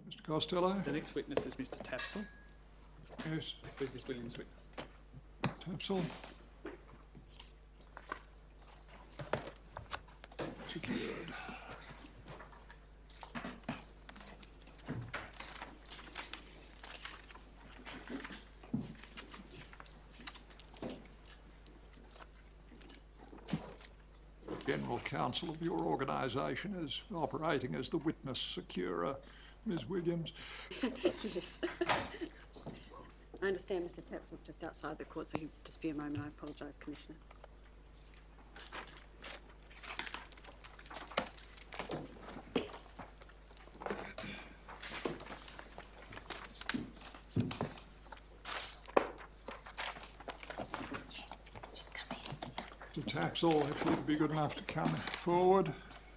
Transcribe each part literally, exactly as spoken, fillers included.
Mister Costello? The next witness is Mister Tapsell. Yes. Who's Miz Williams' witness? Tapsell. Secured. General Counsel of your organisation is operating as the witness securer, Miz Williams. Yes. I understand Mister Tapsell's just outside the court, so he'll just be a moment. I apologise, Commissioner. Mister Tapsell, if you'd be good enough to come forward.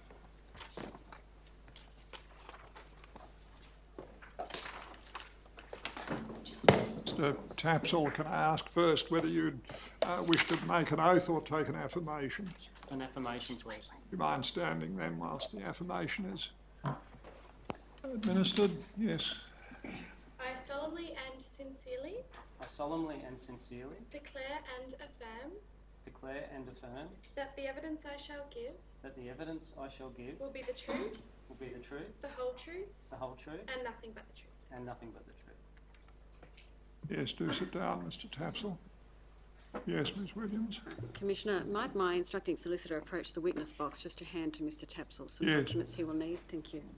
Mister Tapsell, can I ask first whether you'd uh, wish to make an oath or take an affirmation? An affirmation, please. Do you mind standing then whilst the affirmation is administered? Yes. I solemnly and sincerely I solemnly and sincerely declare and affirm declare and affirm that the evidence I shall give that the evidence I shall give will be the truth, will be the truth, the whole truth, the whole truth, and nothing but the truth. and nothing but the truth. Yes, do sit down, Mister Tapsell. Yes, Miz Williams. Commissioner, might my instructing solicitor approach the witness box just to hand to Mister Tapsell some Yes. documents he will need? Thank you.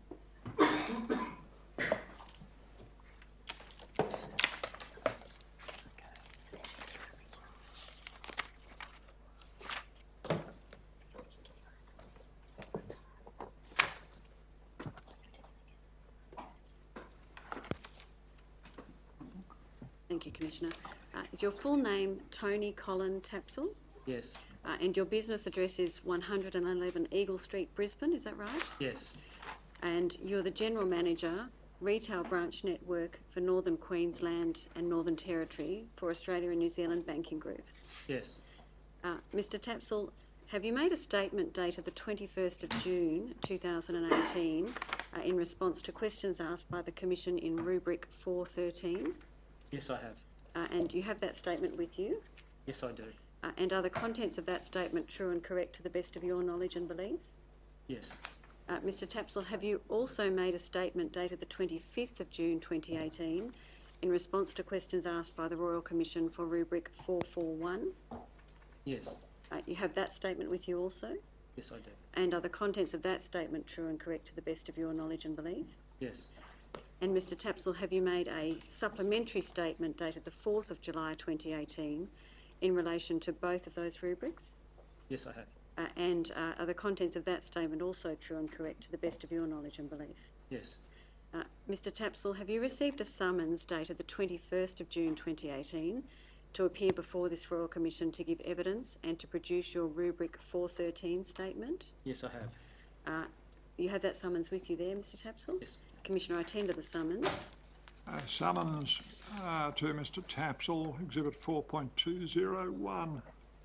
Thank you, Commissioner. Uh, is your full name Tony Colin Tapsell? Yes. Uh, and your business address is one hundred eleven Eagle Street, Brisbane, is that right? Yes. And you're the General Manager, Retail Branch Network for Northern Queensland and Northern Territory for Australia and New Zealand Banking Group. Yes. Uh, Mister Tapsell, have you made a statement dated the twenty-first of June two thousand eighteen uh, in response to questions asked by the Commission in rubric four thirteen? Yes, I have. Uh, and you have that statement with you? Yes, I do. Uh, and are the contents of that statement true and correct to the best of your knowledge and belief? Yes. Uh, Mister Tapsell, have you also made a statement dated the twenty-fifth of June twenty eighteen in response to questions asked by the Royal Commission for rubric four forty-one? Yes. Uh, you have that statement with you also? Yes, I do. And are the contents of that statement true and correct to the best of your knowledge and belief? Yes. And Mister Tapsell, have you made a supplementary statement dated the fourth of July twenty eighteen in relation to both of those rubrics? Yes, I have. Uh, and uh, are the contents of that statement also true and correct to the best of your knowledge and belief? Yes. Uh, Mister Tapsell, have you received a summons dated the twenty-first of June twenty eighteen to appear before this Royal Commission to give evidence and to produce your rubric four thirteen statement? Yes, I have. Uh, you have that summons with you there, Mister Tapsell? Yes. Commissioner, I tender the summons. Uh, summons uh, to Mister Tapsell, Exhibit four point two zero one.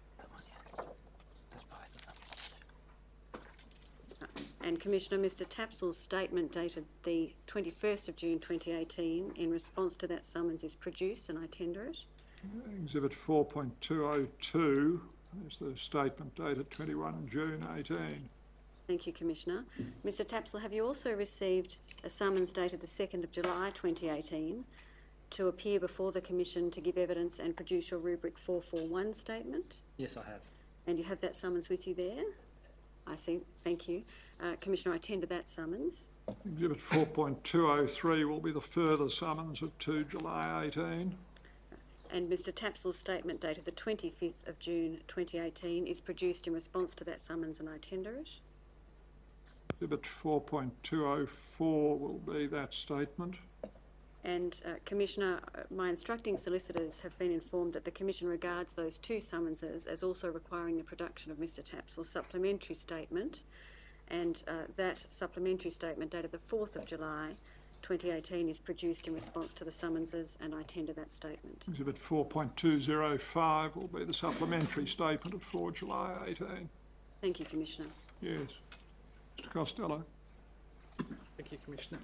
That's both of them. And Commissioner, Mister Tapsell's statement dated the twenty-first of June twenty eighteen in response to that summons is produced and I tender it. Exhibit four point two oh two is the statement dated twenty-first of June eighteen. Thank you, Commissioner. Mister Tapsell, have you also received a summons dated the second of July twenty eighteen to appear before the Commission to give evidence and produce your rubric four forty-one statement? Yes, I have. And you have that summons with you there? I see. Thank you. Uh, Commissioner, I tender that summons. Exhibit four point two oh three will be the further summons of two July eighteen. And Mister Tapsell's statement dated the twenty-fifth of June twenty eighteen is produced in response to that summons and I tender it. Exhibit four point two oh four will be that statement. And uh, Commissioner, uh, my instructing solicitors have been informed that the Commission regards those two summonses as also requiring the production of Mister Tapsell's supplementary statement, and uh, that supplementary statement dated the fourth of July twenty eighteen is produced in response to the summonses and I tender that statement. Exhibit four point two oh five will be the supplementary statement of four July eighteen. Thank you, Commissioner. Yes. Mister Costello. Thank you, Commissioner.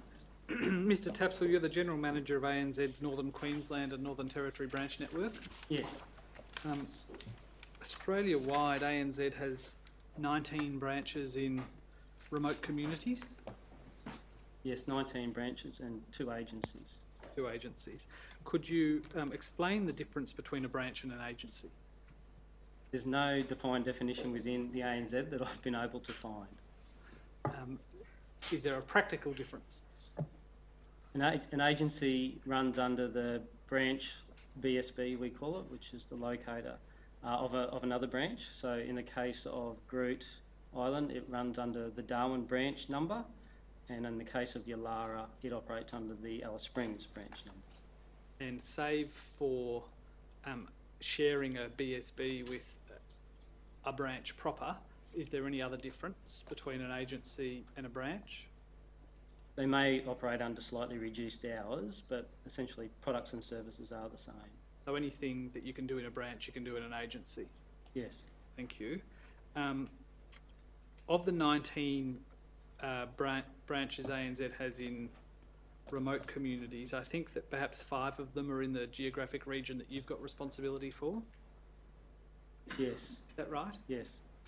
Mister Tapsell, you're the General Manager of A N Z's Northern Queensland and Northern Territory branch network. Yes, Um, Australia-wide, A N Z has nineteen branches in remote communities, yes, nineteen branches and two agencies. two agencies. Could you um, explain the difference between a branch and an agency? There's no defined definition within the A N Z that I've been able to find. Um, is there a practical difference? An, a- an agency runs under the branch B S B, we call it, which is the locator uh, of, a, of another branch. So in the case of Groot Island, it runs under the Darwin branch number, and in the case of Yalara, it operates under the Alice Springs branch number. And save for um, sharing a B S B with a branch proper, is there any other difference between an agency and a branch? They may operate under slightly reduced hours, but essentially products and services are the same. So anything that you can do in a branch, you can do in an agency. Yes. Thank you. Um, of the nineteen uh, bran- branches A N Z has in remote communities, I think that perhaps five of them are in the geographic region that you've got responsibility for. Yes. Is that right? Yes.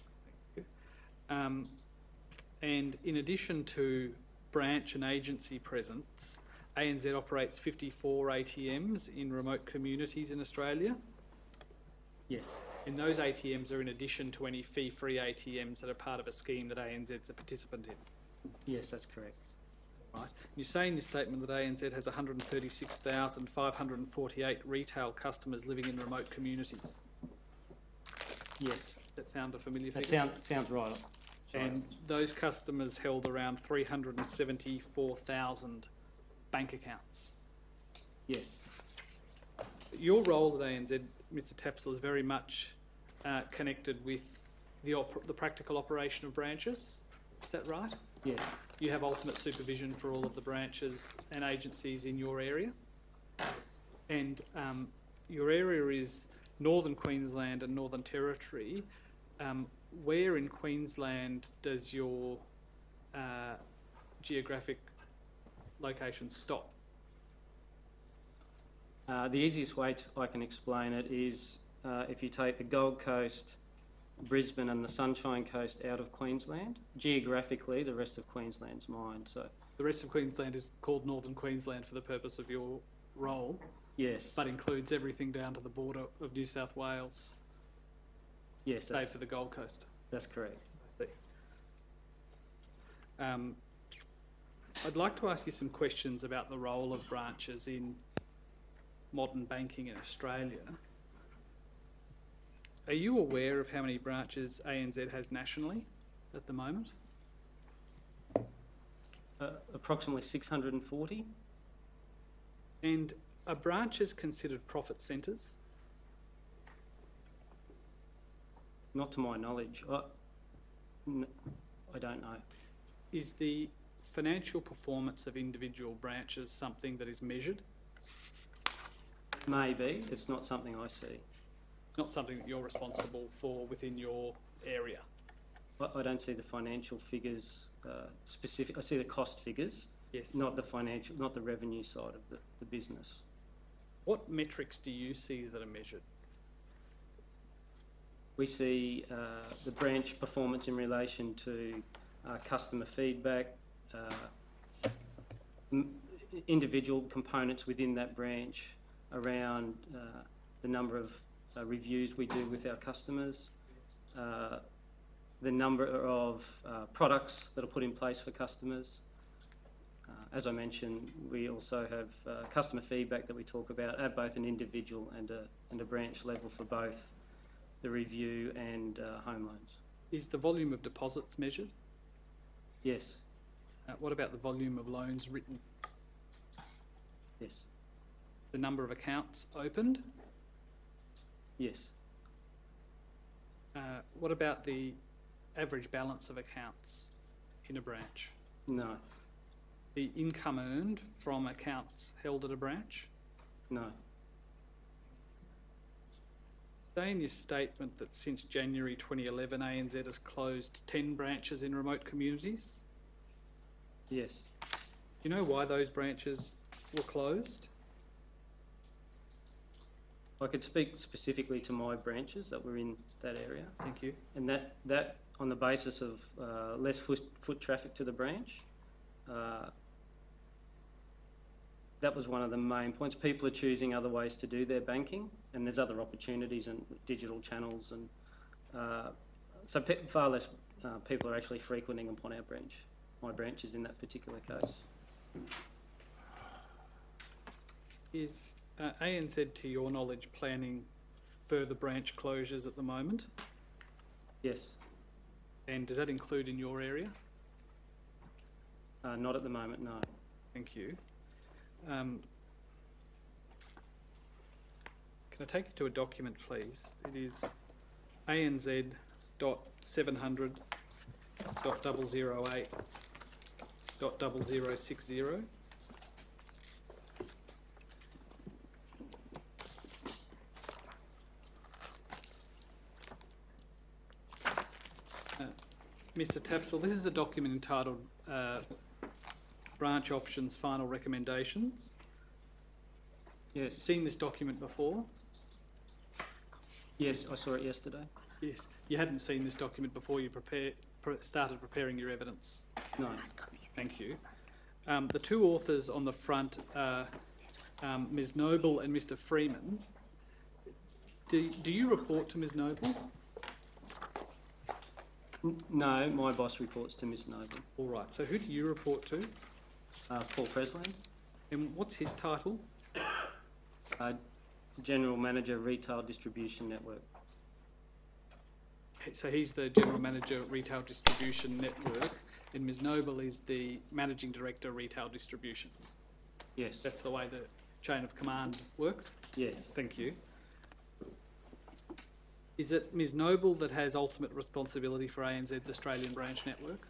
Um, and in addition to branch and agency presence, A N Z operates fifty-four A T Ms in remote communities in Australia. Yes. And those A T Ms are in addition to any fee-free A T Ms that are part of a scheme that A N Z's a participant in. Yes, that's correct. Right. You say in your statement that A N Z has one hundred thirty-six thousand five hundred forty-eight retail customers living in remote communities. Yes. Does that sound a familiar That figure? sound, sounds right. Sorry. And those customers held around three hundred seventy-four thousand bank accounts. Yes. Your role at A N Z, Mister Tapsell, is very much uh, connected with the, op- the practical operation of branches. Is that right? Yes. You have ultimate supervision for all of the branches and agencies in your area. And um, your area is Northern Queensland and Northern Territory. Um, where in Queensland does your uh, geographic location stop? Uh, the easiest way to, I can explain it is uh, if you take the Gold Coast, Brisbane and the Sunshine Coast out of Queensland, geographically the rest of Queensland's mine. So The rest of Queensland is called Northern Queensland for the purpose of your role, yes, but includes everything down to the border of New South Wales, yes, save that's, for the Gold Coast. that's correct. Um, I'd like to ask you some questions about the role of branches in modern banking in Australia. Are you aware of how many branches A N Z has nationally at the moment? Uh, approximately six hundred and forty. And are branches considered profit centres? Not to my knowledge. I, n- I don't know. Is the financial performance of individual branches something that is measured? Maybe. It's not something I see. It's not something that you're responsible for within your area. I, I don't see the financial figures uh, specific. I see the cost figures, Yes. not the financial, not the revenue side of the, the business. What metrics do you see that are measured? We see uh, the branch performance in relation to uh, customer feedback, uh, m- individual components within that branch around uh, the number of uh, reviews we do with our customers, uh, the number of uh, products that are put in place for customers. Uh, as I mentioned, we also have uh, customer feedback that we talk about at both an individual and a, and a branch level for both the review and uh, home loans. Is the volume of deposits measured? Yes, Uh, what about the volume of loans written? yes, The number of accounts opened? yes. Uh, what about the average balance of accounts in a branch? No, The income earned from accounts held at a branch? no, Say in your statement that since January twenty eleven, A N Z has closed ten branches in remote communities. yes, you know why those branches were closed? I could speak specifically to my branches that were in that area, Thank you. and that, that on the basis of uh, less foot, foot traffic to the branch. Uh, that was one of the main points. People are choosing other ways to do their banking, and there's other opportunities and digital channels, and uh, so pe- far less uh, people are actually frequenting upon our branch, my branches in that particular case. Is uh, A N Z, to your knowledge, planning further branch closures at the moment? Yes, And does that include in your area? uh, not at the moment, no. Thank you. Um, can I take you to a document, please? It is A N Z dot seven hundred dot double zero eight dot double zero six zero. Mister Tapsell, this is a document entitled uh, Branch Options Final Recommendations. Yes, Seen this document before? yes, I saw it yesterday. Yes. You hadn't seen this document before you prepare, pre- started preparing your evidence. No, Thank you. Um, the two authors on the front are um, Miz Noble and Mister Freeman. Do, do you report to Miz Noble? N- no, my boss reports to Miss Noble, All right. So who do you report to? uh, Paul Presland, And what's his title? uh, General Manager, Retail Distribution Network. So he's the General Manager, Retail Distribution Network, and Miz Noble is the Managing Director, Retail Distribution. Yes, That's the way the chain of command works? yes, Thank you. Is it Miz Noble that has ultimate responsibility for A N Z's Australian branch network?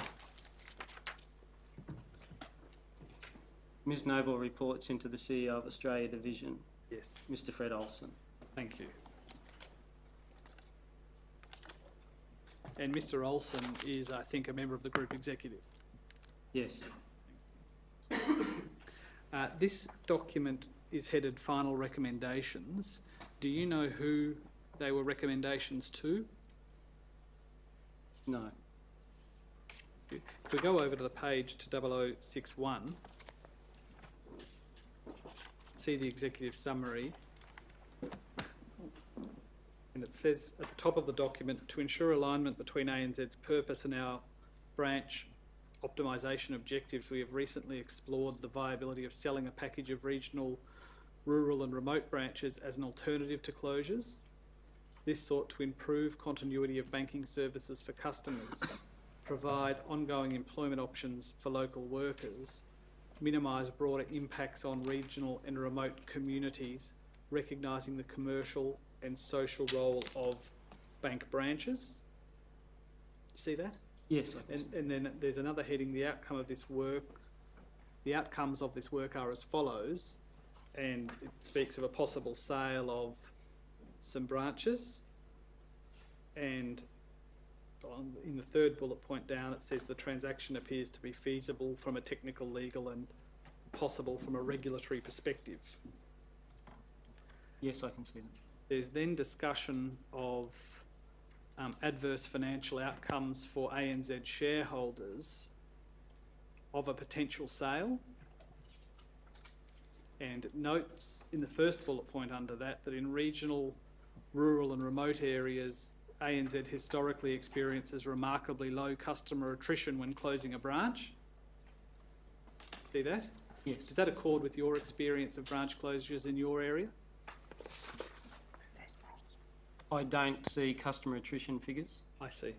Miz Noble reports into the C E O of Australia Division, Yes. Mister Fred Olsen. Thank you. And Mister Olsen is, I think, a member of the group executive. Yes, Uh, this document is headed Final Recommendations. Do you know who they were recommendations to? no, If we go over to the page to double oh six one, see the executive summary, and it says at the top of the document, to ensure alignment between A N Z's purpose and our branch optimisation objectives, we have recently explored the viability of selling a package of regional, rural and remote branches as an alternative to closures. This sought to improve continuity of banking services for customers, provide ongoing employment options for local workers, minimise broader impacts on regional and remote communities, recognising the commercial and social role of bank branches. You see that? yes, I can see. And, and then there's another heading, the outcome of this work, the outcomes of this work are as follows, and it speaks of a possible sale of some branches, and on, in the third bullet point down it says the transaction appears to be feasible from a technical, legal and possible from a regulatory perspective. Yes, I can see that. There's then discussion of um, adverse financial outcomes for A N Z shareholders of a potential sale. And it notes in the first bullet point under that that in regional, rural and remote areas, A N Z historically experiences remarkably low customer attrition when closing a branch. See that? Yes, Does that accord with your experience of branch closures in your area? I don't see customer attrition figures. I see.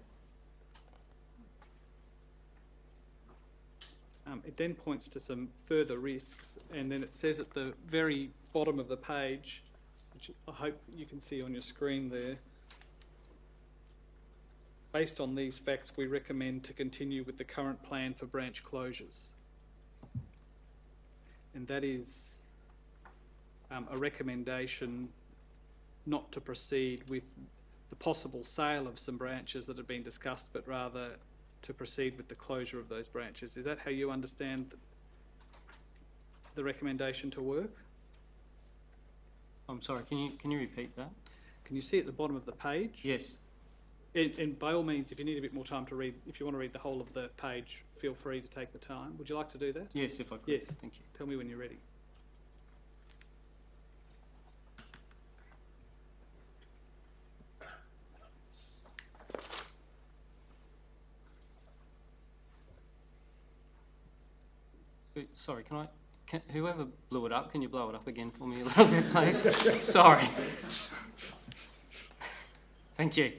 Um, it then points to some further risks, and then it says at the very bottom of the page, which I hope you can see on your screen there, based on these facts, we recommend to continue with the current plan for branch closures. And that is um, a recommendation not to proceed with the possible sale of some branches that have been discussed, but rather to proceed with the closure of those branches. Is that how you understand the recommendation to work? I'm sorry, can you, can you repeat that? Can you see at the bottom of the page? Yes. And, and by all means, if you need a bit more time to read, if you want to read the whole of the page, feel free to take the time. Would you like to do that? Yes, if I could. Yes. Thank you. Tell me when you're ready. Uh, Sorry, can I, can, whoever blew it up, can you blow it up again for me a little bit, please? Sorry. Thank you.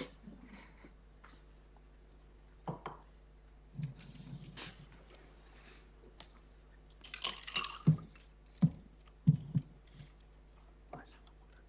Nice.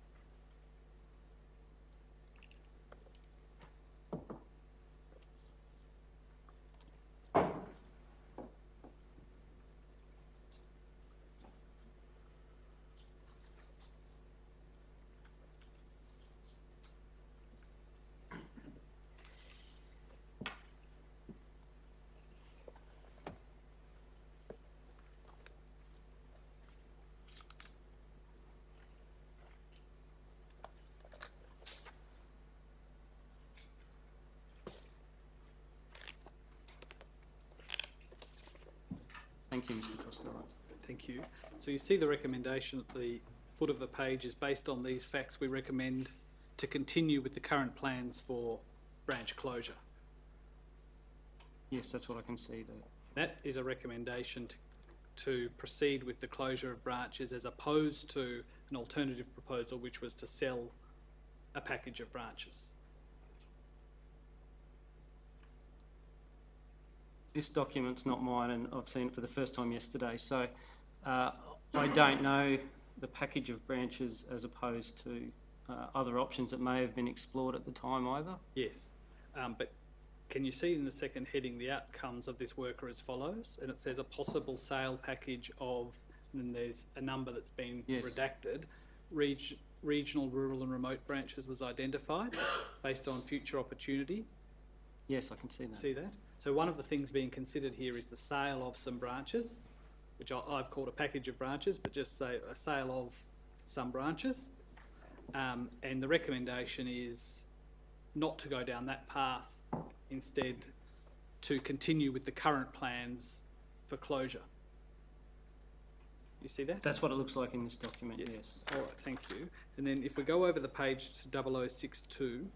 Thank you, Mister Costello. Thank you. So you see the recommendation at the foot of the page is based on these facts. We recommend to continue with the current plans for branch closure. Yes, that's what I can see there. That is a recommendation to, to proceed with the closure of branches as opposed to an alternative proposal, which was to sell a package of branches. This document's not mine, and I've seen it for the first time yesterday, so uh, I don't know the package of branches as opposed to uh, other options that may have been explored at the time either. Yes, um, but can you see in the second heading the outcomes of this work are as follows? And it says a possible sale package of, and then there's a number that's been Yes. redacted. Reg, regional, rural and remote branches was identified based on future opportunity. Yes, I can see that. See that? So one of the things being considered here is the sale of some branches, which I- I've called a package of branches, but just say a sale of some branches. Um, and the recommendation is not to go down that path, instead to continue with the current plans for closure. You see that? That's what it looks like in this document, yes. Yes. All right, thank you. And then if we go over the page to double oh six two,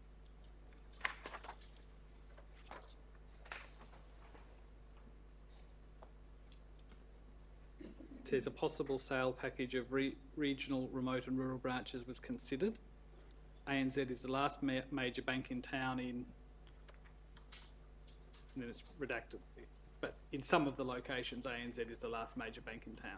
it says a possible sale package of re regional, remote and rural branches was considered. A N Z is the last ma major bank in town in, and then it's redacted, but in some of the locations, A N Z is the last major bank in town.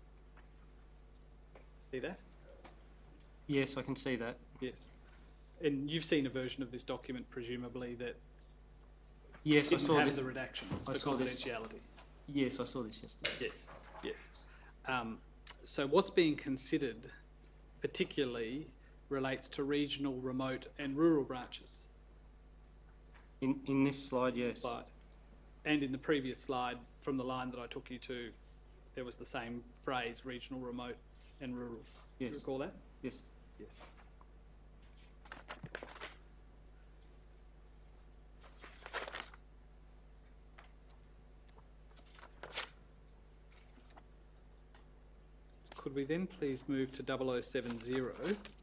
See that? Yes, I can see that. Yes. And you've seen a version of this document, presumably, that Yes, I didn't saw have this. the redactions I for saw this. confidentiality. Yes, I saw this yesterday. Yes, yes. Um, so what's being considered particularly relates to regional, remote and rural branches. In in this slide, yes. Slide. And in the previous slide, from the line that I took you to, there was the same phrase, regional, remote and rural. Do you Yes. recall that? Yes. Yes. Could we then please move to double oh seven zero?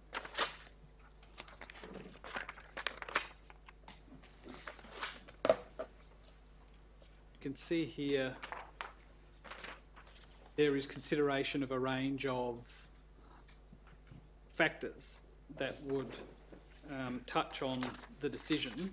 You can see here there is consideration of a range of factors that would um, touch on the decision.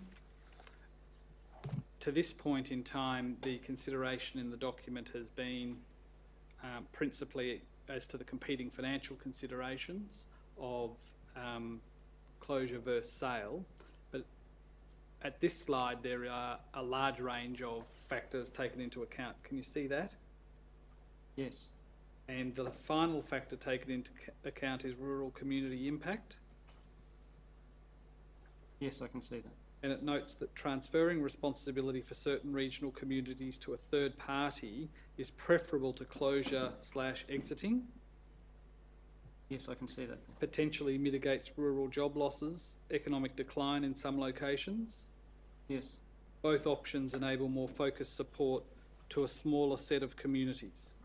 To this point in time, the consideration in the document has been um, principally as to the competing financial considerations of um, closure versus sale. But at this slide, there are a large range of factors taken into account. Can you see that? Yes. And the final factor taken into ca- account is rural community impact. Yes, I can see that. and it notes that transferring responsibility for certain regional communities to a third party is preferable to closure slash exiting, Yes, I can see that. potentially mitigates rural job losses, economic decline in some locations. Yes, Both options enable more focused support to a smaller set of communities.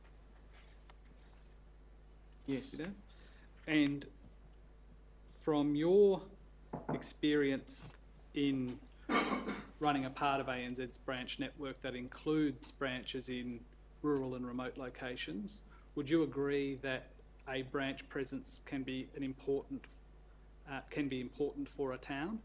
yes. See that? And from your experience in running a part of A N Z's branch network that includes branches in rural and remote locations, would you agree that a branch presence can be an important uh, can be important for a town?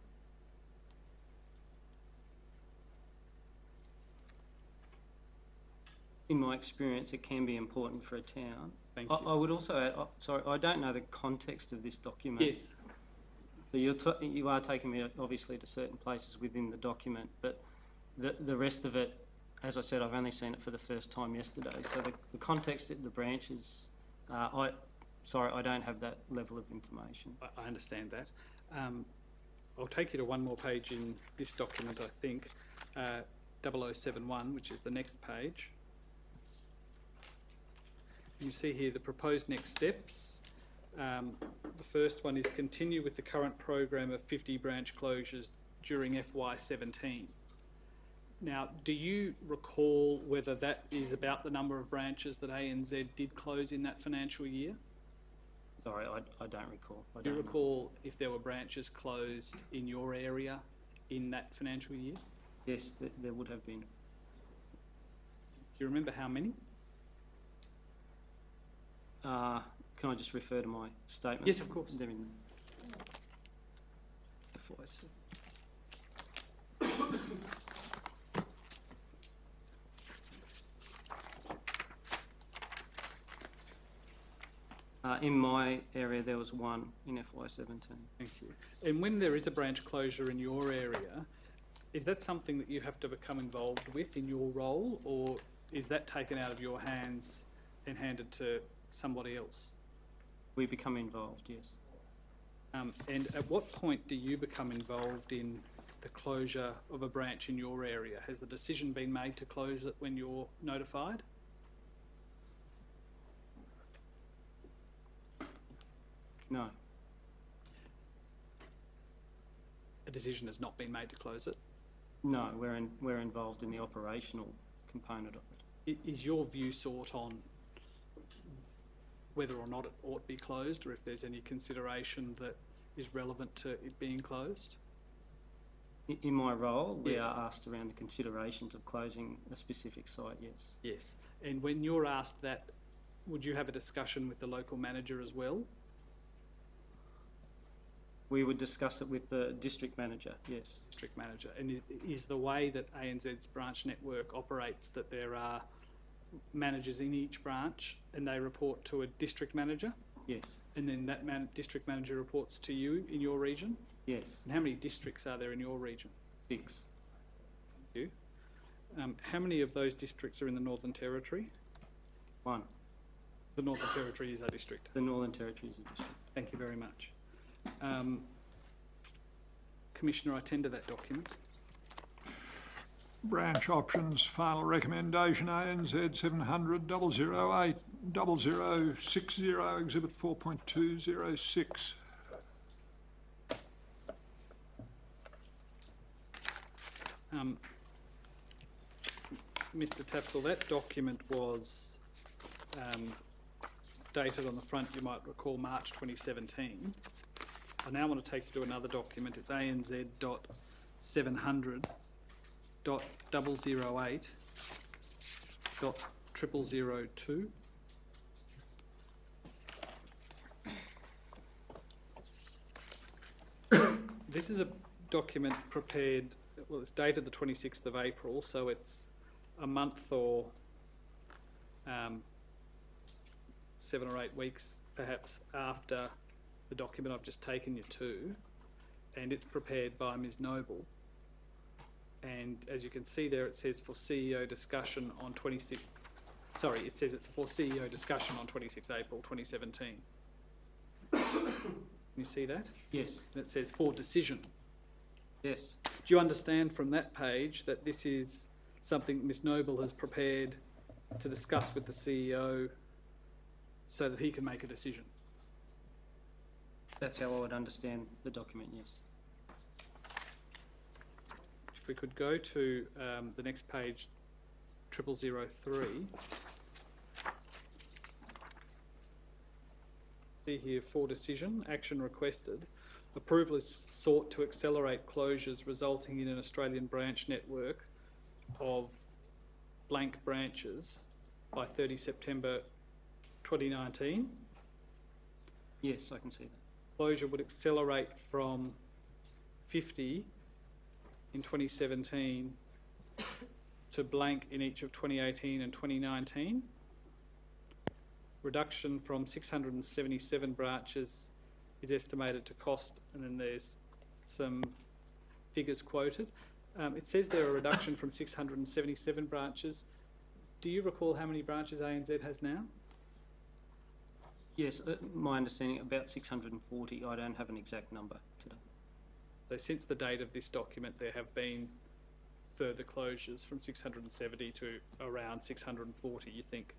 In my experience, it can be important for a town. Thank I, you. I would also add, oh, sorry, I don't know the context of this document. Yes. So you're t- you are taking me obviously to certain places within the document, but the the rest of it, as I said, I've only seen it for the first time yesterday. So the, the context of the branches, uh, I sorry, I don't have that level of information. I, I understand that. Um, I'll take you to one more page in this document, I think, uh, double oh seven one, which is the next page. You see here the proposed next steps. Um, the first one is continue with the current program of fifty branch closures during F Y seventeen. Now, do you recall whether that is about the number of branches that A N Z did close in that financial year? Sorry, I, I don't recall. I Do you don't know. recall if there were branches closed in your area in that financial year? Do Yes, th- there would have been. you remember how many? Uh, can I just refer to my statement? Yes, of course. They're in F Y C. Uh, in my area, there was one in F Y seventeen. Thank you. And when there is a branch closure in your area, is that something that you have to become involved with in your role, or is that taken out of your hands and handed to somebody else? We become involved, yes. Um, and at what point do you become involved in the closure of a branch in your area? Has the decision been made to close it when you're notified? No, A decision has not been made to close it. no, we're in, we're involved in the operational component of it. I- Is your view sought on whether or not it ought to be closed, or if there's any consideration that is relevant to it being closed? I- In my role, we Yes. are asked around the considerations of closing a specific site, yes. Yes. And when you're asked that, would you have a discussion with the local manager as well? We would discuss it with the district manager, yes. District manager. And i- is the way that A N Z's branch network operates that there are managers in each branch and they report to a district manager, Yes, and then that man, district manager reports to you in your region? yes, And how many districts are there in your region? six. You? Um, how many of those districts are in the Northern Territory? One, The Northern Territory is a district. the Northern Territory is a district. Thank you very much. Um, Commissioner, I tender that document. Branch options, final recommendation, A N Z seven hundred double zero eight double zero six zero, exhibit four point two zero six. Um, Mister Tapsell, that document was um, dated on the front, you might recall, March twenty seventeen. I now want to take you to another document. It's A N Z dot seven hundred dot double zero eight dot triple zero two. This is a document prepared, well, it's dated the twenty-sixth of April, so it's a month or um, seven or eight weeks perhaps after the document I've just taken you to, and it's prepared by Miz Noble. And as you can see there, it says for C E O discussion on twenty-sixth, sorry, it says it's for C E O discussion on twenty-sixth April twenty seventeen. Can you see that? Yes, And it says for decision Yes. Do you understand from that page that this is something Miz Noble has prepared to discuss with the C E O so that he can make a decision? That's how I would understand the document, yes. If we could go to um, the next page, triple zero three. See here, for decision, action requested. Approval is sought to accelerate closures resulting in an Australian branch network of blank branches by thirty September twenty nineteen. Yes, I can see that. Closure would accelerate from fifty in twenty seventeen to blank in each of twenty eighteen and twenty nineteen. Reduction from six hundred seventy-seven branches is estimated to cost, and then there's some figures quoted. Um, it says there a reduction from six hundred seventy-seven branches. Do you recall how many branches A N Z has now? Yes, uh, my understanding, about six hundred forty. I don't have an exact number today. So since the date of this document, there have been further closures from six hundred seventy to around six hundred forty, you think?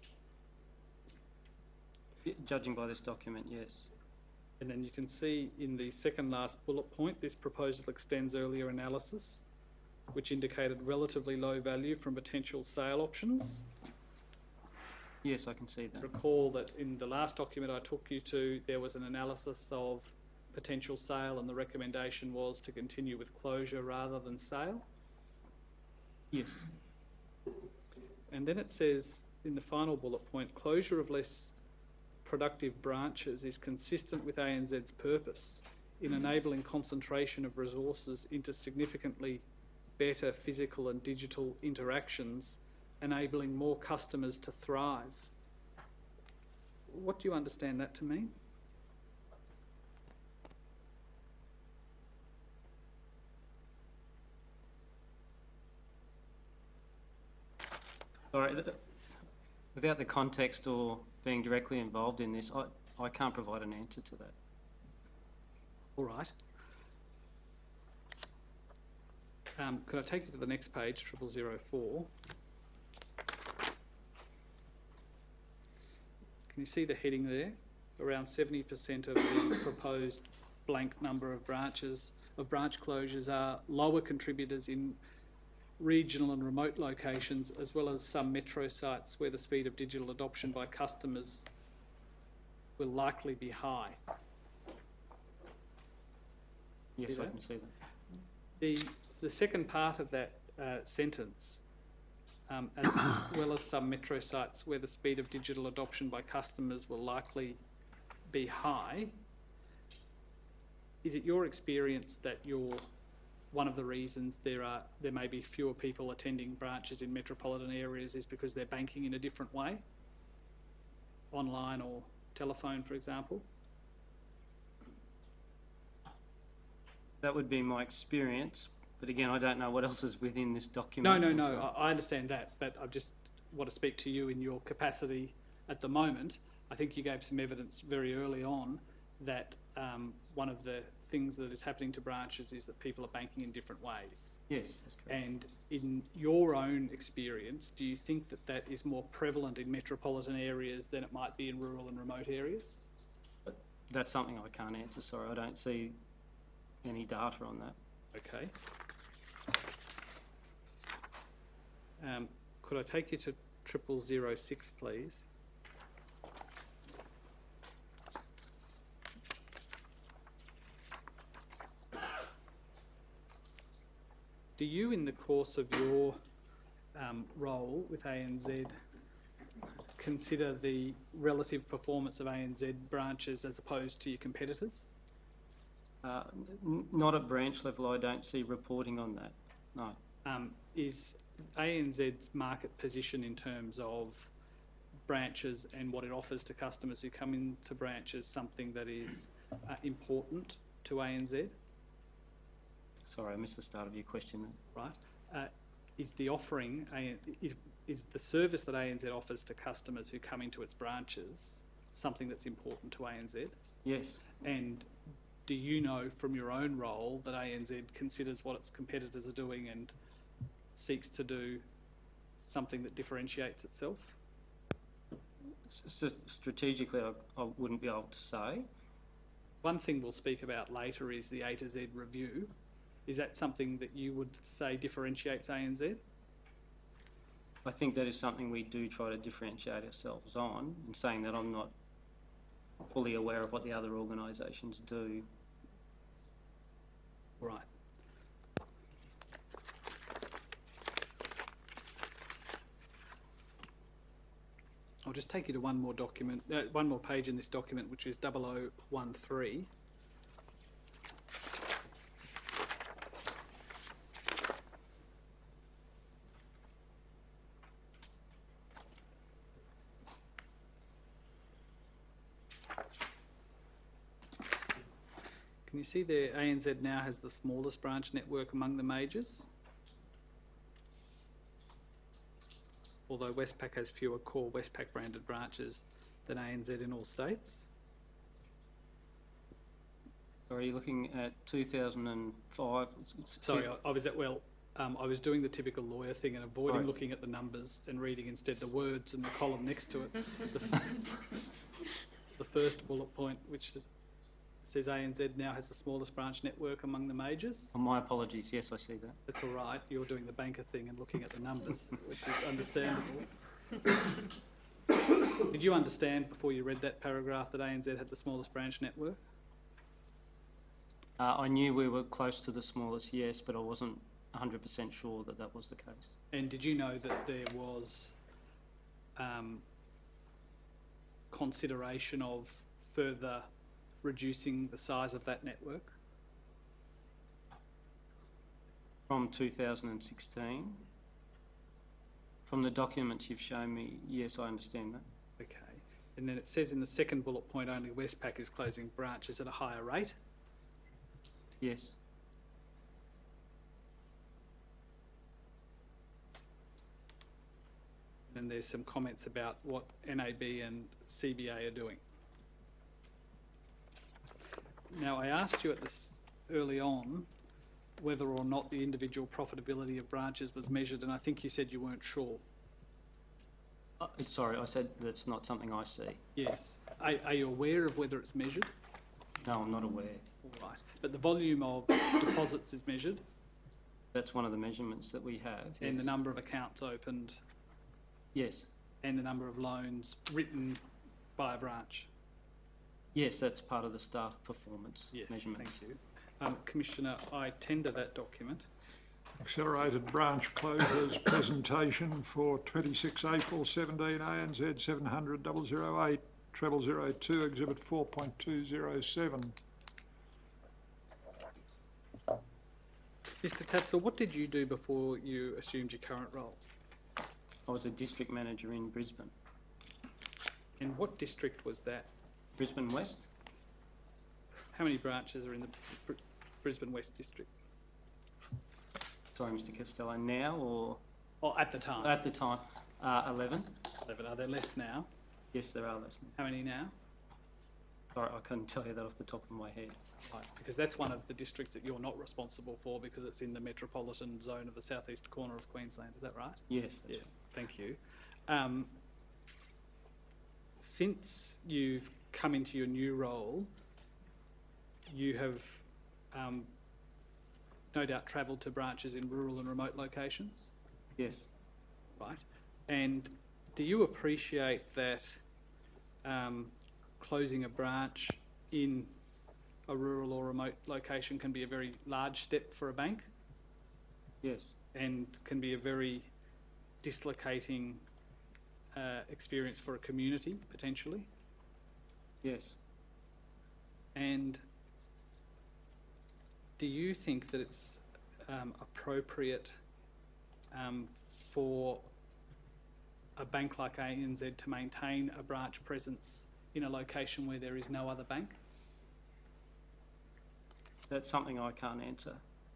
Y- Judging by this document, yes. And then you can see in the second last bullet point, this proposal extends earlier analysis, which indicated relatively low value from potential sale options. Yes, I can see that. Recall that in the last document I took you to, there was an analysis of potential sale, and the recommendation was to continue with closure rather than sale. Yes. And then it says in the final bullet point, closure of less productive branches is consistent with A N Z's purpose in enabling concentration of resources into significantly better physical and digital interactions, enabling more customers to thrive. What do you understand that to mean? Sorry, th- without the context or being directly involved in this, I, I can't provide an answer to that. All right. Um, could I take you to the next page, triple zero four? Can you see the heading there? Around seventy percent of the proposed blank number of branches, of branch closures are lower contributors in regional and remote locations, as well as some metro sites where the speed of digital adoption by customers will likely be high. Yes, See I that? can see that. The, the second part of that uh, sentence, um, as well as some metro sites where the speed of digital adoption by customers will likely be high, is it your experience that you're one of the reasons there are there may be fewer people attending branches in metropolitan areas is because they're banking in a different way, online or telephone, for example? That would be my experience, but again, I don't know what else is within this document. No, no, I'm no, sorry. I, I understand that, but I just want to speak to you in your capacity at the moment. I think you gave some evidence very early on that um, one of the things that is happening to branches is that people are banking in different ways. Yes, that's correct. And in your own experience, do you think that that is more prevalent in metropolitan areas than it might be in rural and remote areas? That's something I can't answer, sorry. I don't see any data on that. Okay. Um, could I take you to triple zero six, please? Do you, in the course of your um, role with A N Z, consider the relative performance of A N Z branches as opposed to your competitors? Uh, n- not at branch level, I don't see reporting on that, no. Um, is A N Z's market position in terms of branches and what it offers to customers who come into branches something that is uh, important to A N Z? Sorry, I missed the start of your question. Right? Uh, is the offering, A- is, is the service that A N Z offers to customers who come into its branches something that's important to A N Z? Yes, And do you know from your own role that A N Z considers what its competitors are doing and seeks to do something that differentiates itself? S- s- strategically, I, I wouldn't be able to say. One thing we'll speak about later is the A to Z review. Is that something that you would say differentiates A N Z? I think that is something we do try to differentiate ourselves on, and saying that I'm not fully aware of what the other organisations do. Right. I'll just take you to one more document, uh, one more page in this document, which is double oh one three. Can you see there, A N Z now has the smallest branch network among the majors? Although Westpac has fewer core Westpac branded branches than A N Z in all states. Are you looking at two thousand five? Sorry, I, I was at, well, um, I was doing the typical lawyer thing and avoiding Sorry. looking at the numbers and reading instead the words and the column next to it. The, f- the first bullet point, which is, says A N Z now has the smallest branch network among the majors. Oh, my apologies. Yes, I see that. That's all right. You're doing the banker thing and looking at the numbers, which is understandable. Did you understand before you read that paragraph that A N Z had the smallest branch network? Uh, I knew we were close to the smallest, yes, but I wasn't one hundred percent sure that that was the case. And did you know that there was um, consideration of further reducing the size of that network? From two thousand sixteen, from the documents you've shown me, yes, I understand that. Okay. And then it says in the second bullet point only Westpac is closing branches at a higher rate. Yes. And there's some comments about what N A B and C B A are doing. Now, I asked you at this early on whether or not the individual profitability of branches was measured, and I think you said you weren't sure. Uh, sorry, I said that's not something I see. Yes. Are, are you aware of whether it's measured? No, I'm not aware. All right. But the volume of deposits is measured, That's one of the measurements that we have. and the yes. number of accounts opened, Yes. and the number of loans written by a branch. Yes, that's part of the staff performance Yes, measurements. thank you. Um, Commissioner, I tender that document. Accelerated branch closures presentation for twenty-six April seventeen, A N Z seven hundred double zero eight treble zero two, exhibit four point two zero seven. Mister Tatzel, what did you do before you assumed your current role? I was a district manager in Brisbane. And what district was that? Brisbane West? How many branches are in the Br- Brisbane West district? Sorry, Mister Costello, now or Oh, at the time. at the time? Uh, eleven? Eleven. Are there less now? Yes, there are less now. How many now? Sorry, I couldn't tell you that off the top of my head. Right, because that's one of the districts that you're not responsible for because it's in the metropolitan zone of the southeast corner of Queensland. Is that right? Yes, that's Yes, thank you. Um, since you've come into your new role, you have um, no doubt travelled to branches in rural and remote locations, right. Yes. right? And do you appreciate that um, closing a branch in a rural or remote location can be a very large step for a bank Yes. and can be a very dislocating uh, experience for a community, potentially? Yes. And do you think that it's um, appropriate um, for a bank like A N Z to maintain a branch presence in a location where there is no other bank? That's something I can't answer.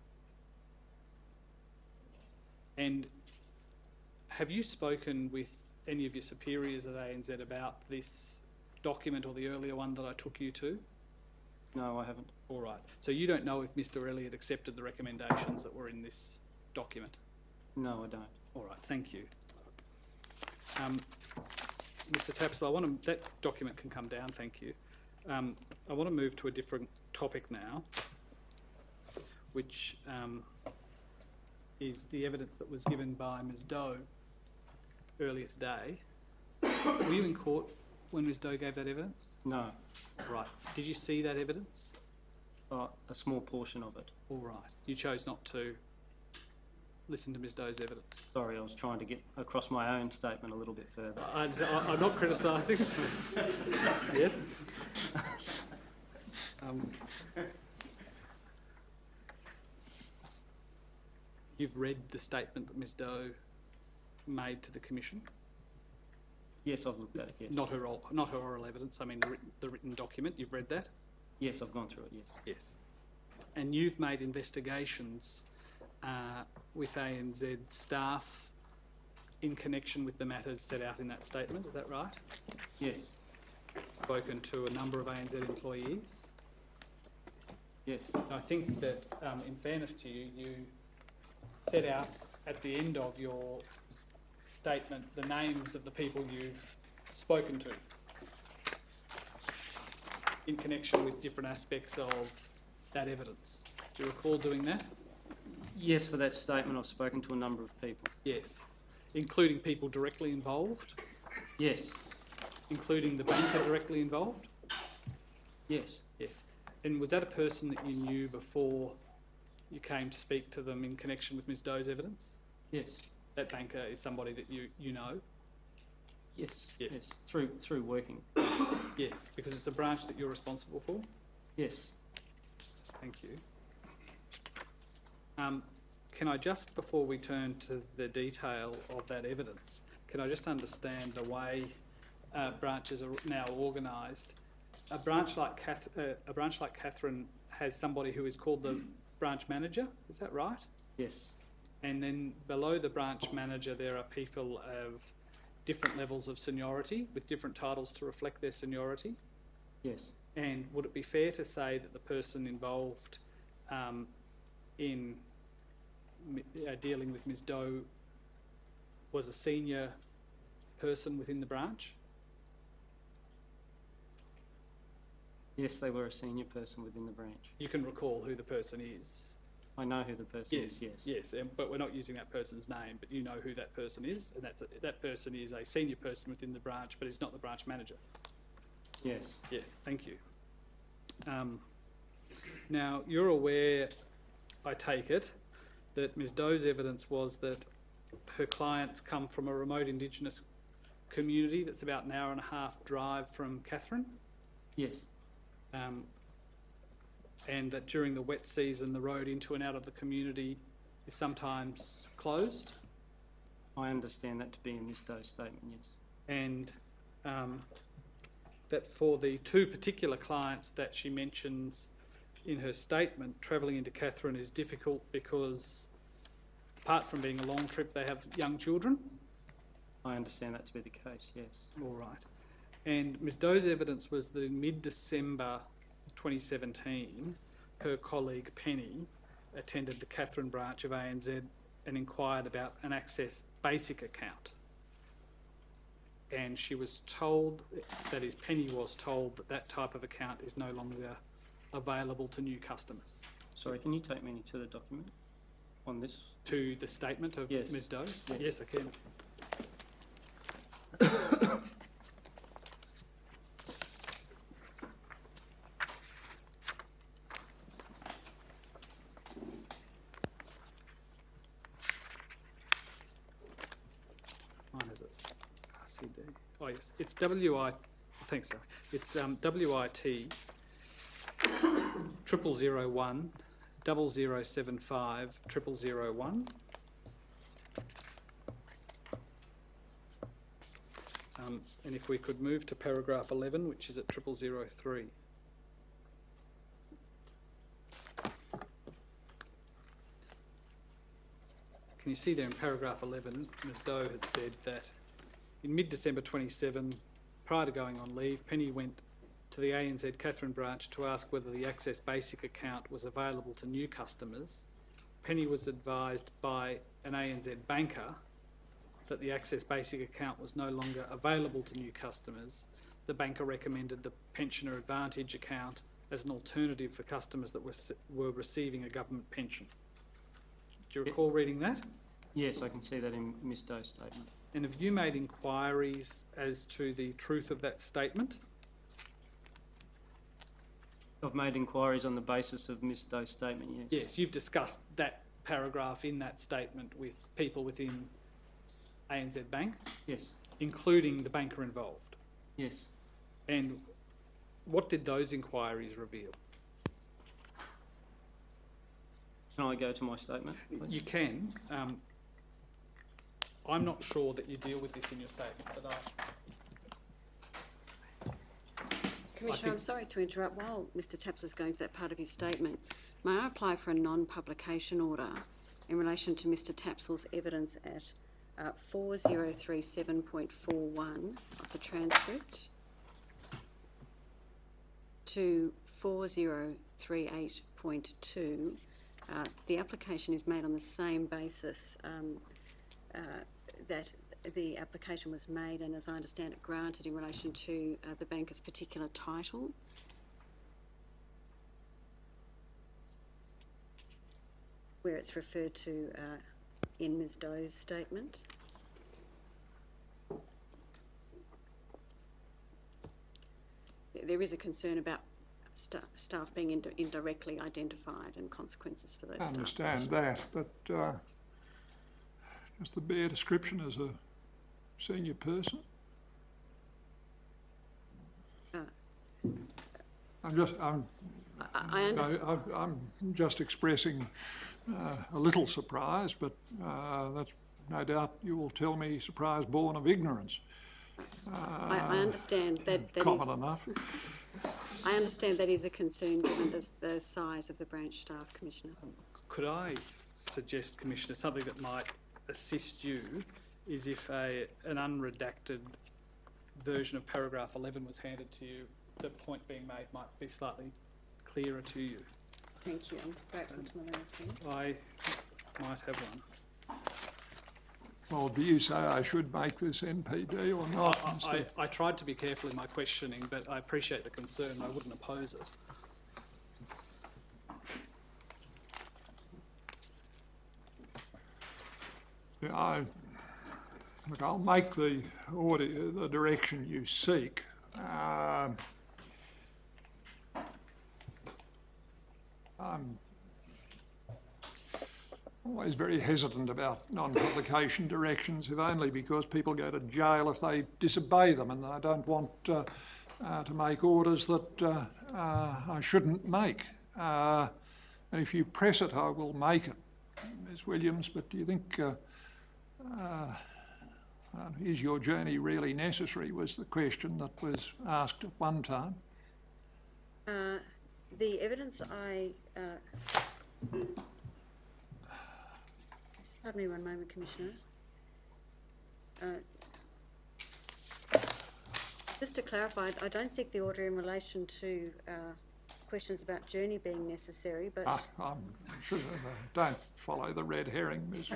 And have you spoken with any of your superiors at A N Z about this document or the earlier one that I took you to? No, I haven't. All right. So you don't know if Mr Elliott accepted the recommendations that were in this document? No, I don't. All right, thank you. Um, Mr Tapsell, I want to, that document can come down, thank you. Um, I want to move to a different topic now, which um, is the evidence that was given by Ms Doe earlier today. Were you in court when Ms Doe gave that evidence? No. Right. Did you see that evidence? Oh, a small portion of it. All right. You chose not to listen to Ms Doe's evidence. Sorry, I was trying to get across my own statement a little bit further. I'm, I'm not criticising yet. Um, you've read the statement that Ms Doe made to the Commission? Yes, I've looked at it, yes. Not her, oral, not her oral evidence, I mean the written, the written document. You've read that? Yes, I've gone through it, yes. Yes. And you've made investigations uh, with A N Z staff in connection with the matters set out in that statement, is that right? Yes. Spoken to a number of A N Z employees. Yes. I think that, um, in fairness to you, you set out at the end of your s- statement the names of the people you've spoken to in connection with different aspects of that evidence. Do you recall doing that? Yes, for that statement I've spoken to a number of people. Yes. Including people directly involved? Yes. Including the banker directly involved? Yes. Yes. And was that a person that you knew before you came to speak to them in connection with Ms Doe's evidence? Yes. That banker is somebody that you, you know? Yes. Yes. Through through working. Yes, because it's a branch that you're responsible for? Yes. Thank you. Um, can I just, before we turn to the detail of that evidence, can I just understand the way uh, branches are now organised? A branch like Kath, uh, a branch like Catherine has somebody who is called the branch manager, is that right? Yes. And then below the branch manager there are people of different levels of seniority with different titles to reflect their seniority? Yes. And would it be fair to say that the person involved um, in uh, dealing with Ms Doe was a senior person within the branch? Yes, they were a senior person within the branch. You can recall who the person is? I know who the person Yes, is, yes. yes, um, but we're not using that person's name, but you know who that person is, and that's a, that person is a senior person within the branch, but is not the branch manager. Yes. Yes, thank you. Um, now, you're aware, I take it, that Ms Doe's evidence was that her clients come from a remote Indigenous community that's about an hour and a half drive from Catherine, Yes. um, and that during the wet season the road into and out of the community is sometimes closed, I understand that to be in Miss Doe's statement, yes. and um, that for the two particular clients that she mentions in her statement, travelling into Catherine is difficult because, apart from being a long trip, they have young children. I understand that to be the case, yes. All right. And Ms Doe's evidence was that in mid-December twenty seventeen, her colleague Penny attended the Catherine branch of A N Z and inquired about an Access Basic account. And she was told, that is, Penny was told that that type of account is no longer available to new customers. Sorry, can you take me to the document on this? To the statement of Yes. Ms Doe? Yes. Yes, I can. Mine is it? R C D. Oh yes, it's W I. Thanks, sorry. It's um, W I T triple zero one double zero seven five triple zero one. Um, and if we could move to paragraph eleven, which is at triple zero three. Can you see there in paragraph eleven, Ms Doe had said that in mid-December twenty-seven, prior to going on leave, Penny went to the A N Z Catherine branch to ask whether the Access Basic account was available to new customers, Penny was advised by an A N Z banker that the Access Basic account was no longer available to new customers. The banker recommended the Pensioner Advantage account as an alternative for customers that were, were receiving a government pension. Do you recall reading that? Yes, I can see that in Miss Doe's statement. And have you made inquiries as to the truth of that statement? I've made inquiries on the basis of Miss Doe's statement, yes. Yes, you've discussed that paragraph in that statement with people within A N Z Bank, Yes, including the banker involved. yes. And what did those inquiries reveal? Can I go to my statement, please? You can. Um, I'm not sure that you deal with this in your statement, but I... Commissioner, I'm think- sorry to interrupt. While Mr Taps is going to that part of his statement, may I apply for a non-publication order in relation to Mr Tapsell's evidence at uh, four zero three seven point four one of the transcript to four zero three eight point two. Uh, the application is made on the same basis um, uh, that the application was made and, as I understand it, granted in relation to uh, the banker's particular title. Where it's referred to uh, in Miz Doe's statement. There- There is a concern about sta- staff being ind- indirectly identified and consequences for those I staff. understand that, but uh, just the bare description as a senior person. Uh, I'm just, I'm, I, I understand. I, I- I'm just expressing uh, a little surprise, but uh, that's no doubt you will tell me surprise born of ignorance. I, I understand that that is, Common enough. I understand that is a concern given the, the size of the branch staff, Commissioner. Could I suggest, Commissioner, something that might assist you is if a, an unredacted version of paragraph eleven was handed to you, the point being made might be slightly clearer to you. Thank you. I'm grateful to my own friend. I might have one. Well, do you say I should make this N P D or not? I, I, Mister I tried to be careful in my questioning, but I appreciate the concern. I wouldn't oppose it. Yeah, I, look, I'll make the order, the direction you seek. Um, I'm always very hesitant about non-publication directions, if only because people go to jail if they disobey them, and I don't want uh, uh, to make orders that uh, uh, I shouldn't make. Uh, and if you press it, I will make it, Miz Williams, but do you think... Uh, Uh, uh, is your journey really necessary, was the question that was asked at one time. Uh, the evidence I... Uh, just pardon me one moment, Commissioner. Uh, just to clarify, I don't seek the order in relation to uh, questions about journey being necessary, but... Ah, I'm sure, uh, don't follow the red herring, Miz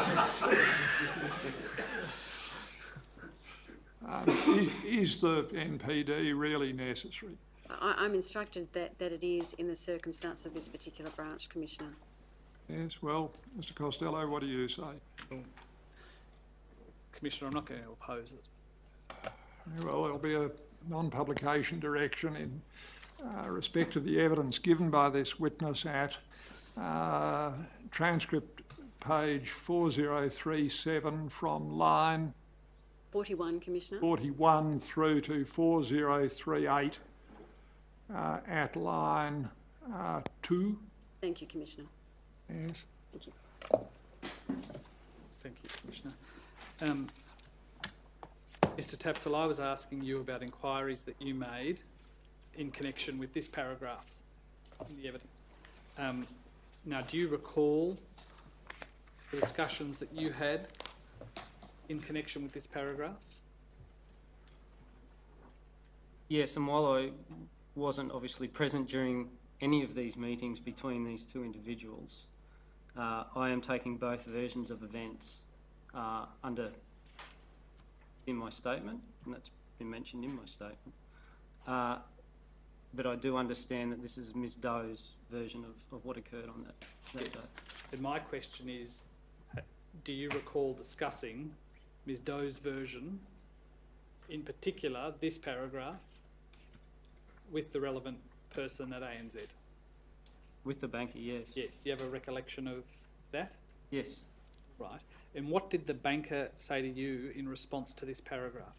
um, is, is the N P D really necessary? I, I'm instructed that, that it is in the circumstance of this particular branch, Commissioner. Yes, well, Mister Costello, what do you say? Commissioner, I'm not going to oppose it. Well, there'll be a non-publication direction in uh, respect to the evidence given by this witness at uh, transcript page four zero three seven from line forty-one, Commissioner. forty-one through to four zero three eight uh, at line uh, two. Thank you, Commissioner. Yes. Thank you. Thank you, Commissioner. Um, Mister Tapsell, I was asking you about inquiries that you made in connection with this paragraph in the evidence. Um, now, do you recall the discussions that you had in connection with this paragraph? Yes, and while I wasn't obviously present during any of these meetings between these two individuals, uh, I am taking both versions of events uh, under in my statement, and that's been mentioned in my statement. Uh, but I do understand that this is Miz Doe's version of, of what occurred on that, that Yes. day. And my question is, uh, do you recall discussing Miz Doe's version, in particular this paragraph, with the relevant person at A N Z? With the banker, yes. Yes. You have a recollection of that? Yes. Right. And what did the banker say to you in response to this paragraph?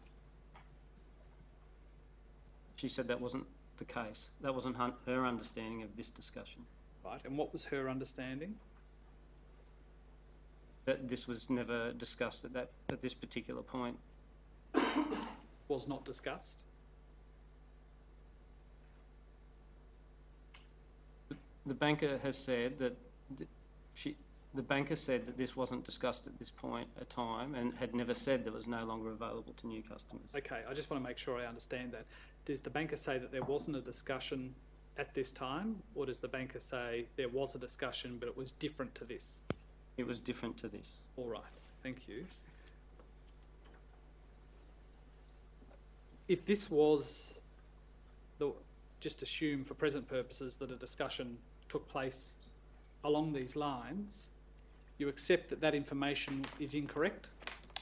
She said that wasn't the case. That wasn't hun- her understanding of this discussion. Right. And what was her understanding? That this was never discussed at that at this particular point. Was not discussed? The banker has said that th- she, the banker said that this wasn't discussed at this point at time and had never said that it was no longer available to new customers. Okay, I just want to make sure I understand that. Does the banker say that there wasn't a discussion at this time, or does the banker say there was a discussion but it was different to this? It was different to this. All right, thank you. If this was, the, just assume for present purposes that a discussion took place along these lines, you accept that that information is incorrect?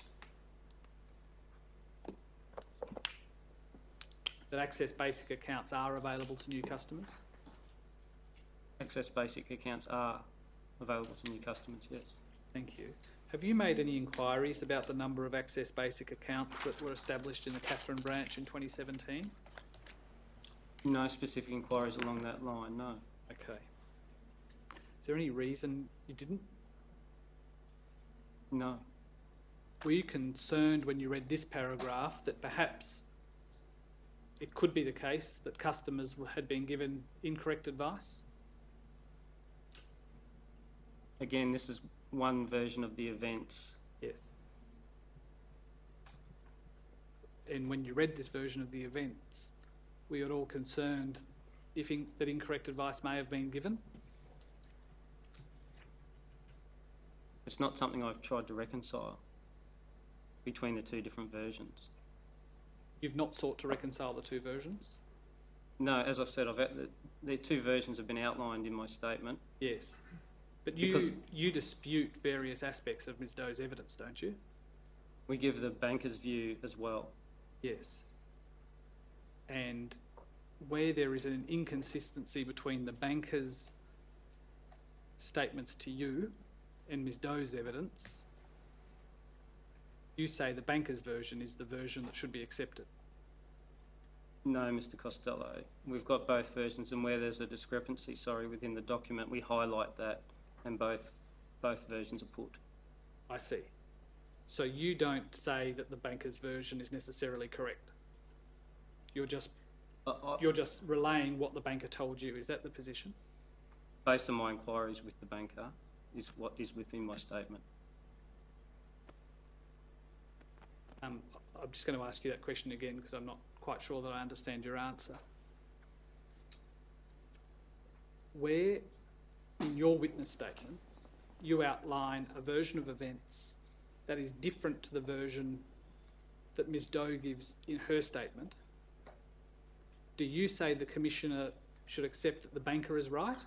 That Access Basic accounts are available to new customers? Access Basic accounts are available to new customers, yes. Thank you. Have you made any inquiries about the number of Access Basic accounts that were established in the Katherine branch in twenty seventeen? No specific inquiries along that line, no. Okay. Is there any reason you didn't? No. Were you concerned when you read this paragraph that perhaps it could be the case that customers had been given incorrect advice? Again, this is one version of the events. Yes. And when you read this version of the events, were you at all concerned if in, that incorrect advice may have been given? It's not something I've tried to reconcile between the two different versions. You've not sought to reconcile the two versions? No, as I've said, I've out, the, the two versions have been outlined in my statement. Yes. But Because- you, you dispute various aspects of Miz Doe's evidence, don't you? We give the banker's view as well. Yes. And where there is an inconsistency between the banker's statements to you and Miz Doe's evidence, you say the banker's version is the version that should be accepted. No, Mister Costello. We've got both versions, and where there's a discrepancy, sorry, within the document, we highlight that, and both both versions are put. I see. So you don't say that the banker's version is necessarily correct. You're just I, I, you're just relaying what the banker told you. Is that the position? based on my inquiries with the banker, is what is within my statement. Um, I'm just going to ask you that question again because I'm not quite sure that I understand your answer. Where in your witness statement you outline a version of events that is different to the version that Miz Doe gives in her statement, do you say the Commissioner should accept that the banker is right?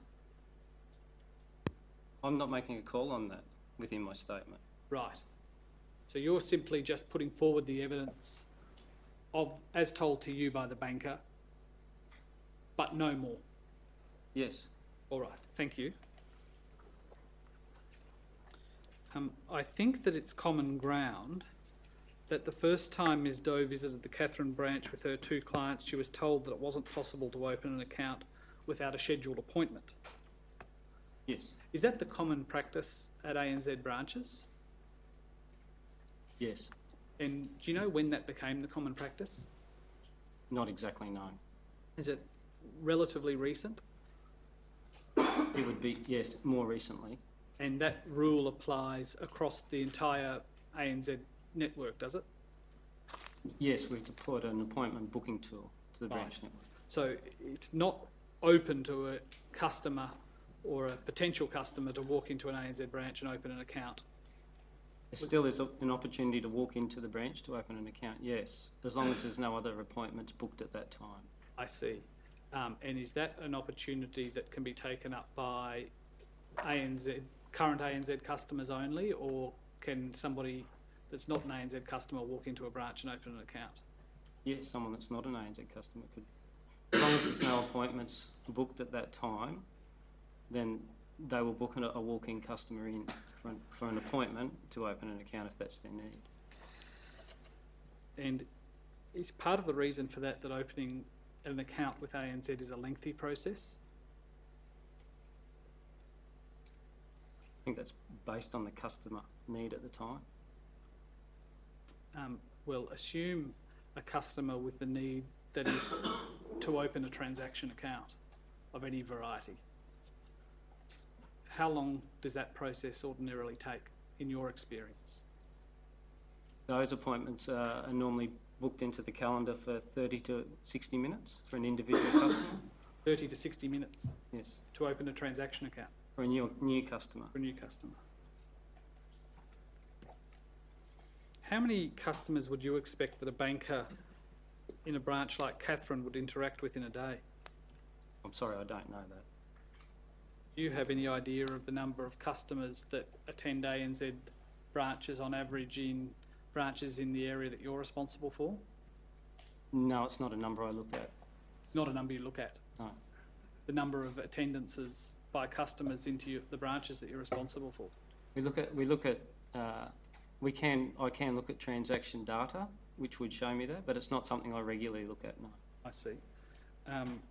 I'm not making a call on that within my statement. Right. So you're simply just putting forward the evidence of, as told to you by the banker, but no more. Yes. All right, thank you. Um, I think that it's common ground that the first time Miz Doe visited the Katherine branch with her two clients, she was told that it wasn't possible to open an account without a scheduled appointment. Yes. Is that the common practice at A N Z branches? Yes. And do you know when that became the common practice? Not exactly, no. Is it relatively recent? It would be, yes, more recently. And that rule applies across the entire A N Z network, does it? Yes, we've deployed an appointment booking tool to the Right. branch network. So it's not open to a customer or a potential customer to walk into an A N Z branch and open an account. There still is a- an opportunity to walk into the branch to open an account, yes, as long as there's no other appointments booked at that time. I see. Um, and is that an opportunity that can be taken up by A N Z, current A N Z customers only, or can somebody that's not an A N Z customer walk into a branch and open an account? Yes, someone that's not an A N Z customer could, as long as there's no appointments booked at that time, then they will book a, a walk-in customer in for an, for an appointment to open an account if that's their need. And is part of the reason for that that opening an account with A N Z is a lengthy process? I think that's based on the customer need at the time. Um, well, assume a customer with the need that is to open a transaction account of any variety. How long does that process ordinarily take, in your experience? Those appointments uh, are normally booked into the calendar for thirty to sixty minutes for an individual customer. thirty to sixty minutes Yes, to open a transaction account for a new, new customer. for a new customer. How many customers would you expect that a banker in a branch like Katherine would interact with in a day? I'm sorry, I don't know that. Do you have any idea of the number of customers that attend A N Z branches on average in branches in the area that you're responsible for? No, it's not a number I look at. Not a number you look at. No. The number of attendances by customers into your, the branches that you're responsible for. We look at, we look at, uh, we can, I can look at transaction data, which would show me that, but it's not something I regularly look at, no. I see. Um,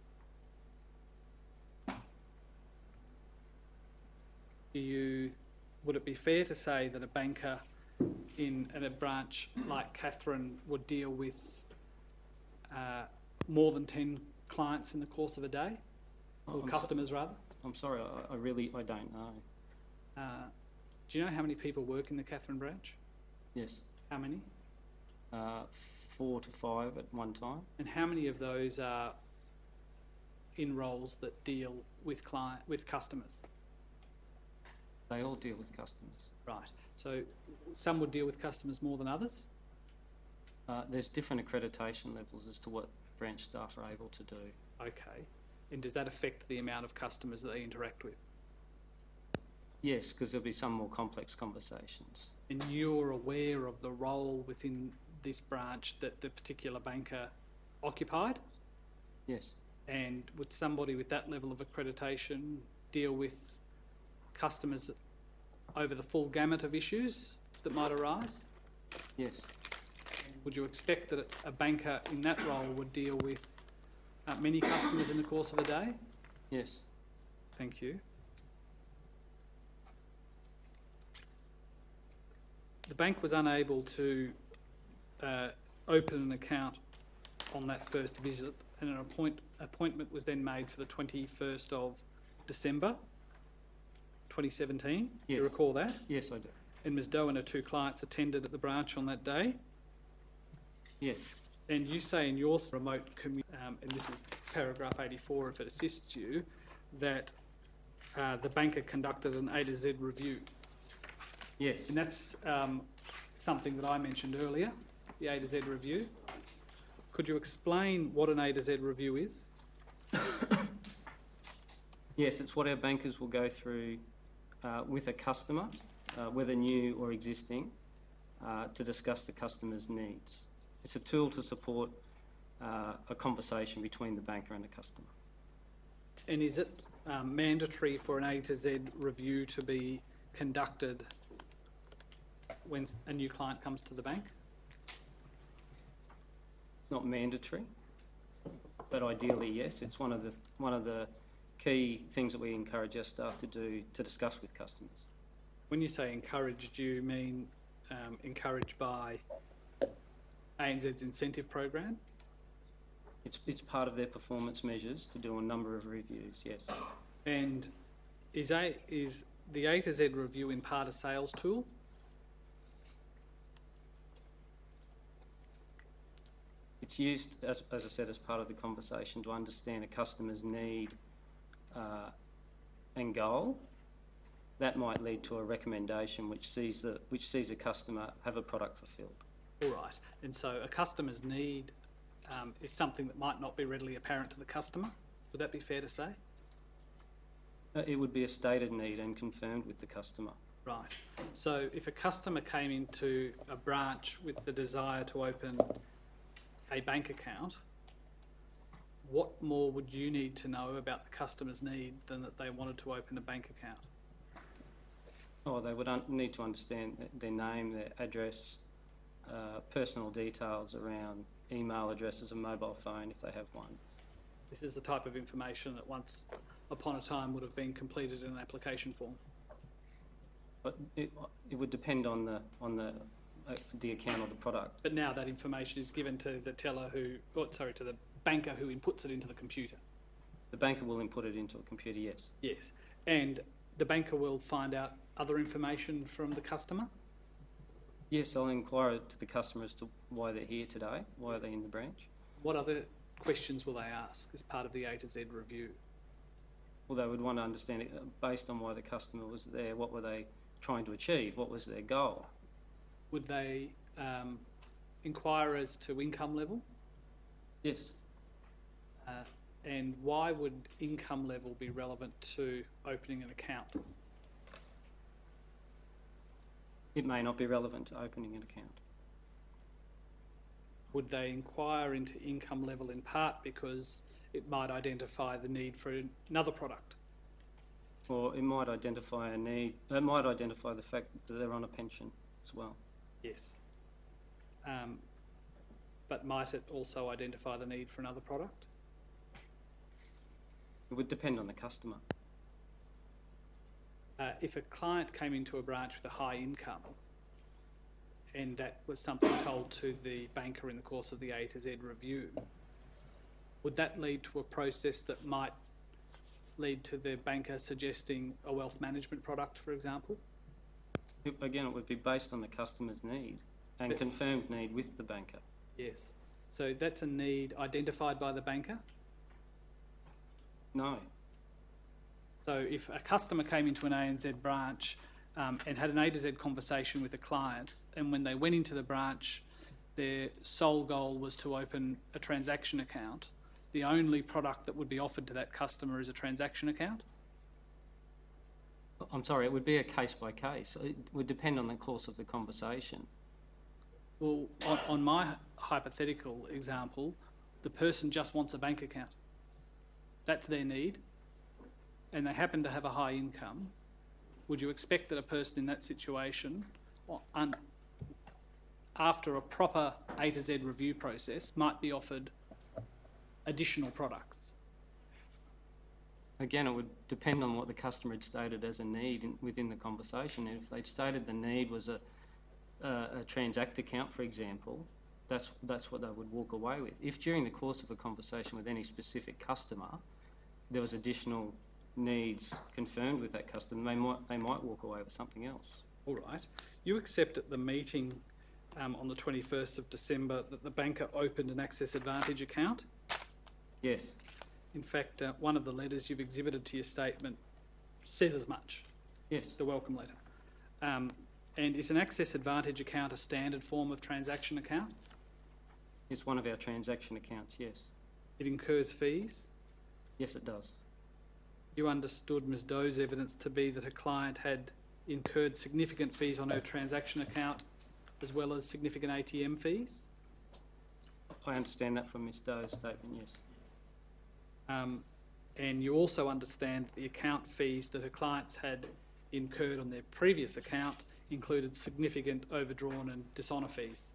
do you, would it be fair to say that a banker in, in a branch like Katherine would deal with uh, more than ten clients in the course of a day? Or I'm so- customers, rather? I'm sorry, I, I really, I don't know. Uh, do you know how many people work in the Katherine branch? Yes, How many? uh, four to five at one time. And how many of those are in roles that deal with client, with customers? They all deal with customers. Right. So some would deal with customers more than others? Uh, there's different accreditation levels as to what branch staff are able to do. Okay. And does that affect the amount of customers that they interact with? Yes, because there'll be some more complex conversations. And you're aware of the role within this branch that the particular banker occupied? Yes, And would somebody with that level of accreditation deal with customers over the full gamut of issues that might arise? yes, Would you expect that a banker in that role would deal with uh, many customers in the course of a day? yes. Thank you. The bank was unable to uh, open an account on that first visit, and an appoint, appointment was then made for the twenty-first of December twenty seventeen. Do you Yes. recall that? Yes, I do. And Miz Doe and her two clients attended at the branch on that day. Yes, And you say in your remote commu- um, and this is paragraph eighty-four if it assists you, that uh, the banker conducted an A to Z review. yes. And that's um, something that I mentioned earlier, the A to Z review. Could you explain what an A to Z review is? Yes, it's what our bankers will go through uh, with a customer, uh, whether new or existing, uh, to discuss the customer's needs. It's a tool to support uh, a conversation between the banker and the customer. And is it um, mandatory for an A to Z review to be conducted when a new client comes to the bank? It's not mandatory, but ideally, yes. It's one of the one of the key things that we encourage our staff to do to discuss with customers. When you say encouraged, do you mean um, encouraged by A N Z's incentive program? It's it's part of their performance measures to do a number of reviews. Yes, And is a is the A to Z review in part a sales tool? It's used, as, as I said, as part of the conversation to understand a customer's need uh, and goal. That might lead to a recommendation which sees the which sees a customer have a product fulfilled. All right. And so a customer's need um, is something that might not be readily apparent to the customer. Would that be fair to say? Uh, it would be a stated need and confirmed with the customer. Right. So if a customer came into a branch with the desire to open a bank account, what more would you need to know about the customer's need than that they wanted to open a bank account? Oh, they would un- need to understand th- their name, their address, uh, personal details around email addresses and mobile phone if they have one. This is the type of information that once upon a time would have been completed in an application form. But it, it would depend on the on the uh, the account or the product. But now that information is given to the teller who, or sorry, to the banker who inputs it into the computer. The banker will input it into a computer, yes. Yes. And the banker will find out other information from the customer? Yes, I'll inquire to the customer as to why they're here today, why are they in the branch. What other questions will they ask as part of the A to Z review? Well, they would want to understand it uh, based on why the customer was there, what were they trying to achieve, what was their goal. Would they um, inquire as to income level? Yes. Uh, and why would income level be relevant to opening an account? It may not be relevant to opening an account. Would they inquire into income level in part because it might identify the need for another product? Or it might identify a need, it might identify the fact that they're on a pension as well. Yes. Um, but might it also identify the need for another product? It would depend on the customer. Uh, if a client came into a branch with a high income and that was something told to the banker in the course of the A to Z review, would that lead to a process that might lead to the banker suggesting a wealth management product, for example? It, again, it would be based on the customer's need and But- confirmed need with the banker. Yes. So that's a need identified by the banker? No. So if a customer came into an A N Z branch um, and had an A to Z conversation with a client, and when they went into the branch, their sole goal was to open a transaction account, the only product that would be offered to that customer is a transaction account? I'm sorry, it would be a case by case. It would depend on the course of the conversation. Well, on, on my hypothetical example, the person just wants a bank account. That's their need, and they happen to have a high income. Would you expect that a person in that situation, or un, after a proper A to Z review process, might be offered additional products? Again, it would depend on what the customer had stated as a need in, within the conversation. And if they'd stated the need was a, a, a transact account, for example, that's, that's what they would walk away with. If during the course of a conversation with any specific customer, there was additional needs confirmed with that customer, they might, they might walk away with something else. All right. You accept at the meeting um, on the twenty-first of December that the banker opened an Access Advantage account? Yes. In fact, uh, one of the letters you've exhibited to your statement says as much, Yes. the welcome letter. Um, and is an Access Advantage account a standard form of transaction account? It's one of our transaction accounts, yes. It incurs fees? Yes, it does. You understood Miz Doe's evidence to be that a client had incurred significant fees on her transaction account as well as significant A T M fees? I understand that from Miz Doe's statement, yes. Um, and you also understand the account fees that her clients had incurred on their previous account included significant overdrawn and dishonour fees.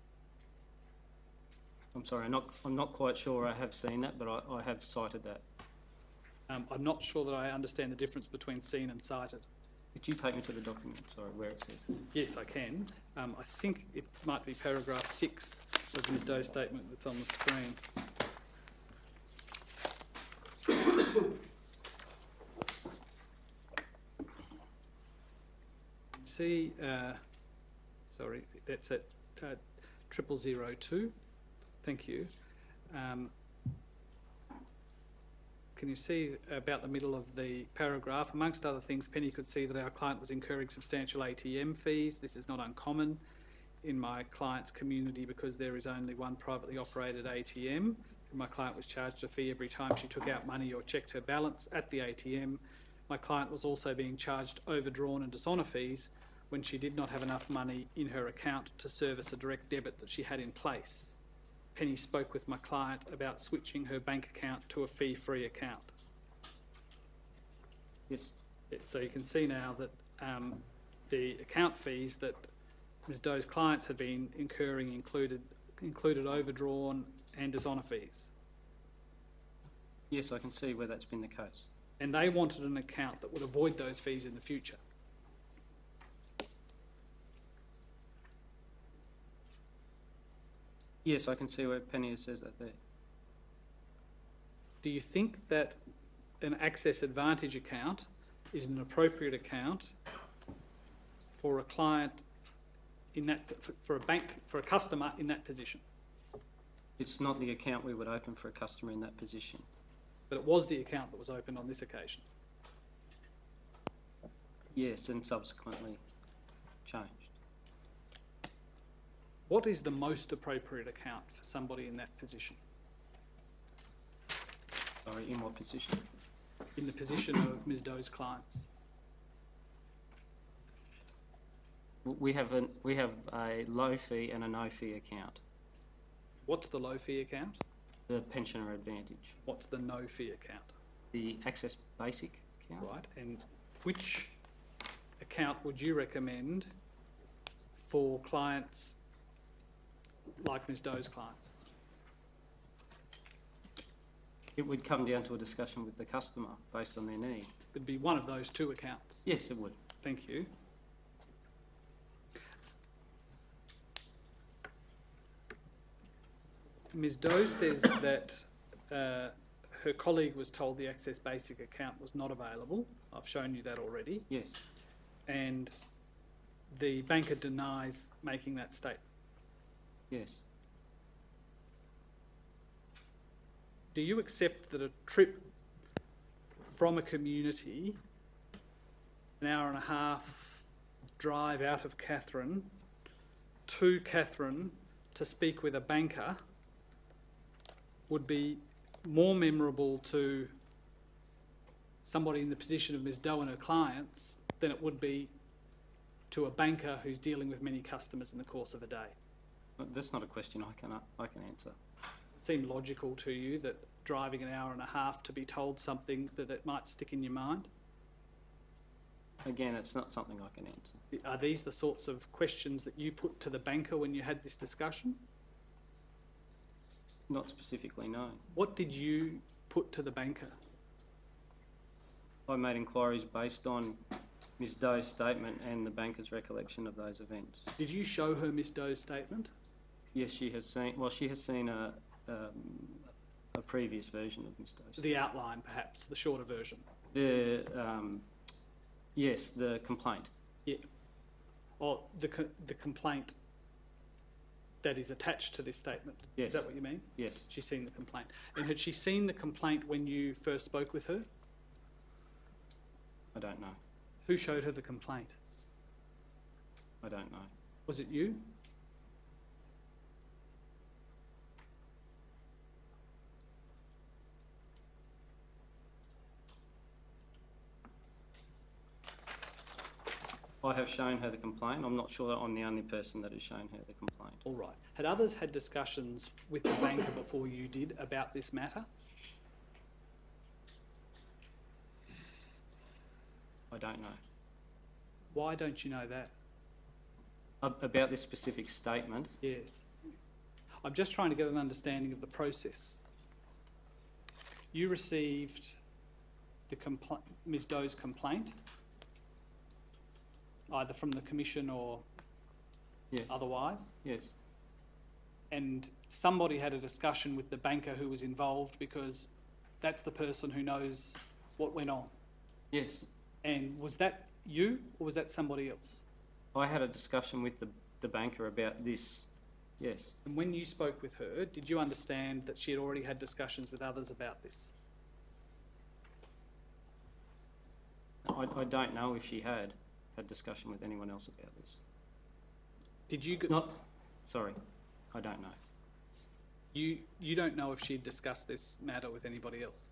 I'm sorry, I'm not, I'm not quite sure I have seen that, but I, I have cited that. Um, I'm not sure that I understand the difference between seen and cited. Could you take me to the document, sorry, where it says? Yes, I can. Um, I think it might be paragraph six of Miz Doe's statement that's on the screen. See, uh, sorry, that's at uh, triple zero two. Thank you. Um, can you see about the middle of the paragraph? Amongst other things, Penny could see that our client was incurring substantial A T M fees. This is not uncommon in my client's community because there is only one privately operated A T M. My client was charged a fee every time she took out money or checked her balance at the A T M. My client was also being charged overdrawn and dishonour fees when she did not have enough money in her account to service a direct debit that she had in place. Penny spoke with my client about switching her bank account to a fee-free account. Yes. Yes, so you can see now that um, the account fees that Miz Doe's clients had been incurring included included overdrawn and dishonour fees. Yes, I can see where that's been the case. And they wanted an account that would avoid those fees in the future. Yes, I can see where Penny says that there. Do you think that an Access Advantage account is an appropriate account for a client in that, for a bank, for a customer in that position? It's not the account we would open for a customer in that position. But it was the account that was opened on this occasion. Yes, and subsequently changed. What is the most appropriate account for somebody in that position? Sorry, in what position? In the position of Miz Doe's clients? We have a, we have a low fee and a no fee account. What's the low fee account? The pensioner advantage. What's the no fee account? The Access Basic account. Right, and which account would you recommend for clients like Miz Doe's clients? It would come down to a discussion with the customer based on their need. It'd be one of those two accounts. Yes, it would. Thank you. Miz Doe says that uh, her colleague was told the Access Basic account was not available. I've shown you that already. Yes. And the banker denies making that statement. Yes. Do you accept that a trip from a community, an hour and a half drive out of Katherine, to Katherine to speak with a banker would be more memorable to somebody in the position of Miz Doe and her clients than it would be to a banker who's dealing with many customers in the course of a day? That's not a question I can, I can answer. Seem logical to you that driving an hour and a half to be told something that it might stick in your mind? Again, it's not something I can answer. Are these the sorts of questions that you put to the banker when you had this discussion? Not specifically, no. What did you put to the banker? I made inquiries based on Miz Doe's statement and the banker's recollection of those events. Did you show her Miz Doe's statement? Yes, she has seen, well, she has seen a, um, a previous version of Miz Doe's. The outline, perhaps, the shorter version? The, um, yes, the complaint. Yeah. Or the, co the complaint that is attached to this statement? Yes. Is that what you mean? Yes. She's seen the complaint. And had she seen the complaint when you first spoke with her? I don't know. Who showed her the complaint? I don't know. Was it you? I have shown her the complaint. I'm not sure that I'm the only person that has shown her the complaint. All right. Had others had discussions with the banker before you did about this matter? I don't know. Why don't you know that? Ab- About this specific statement, Yes. I'm just trying to get an understanding of the process. You received the compl- Miz Doe's complaint, either from the Commission or yes, otherwise, yes, and somebody had a discussion with the banker who was involved because that's the person who knows what went on. yes. And was that you or was that somebody else? I had a discussion with the, the banker about this Yes. And when you spoke with her, did you understand that she had already had discussions with others about this? I, I don't know if she had had discussion with anyone else about this. Did you, go- Not, sorry, I don't know. you, you don't know if she'd discussed this matter with anybody else?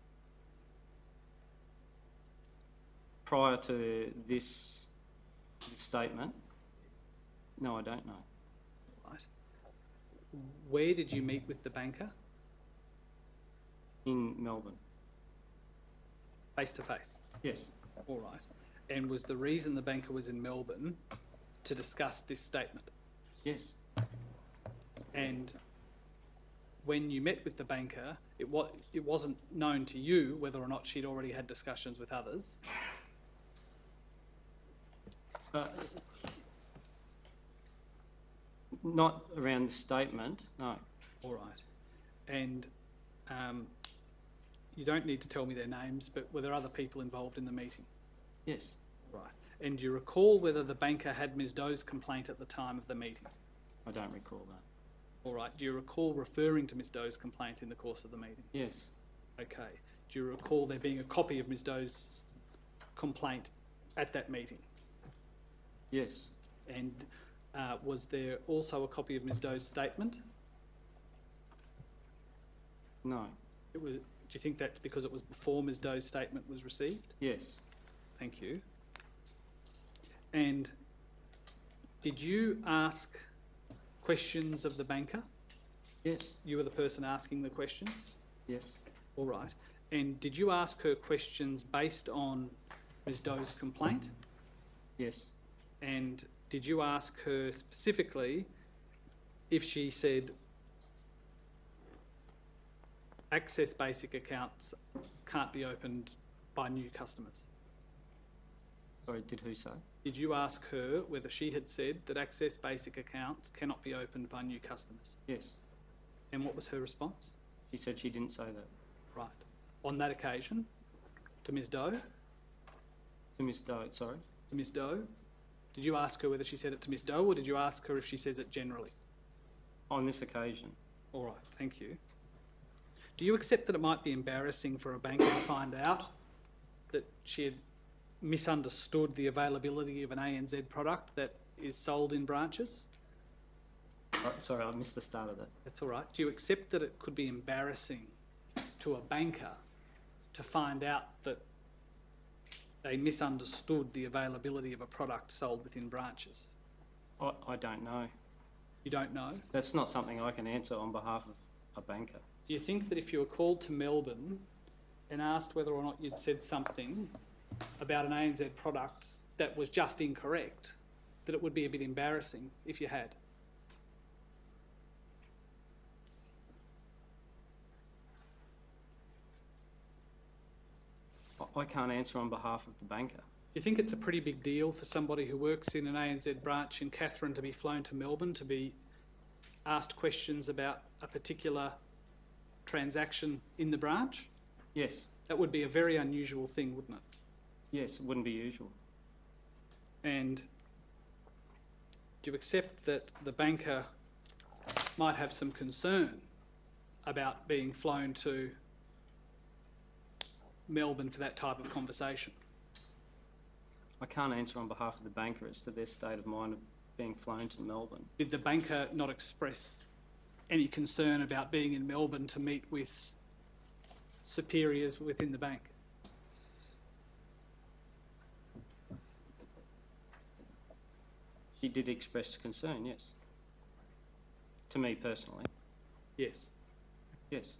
Prior to this, this statement, no, I don't know. Right. Where did you meet with the banker? In Melbourne, Face to face? yes, All right. And was the reason the banker was in Melbourne to discuss this statement? yes, And when you met with the banker, it, wa- it wasn't known to you whether or not she'd already had discussions with others. uh, not around the statement, no, All right. And um, you don't need to tell me their names, but were there other people involved in the meeting? yes, Right. And do you recall whether the banker had Ms Doe's complaint at the time of the meeting? I don't recall that. All right. Do you recall referring to Ms Doe's complaint in the course of the meeting? Yes, Okay. Do you recall there being a copy of Ms Doe's complaint at that meeting? yes, And uh, was there also a copy of Ms Doe's statement? no, It was, do you think that's because it was before Ms Doe's statement was received? yes, Thank you. And did you ask questions of the banker? yes, You were the person asking the questions? yes, All right. And did you ask her questions based on Ms Doe's complaint? yes, And did you ask her specifically if she said Access Basic accounts can't be opened by new customers? sorry, did who say? Did you ask her whether she had said that Access Basic accounts cannot be opened by new customers? Yes, And what was her response? she said she didn't say that. Right. On that occasion, to Ms Doe, To Miss Doe, sorry, to Ms Doe, did you ask her whether she said it to Ms Doe, or did you ask her if she says it generally? on this occasion, All right, thank you. Do you accept that it might be embarrassing for a banker to find out that she had misunderstood the availability of an A N Z product that is sold in branches? oh, sorry, I missed the start of that. That's all right. Do you accept that it could be embarrassing to a banker to find out that they misunderstood the availability of a product sold within branches? I, I don't know. You don't know? That's not something I can answer on behalf of a banker. Do you think that if you were called to Melbourne and asked whether or not you'd said something about an A N Z product that was just incorrect, that it would be a bit embarrassing if you had? I, I can't answer on behalf of the banker. Do you think it's a pretty big deal for somebody who works in an A N Z branch in Katherine to be flown to Melbourne to be asked questions about a particular transaction in the branch? Yes, That would be a very unusual thing, wouldn't it? yes, it wouldn't be usual. And do you accept that the banker might have some concern about being flown to Melbourne for that type of conversation? I can't answer on behalf of the banker as to their state of mind of being flown to Melbourne. Did the banker not express any concern about being in Melbourne to meet with superiors within the bank? She did express concern, yes. To me personally, Yes. yes.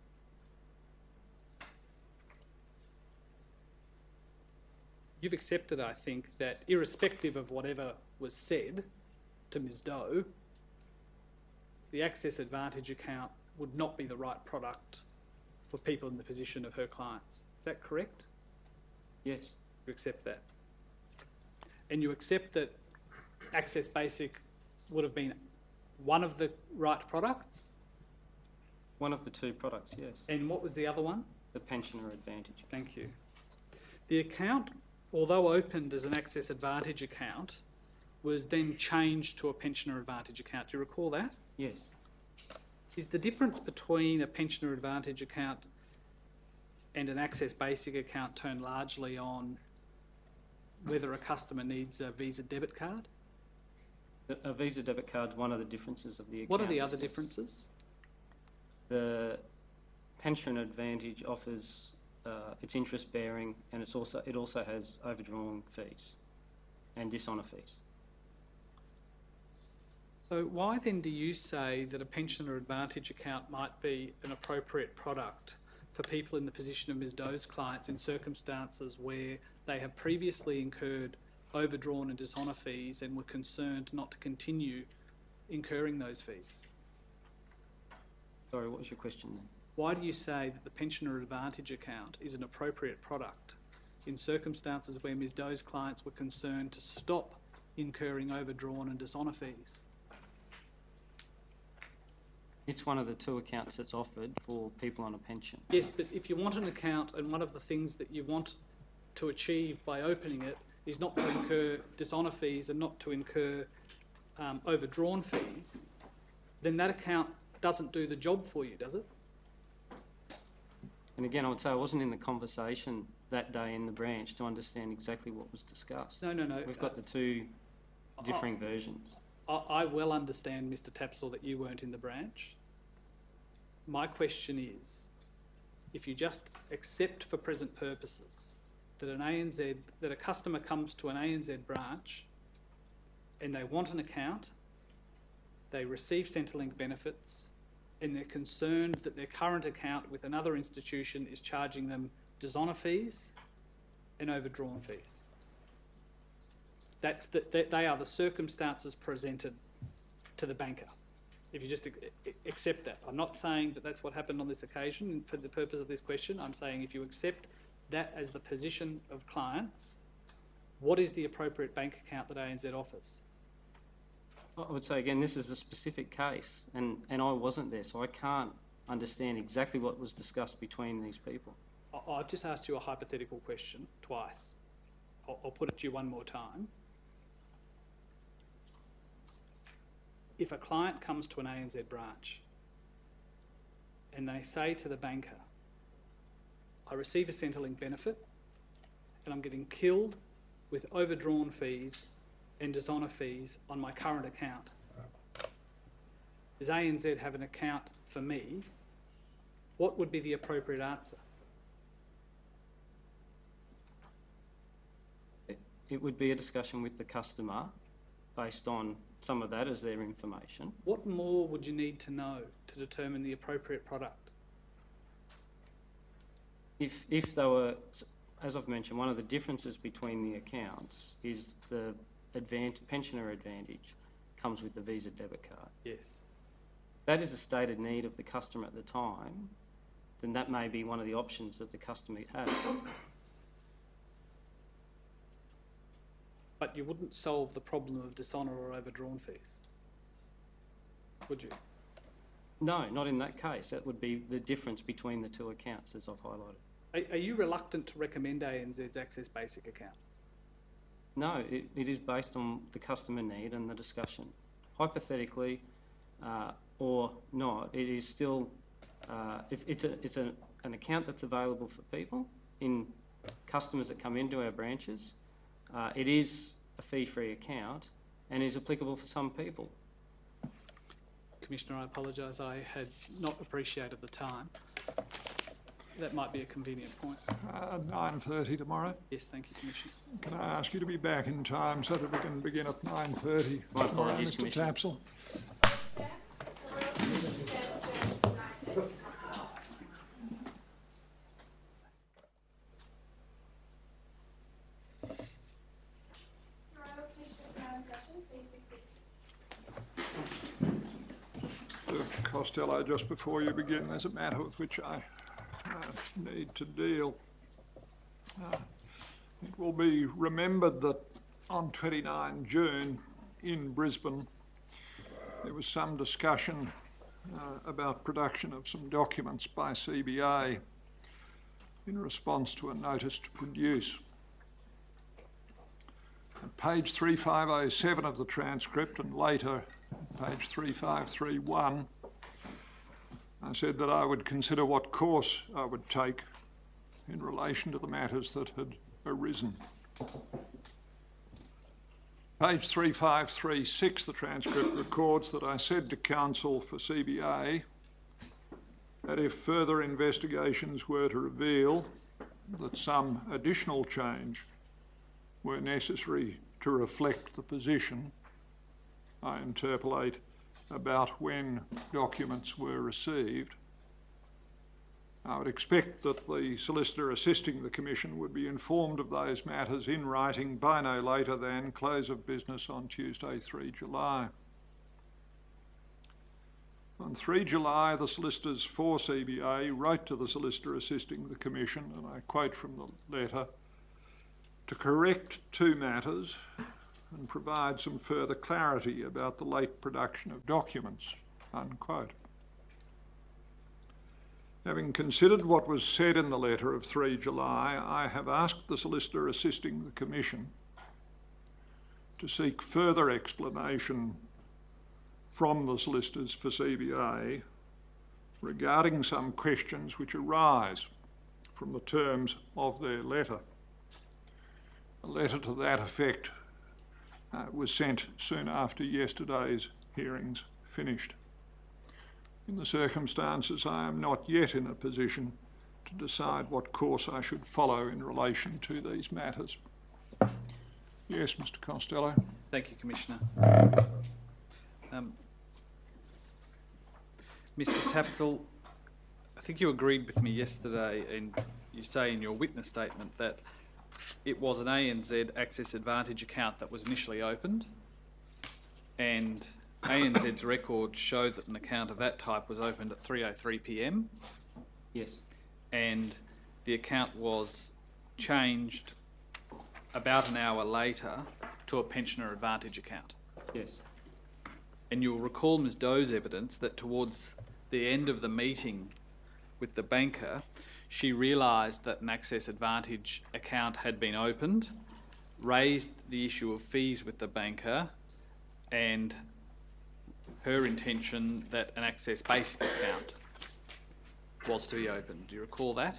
You've accepted, I think, that irrespective of whatever was said to Ms Doe, the Access Advantage account would not be the right product for people in the position of her clients. Is that correct? Yes, You accept that? And you accept that Access Basic would have been one of the right products? one of the two products, yes. And what was the other one? The pensioner advantage. Thank you. The account, although opened as an Access Advantage account, was then changed to a Pensioner Advantage account. Do you recall that? Yes. Is the difference between a pensioner advantage account and an Access Basic account turned largely on whether a customer needs a Visa debit card? A Visa debit card is one of the differences of the account. What are the other differences? The pension advantage offers uh, it's interest bearing, and it's also it also has overdrawn fees and dishonour fees. So why then do you say that a pensioner advantage account might be an appropriate product for people in the position of Miz Doe's clients in circumstances where they have previously incurred overdrawn and dishonour fees and were concerned not to continue incurring those fees? Sorry, what was your question then? Why do you say that the pensioner advantage account is an appropriate product in circumstances where Miz Doe's clients were concerned to stop incurring overdrawn and dishonour fees? It's one of the two accounts that's offered for people on a pension. Yes, but if you want an account and one of the things that you want to achieve by opening it is not to incur dishonour fees and not to incur um, overdrawn fees, then that account doesn't do the job for you, does it? And again, I would say I wasn't in the conversation that day in the branch to understand exactly what was discussed. No, no, no. We've got uh, the two differing versions. I, I well understand, Mister Tapsell, that you weren't in the branch. My question is, if you just accept for present purposes that an A N Z, that a customer comes to an A N Z branch and they want an account, they receive Centrelink benefits, and they're concerned that their current account with another institution is charging them dishonour fees and overdrawn fees. That's the, that they are the circumstances presented to the banker. If you just accept that. I'm not saying that that's what happened on this occasion for the purpose of this question. I'm saying if you accept that as the position of clients, what is the appropriate bank account that A N Z offers? I would say again, this is a specific case, and, and I wasn't there, so I can't understand exactly what was discussed between these people. I- I've just asked you a hypothetical question twice. I'll, I'll put it to you one more time. If a client comes to an A N Z branch and they say to the banker, I receive a Centrelink benefit and I'm getting killed with overdrawn fees and dishonour fees on my current account. Does A N Z have an account for me? What would be the appropriate answer? It, it would be a discussion with the customer based on some of that as their information. What more would you need to know to determine the appropriate product? If, if they were, as I've mentioned, one of the differences between the accounts is the advantage, pensioner advantage comes with the Visa debit card. Yes. That is a stated need of the customer at the time, then that may be one of the options that the customer has. But you wouldn't solve the problem of dishonour or overdrawn fees, would you? No, not in that case. That would be the difference between the two accounts, as I've highlighted. Are, are you reluctant to recommend A N Z's Access Basic account? No, it, it is based on the customer need and the discussion. Hypothetically, uh, or not, it is still, uh, it's, it's, a, it's a, an account that's available for people, in customers that come into our branches. Uh, it is a fee-free account and is applicable for some people. Commissioner, I apologise, I had not appreciated the time. That might be a convenient point. Uh, nine thirty tomorrow. Yes, thank you, Commissioner. Can I ask you to be back in time so that we can begin at nine thirty? My apologies, Mister Commissioner. Tapsell. Royal Commissioners now in session, please be seated. Mister Costello, just before you begin, there's a matter with which I uh, need to deal. Uh, it will be remembered that on twenty-ninth June in Brisbane, there was some discussion uh, about production of some documents by C B A in response to a notice to produce. At page three five oh seven of the transcript and later page three five three one, I said that I would consider what course I would take in relation to the matters that had arisen. Page three five three six, the transcript records that I said to counsel for C B A that if further investigations were to reveal that some additional change were necessary to reflect the position I interpolate about when documents were received, I would expect that the solicitor assisting the Commission would be informed of those matters in writing by no later than close of business on Tuesday, the third of July. On the third of July, the solicitors for C B A wrote to the solicitor assisting the Commission, and I quote from the letter, to correct two matters and provide some further clarity about the late production of documents, unquote. Having considered what was said in the letter of the third of July, I have asked the solicitor assisting the Commission to seek further explanation from the solicitors for C B A regarding some questions which arise from the terms of their letter. A letter to that effect uh, was sent soon after yesterday's hearings finished. In the circumstances, I am not yet in a position to decide what course I should follow in relation to these matters. Yes, Mister Costello. Thank you, Commissioner. Um, Mister Tapsell, I think you agreed with me yesterday, and you say in your witness statement that it was an A N Z Access Advantage account that was initially opened, and A N Z's records show that an account of that type was opened at three oh three p m. Yes. And the account was changed about an hour later to a pensioner advantage account. Yes. And you'll recall Miz Doe's evidence that towards the end of the meeting with the banker, she realised that an Access Advantage account had been opened, raised the issue of fees with the banker, and her intention that an Access Basic account was to be opened. Do you recall that?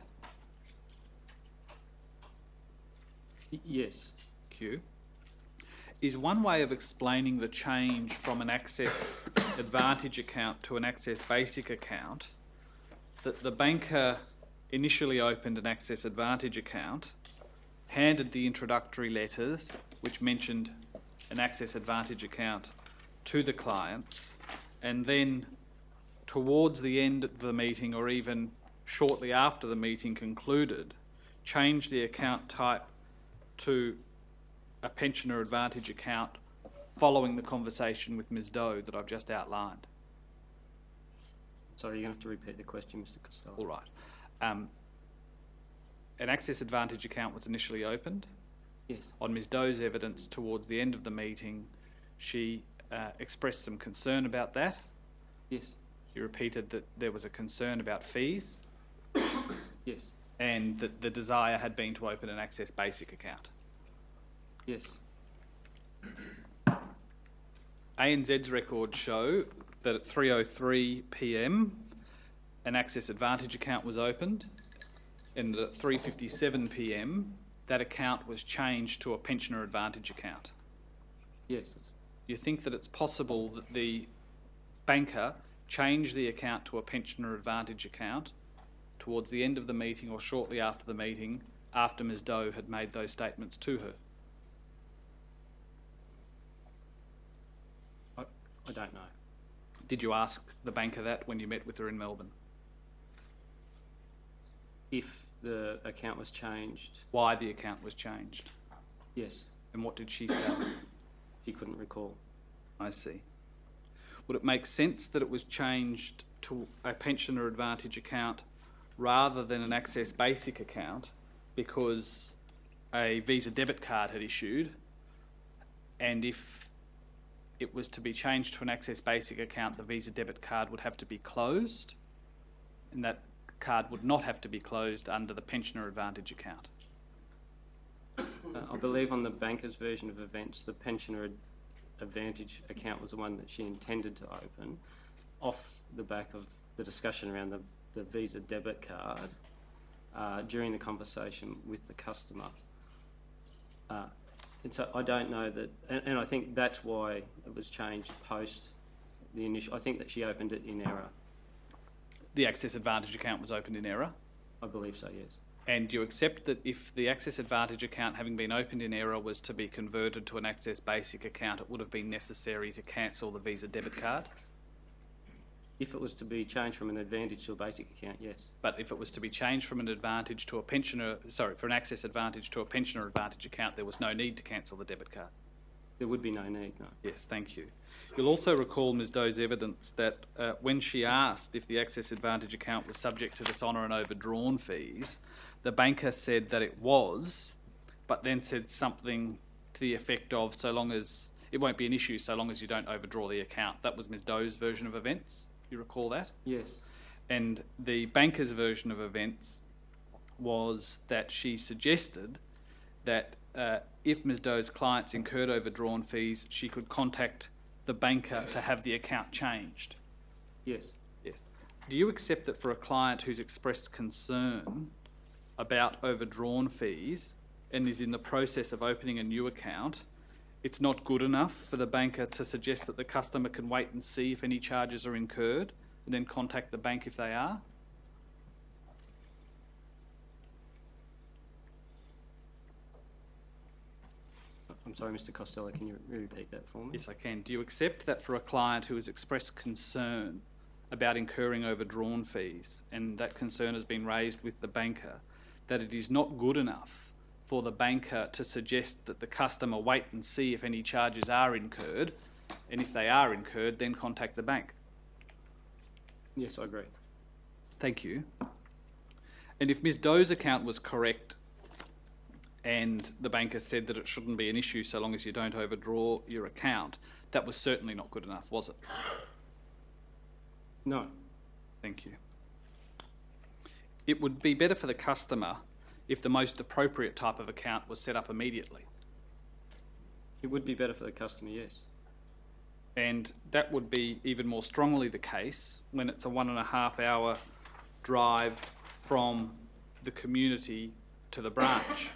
Y- yes. Q. Is one way of explaining the change from an Access Advantage account to an Access Basic account that the banker initially opened an Access Advantage account, handed the introductory letters which mentioned an Access Advantage account to the clients, and then towards the end of the meeting or even shortly after the meeting concluded, changed the account type to a pensioner advantage account following the conversation with Miz Doe that I've just outlined? Sorry, you're going to have to repeat the question, Mister Costello. All right. Um, an Access Advantage account was initially opened. Yes. On Miz Doe's evidence towards the end of the meeting, she uh, expressed some concern about that. Yes. She repeated that there was a concern about fees Yes. and that the desire had been to open an Access Basic account. Yes. A N Z's records show that at three oh three p m an Access Advantage account was opened, and that at three fifty-seven p m that account was changed to a pensioner advantage account. Yes. You think that it's possible that the banker changed the account to a pensioner advantage account towards the end of the meeting or shortly after the meeting, after Miz Doe had made those statements to her? I, I don't know. Did you ask the banker that when you met with her in Melbourne? If the account was changed, Why the account was changed? yes, And what did she say? he couldn't recall. I see. Would it make sense that it was changed to a pensioner advantage account rather than an Access Basic account because a Visa debit card had issued, and if it was to be changed to an Access Basic account, the Visa debit card would have to be closed, and that card would not have to be closed under the pensioner advantage account? Uh, I believe on the banker's version of events, the pensioner ad- advantage account was the one that she intended to open off the back of the discussion around the, the Visa debit card uh, during the conversation with the customer. Uh, and so I don't know that, and, and I think that's why it was changed post the initial, I think that she opened it in error. The Access Advantage account was opened in error? I believe so, yes. And do you accept that if the Access Advantage account, having been opened in error, was to be converted to an Access Basic account, it would have been necessary to cancel the Visa debit card? If it was to be changed from an Advantage to a basic account, yes. But if it was to be changed from an Advantage to a pensioner, sorry, for an Access Advantage to a pensioner Advantage account, there was no need to cancel the debit card? There would be no need, no. Yes, thank you. You'll also recall Ms Doe's evidence that uh, when she asked if the Access Advantage account was subject to dishonour and overdrawn fees, the banker said that it was, but then said something to the effect of, so long as, it won't be an issue so long as you don't overdraw the account. That was Ms Doe's version of events. You recall that? Yes. And the banker's version of events was that she suggested that uh, if Ms Doe's clients incurred overdrawn fees, she could contact the banker to have the account changed. Yes. Yes. Do you accept that for a client who's expressed concern about overdrawn fees and is in the process of opening a new account, it's not good enough for the banker to suggest that the customer can wait and see if any charges are incurred and then contact the bank if they are? I'm sorry, Mister Costello, can you repeat that for me? Yes, I can. Do you accept that for a client who has expressed concern about incurring overdrawn fees and that concern has been raised with the banker, that it is not good enough for the banker to suggest that the customer wait and see if any charges are incurred, and if they are incurred, then contact the bank? Yes, I agree. Thank you. And if Ms Doe's account was correct and the banker said that it shouldn't be an issue so long as you don't overdraw your account, that was certainly not good enough, was it? No. Thank you. It would be better for the customer if the most appropriate type of account was set up immediately. It would be better for the customer, yes. And that would be even more strongly the case when it's a one and a half hour drive from the community to the branch.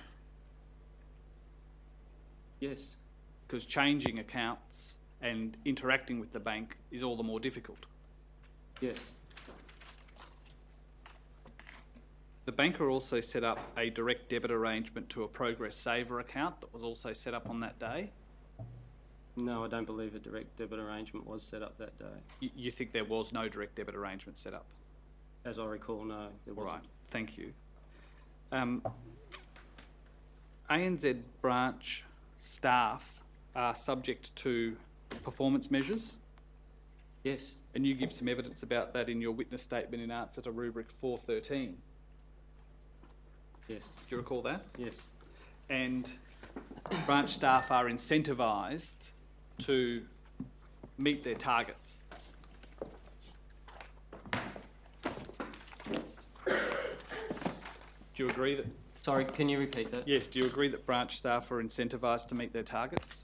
Yes. Because changing accounts and interacting with the bank is all the more difficult. Yes. The banker also set up a direct debit arrangement to a Progress Saver account that was also set up on that day. No, I don't believe a direct debit arrangement was set up that day. You, you think there was no direct debit arrangement set up? As I recall, no, there All wasn't. right, thank you. Um, A N Z branch staff are subject to performance measures, Yes. and you give some evidence about that in your witness statement in answer to rubric four thirteen. Yes. Do you recall that? Yes. And branch staff are incentivised to meet their targets. Do you agree that? Sorry, can you repeat that? Yes. Do you agree that branch staff are incentivised to meet their targets?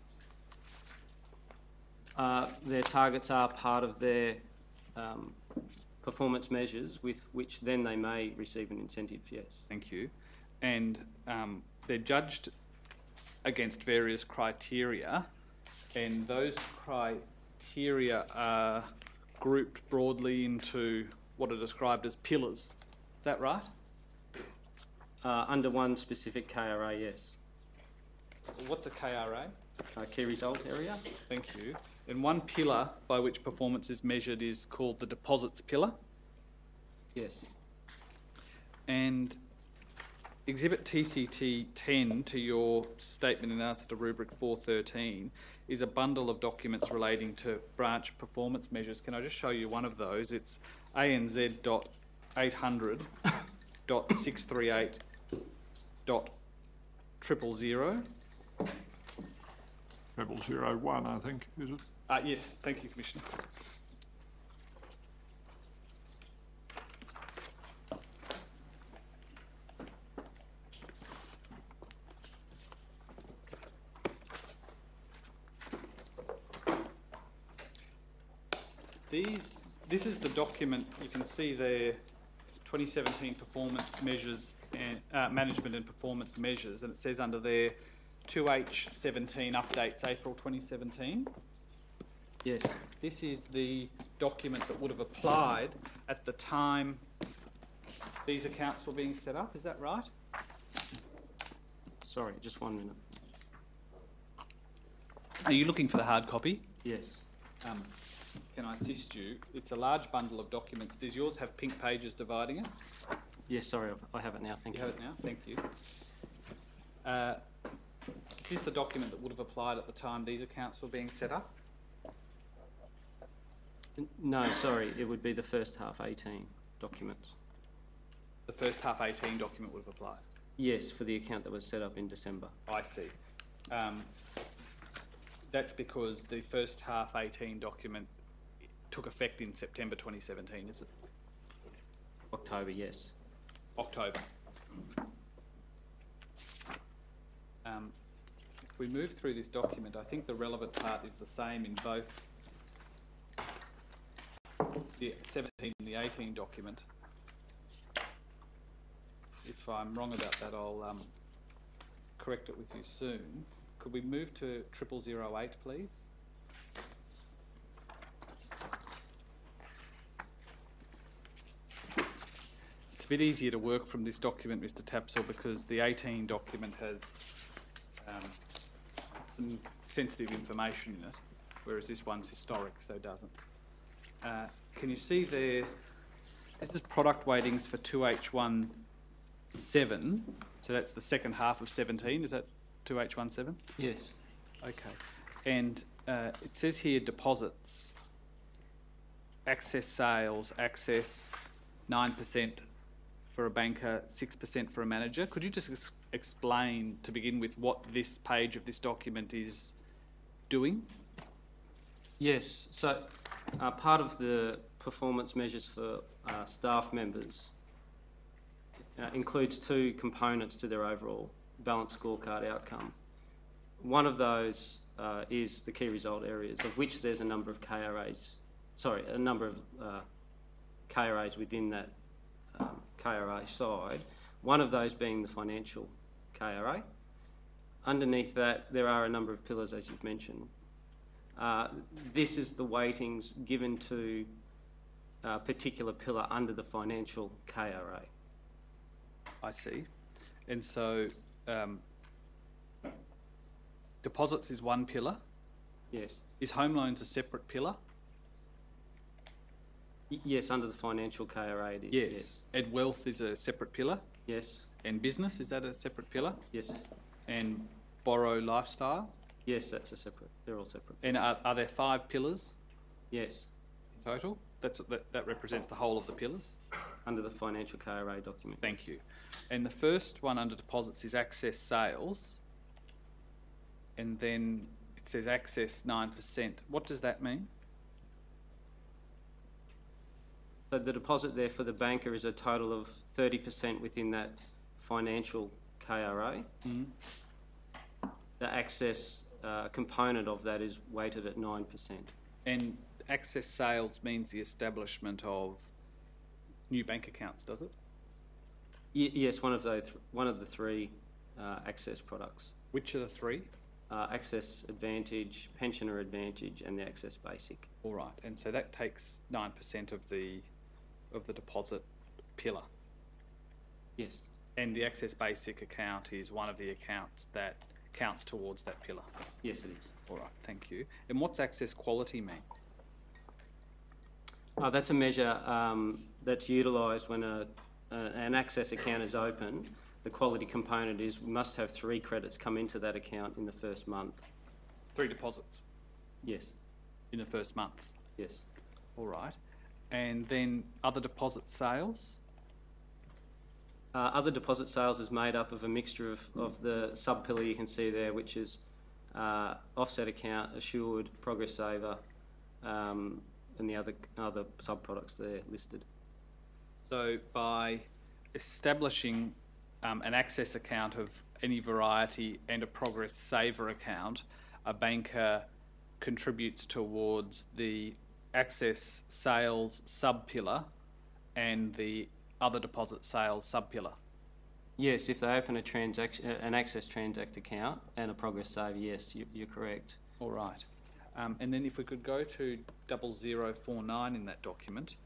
Uh, their targets are part of their um, performance measures with which then they may receive an incentive, yes. Thank you. And um, they're judged against various criteria, and those criteria are grouped broadly into what are described as pillars. Is that right? Uh, under one specific K R A, yes. What's a K R A? Uh, key result area? Thank you. And one pillar by which performance is measured is called the deposits pillar. Yes. And Exhibit T C T ten to your statement in answer to rubric four thirteen is a bundle of documents relating to branch performance measures. Can I just show you one of those? It's A N Z dot eight hundred dot six three eight dot triple zero. Treble zero one, I think, is it? Uh, yes, thank you, Commissioner. these, this is the document, you can see there, twenty seventeen performance measures and, uh, management and performance measures, and it says under there, two H seventeen updates April twenty seventeen. Yes. This is the document that would have applied at the time these accounts were being set up, is that right? Sorry, just one minute. Are you looking for the hard copy? Yes. Um, can I assist you? It's a large bundle of documents. Does yours have pink pages dividing it? Yes, sorry, I've- I have it now, thank You you. have it now? Thank you. Uh, is this the document that would have applied at the time these accounts were being set up? N- No, sorry, it would be the first half eighteen documents. The first half eighteen document would have applied? Yes, for the account that was set up in December. I see. Um, that's because the first half eighteen document took effect in September twenty seventeen, is it? October, yes. October. Um, if we move through this document, I think the relevant part is the same in both the seventeen and the eighteen document. If I'm wrong about that, I'll um, correct it with you soon. Could we move to triple zero eight, please? It's a bit easier to work from this document, Mister Tapsell, because the eighteen document has um, some sensitive information in it, whereas this one's historic, so it doesn't. Uh, can you see there, this is product weightings for two H one seven, so that's the second half of seventeen, is that two H one seven? Yes. Okay. And uh, it says here deposits, access sales, access nine percent for a banker, six percent for a manager. Could you just ex explain, to begin with, what this page of this document is doing? Yes, so uh, part of the performance measures for uh, staff members uh, includes two components to their overall balanced scorecard outcome. One of those uh, is the key result areas, of which there's a number of K R As, sorry, a number of uh, K R As within that um, K R A side, one of those being the financial K R A. Underneath that, there are a number of pillars, as you've mentioned. Uh, this is the weightings given to a particular pillar under the financial K R A. I see. And so um, deposits is one pillar. Yes. Is home loans a separate pillar? Y yes, under the financial K R A it is. Yes. Yes. And wealth is a separate pillar. Yes. And business, is that a separate pillar? Yes. And borrow lifestyle? Yes, that's a separate. They're all separate. And are, are there five pillars Yes, in total? That's, that, that represents the whole of the pillars? under the financial K R A document. Thank you. And the first one under deposits is access sales. And then it says access nine percent. What does that mean? So the deposit there for the banker is a total of thirty percent within that financial K R A. Mm-hmm. The access uh, component of that is weighted at nine percent. And access sales means the establishment of new bank accounts, does it? Y yes, one of those, th one of the three uh, access products: Which are the three? uh, Access Advantage, Pensioner Advantage, and the Access Basic. All right. And so that takes nine percent of the of the deposit pillar. Yes, And the access basic account is one of the accounts that counts towards that pillar. yes, it is. All right. Thank you. And what's access quality mean? Uh, that's a measure um, that's utilised when a, a, an access account is open. The quality component is we must have three credits come into that account in the first month. Three deposits Yes, in the first month. yes. All right. And then other deposit sales? Uh, other deposit sales is made up of a mixture of, of the sub-pillar you can see there, which is uh, offset account, assured, progress saver, um, and the other, other sub-products there listed. So by establishing um, an access account of any variety and a progress saver account, a banker contributes towards the access sales sub-pillar and the other deposit sales sub-pillar? Yes, if they open a transaction, an Access Transact account and a Progress Save, yes, you, you're correct. All right. Um, and then if we could go to double zero four nine in that document.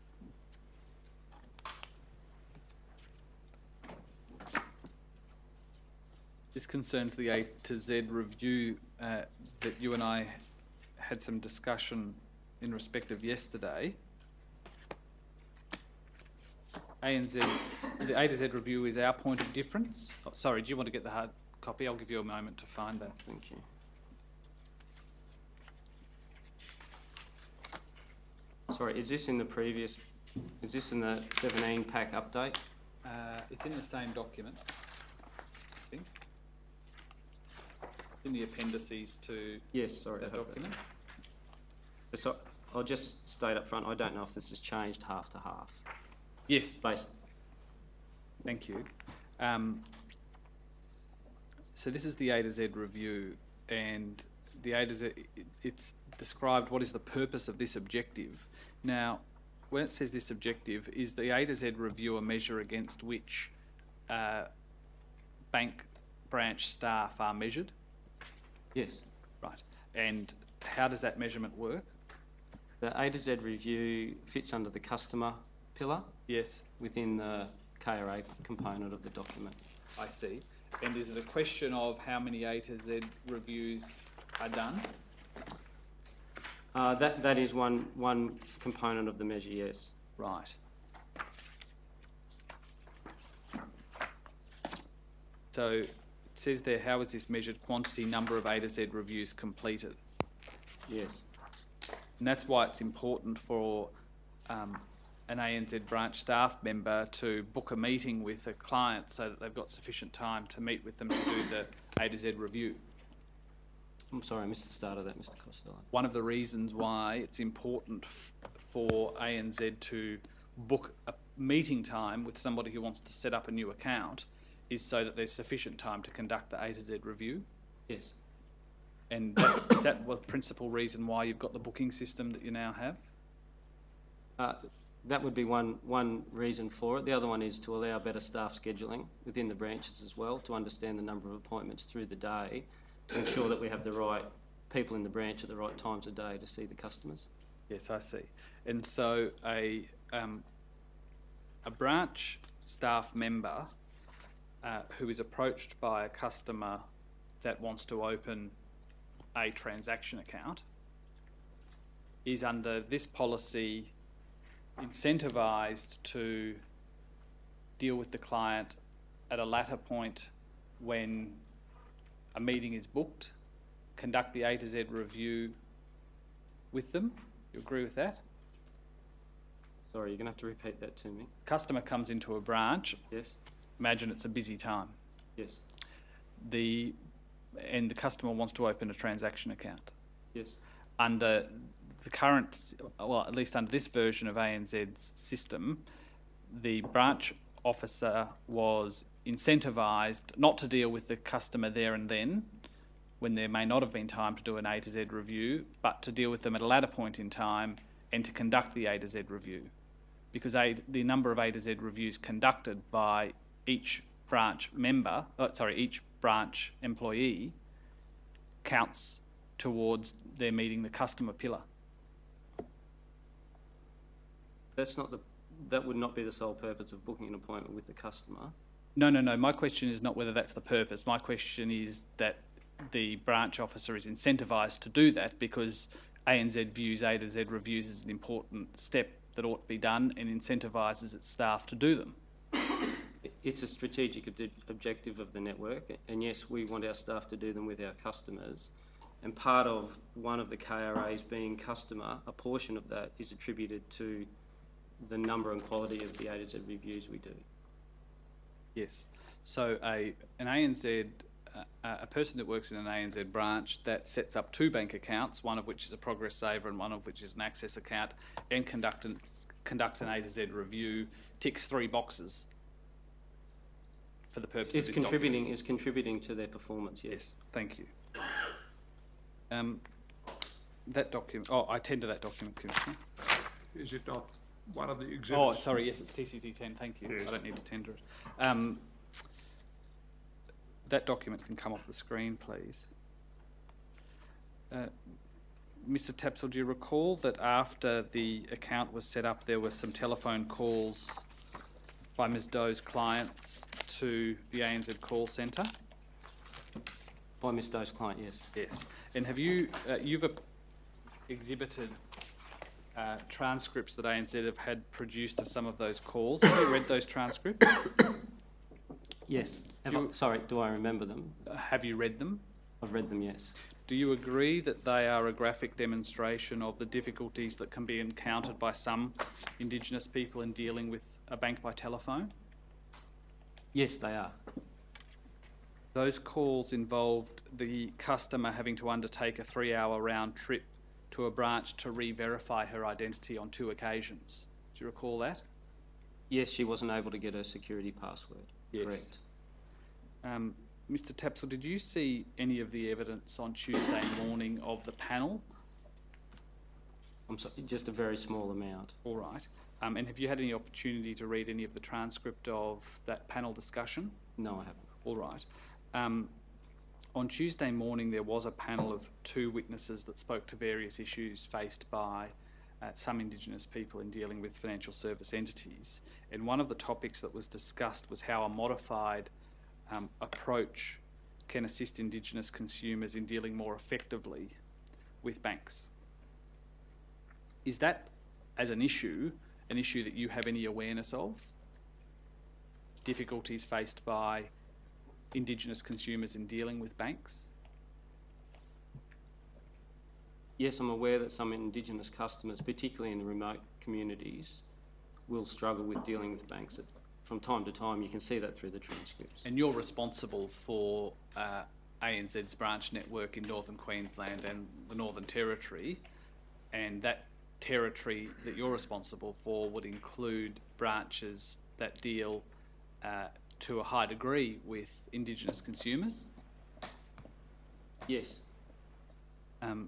This concerns the A to Z review uh, that you and I had some discussion in respect of yesterday. A and Z, the A to Z review is our point of difference. Oh, sorry, do you want to get the hard copy? I'll give you a moment to find that. Thank you. Sorry, is this in the previous, is this in the seventeen pack update? Uh, it's in the same document, I think. In the appendices to Yes, sorry. I that have document. that. So I'll just state up front, I don't know if this has changed half to half. Yes, Based, thank you. Um, so this is the A to Z review, and the A to Z, it, it's described what is the purpose of this objective. Now, when it says this objective, is the A to Z review a measure against which uh, bank branch staff are measured? yes. Right. And how does that measurement work? The A to Z review fits under the customer pillar Yes, within the K R A component of the document. I see. And is it a question of how many A to Z reviews are done? Uh, that, that is one, one component of the measure, yes. Right. So it says there, how is this measured? Quantity, number of A to Z reviews completed. Yes. And that's why it's important for um, an A N Z branch staff member to book a meeting with a client so that they've got sufficient time to meet with them to do the A to Z review. I'm sorry, I missed the start of that, Mister Costello. One of the reasons why it's important f- for A N Z to book a meeting time with somebody who wants to set up a new account is so that there's sufficient time to conduct the A to Z review. Yes. And that, is that the principal reason why you've got the booking system that you now have? Uh, that would be one, one reason for it. The other one is to allow better staff scheduling within the branches as well, to understand the number of appointments through the day, to ensure that we have the right people in the branch at the right times of day to see the customers. Yes, I see. And so a um, a branch staff member uh, who is approached by a customer that wants to open a transaction account is under this policy incentivised to deal with the client at a latter point when a meeting is booked, conduct the A to Z review with them. You agree with that? Sorry, you're going to have to repeat that to me. Customer comes into a branch. Yes? Imagine it's a busy time. Yes. The and the customer wants to open a transaction account. Yes. Under the current, well, at least under this version of A N Z's system, the branch officer was incentivised not to deal with the customer there and then, when there may not have been time to do an A to Z review, but to deal with them at a later point in time and to conduct the A to Z review. Because a, the number of A to Z reviews conducted by each branch member, oh, sorry, each branch employee counts towards their meeting the customer pillar. That's not the, that would not be the sole purpose of booking an appointment with the customer. No, no, no. My question is not whether that's the purpose. My question is that the branch officer is incentivised to do that because A N Z views A to Z reviews as an important step that ought to be done and incentivises its staff to do them. It's a strategic ob- objective of the network, and yes, we want our staff to do them with our customers. And part of one of the K R As being customer, a portion of that is attributed to the number and quality of the A to Z reviews we do. Yes. So a an A N Z, uh, a person that works in an A N Z branch that sets up two bank accounts, one of which is a Progress Saver and one of which is an Access account, and conduct an, conducts an A to Z review, ticks three boxes for the purpose It's of this contributing. document. It's contributing to their performance. Yes. Yes, thank you. Um, that document, oh, I tender that document, Commissioner. Is it not one of the exhibits? Oh, sorry, yes, it's T C T ten, thank you. Yes. I don't need to tender it. Um, that document can come off the screen, please. Uh, Mister Tapsell, do you recall that after the account was set up, there were some telephone calls by Miz Doe's clients to the A N Z call centre? By Miss Doe's client, yes. Yes. And have you, uh, you've uh, exhibited uh, transcripts that A N Z have had produced of some of those calls. Have you read those transcripts? Yes. Have Do I, you- sorry, do I remember them? Uh, have you read them? I've read them, yes. Do you agree that they are a graphic demonstration of the difficulties that can be encountered by some Indigenous people in dealing with a bank by telephone? Yes, they are. Those calls involved the customer having to undertake a three-hour round trip to a branch to re-verify her identity on two occasions. Do you recall that? Yes, she wasn't able to get her security password. Yes. Correct. Um, Mister Tapsell, did you see any of the evidence on Tuesday morning of the panel? I'm sorry, just a very small amount. All right. Um, and have you had any opportunity to read any of the transcript of that panel discussion? No, I haven't. All right. Um, on Tuesday morning, there was a panel of two witnesses that spoke to various issues faced by uh, some Indigenous people in dealing with financial service entities. And one of the topics that was discussed was how a modified um, approach can assist Indigenous consumers in dealing more effectively with banks. Is that, as an issue, an issue that you have any awareness of? Difficulties faced by Indigenous consumers in dealing with banks? Yes, I'm aware that some Indigenous customers, particularly in the remote communities, will struggle with dealing with banks. At, from time to time, you can see that through the transcripts. And you're responsible for uh, A N Z's branch network in Northern Queensland and the Northern Territory, and that territory that you're responsible for would include branches that deal uh, to a high degree with Indigenous consumers? Yes. Um,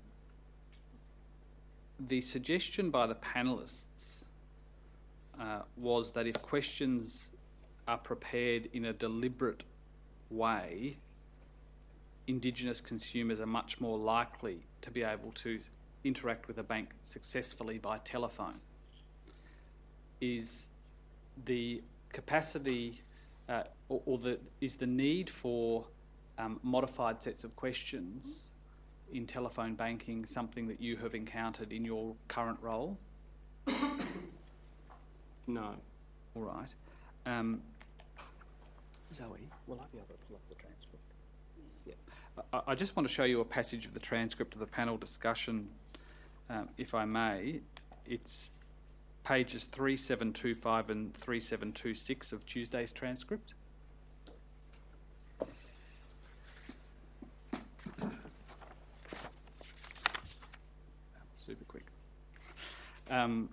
the suggestion by the panellists uh, was that if questions are prepared in a deliberate way, Indigenous consumers are much more likely to be able to interact with a bank successfully by telephone. Is the capacity uh, or, or the is the need for um, modified sets of questions in telephone banking something that you have encountered in your current role? No. All right. Um, Zoe, will I be able to pull up the transcript? Yeah. I, I just want to show you a passage of the transcript of the panel discussion, um, if I may. It's pages three seven two five and three seven two six of Tuesday's transcript. Super quick. Um,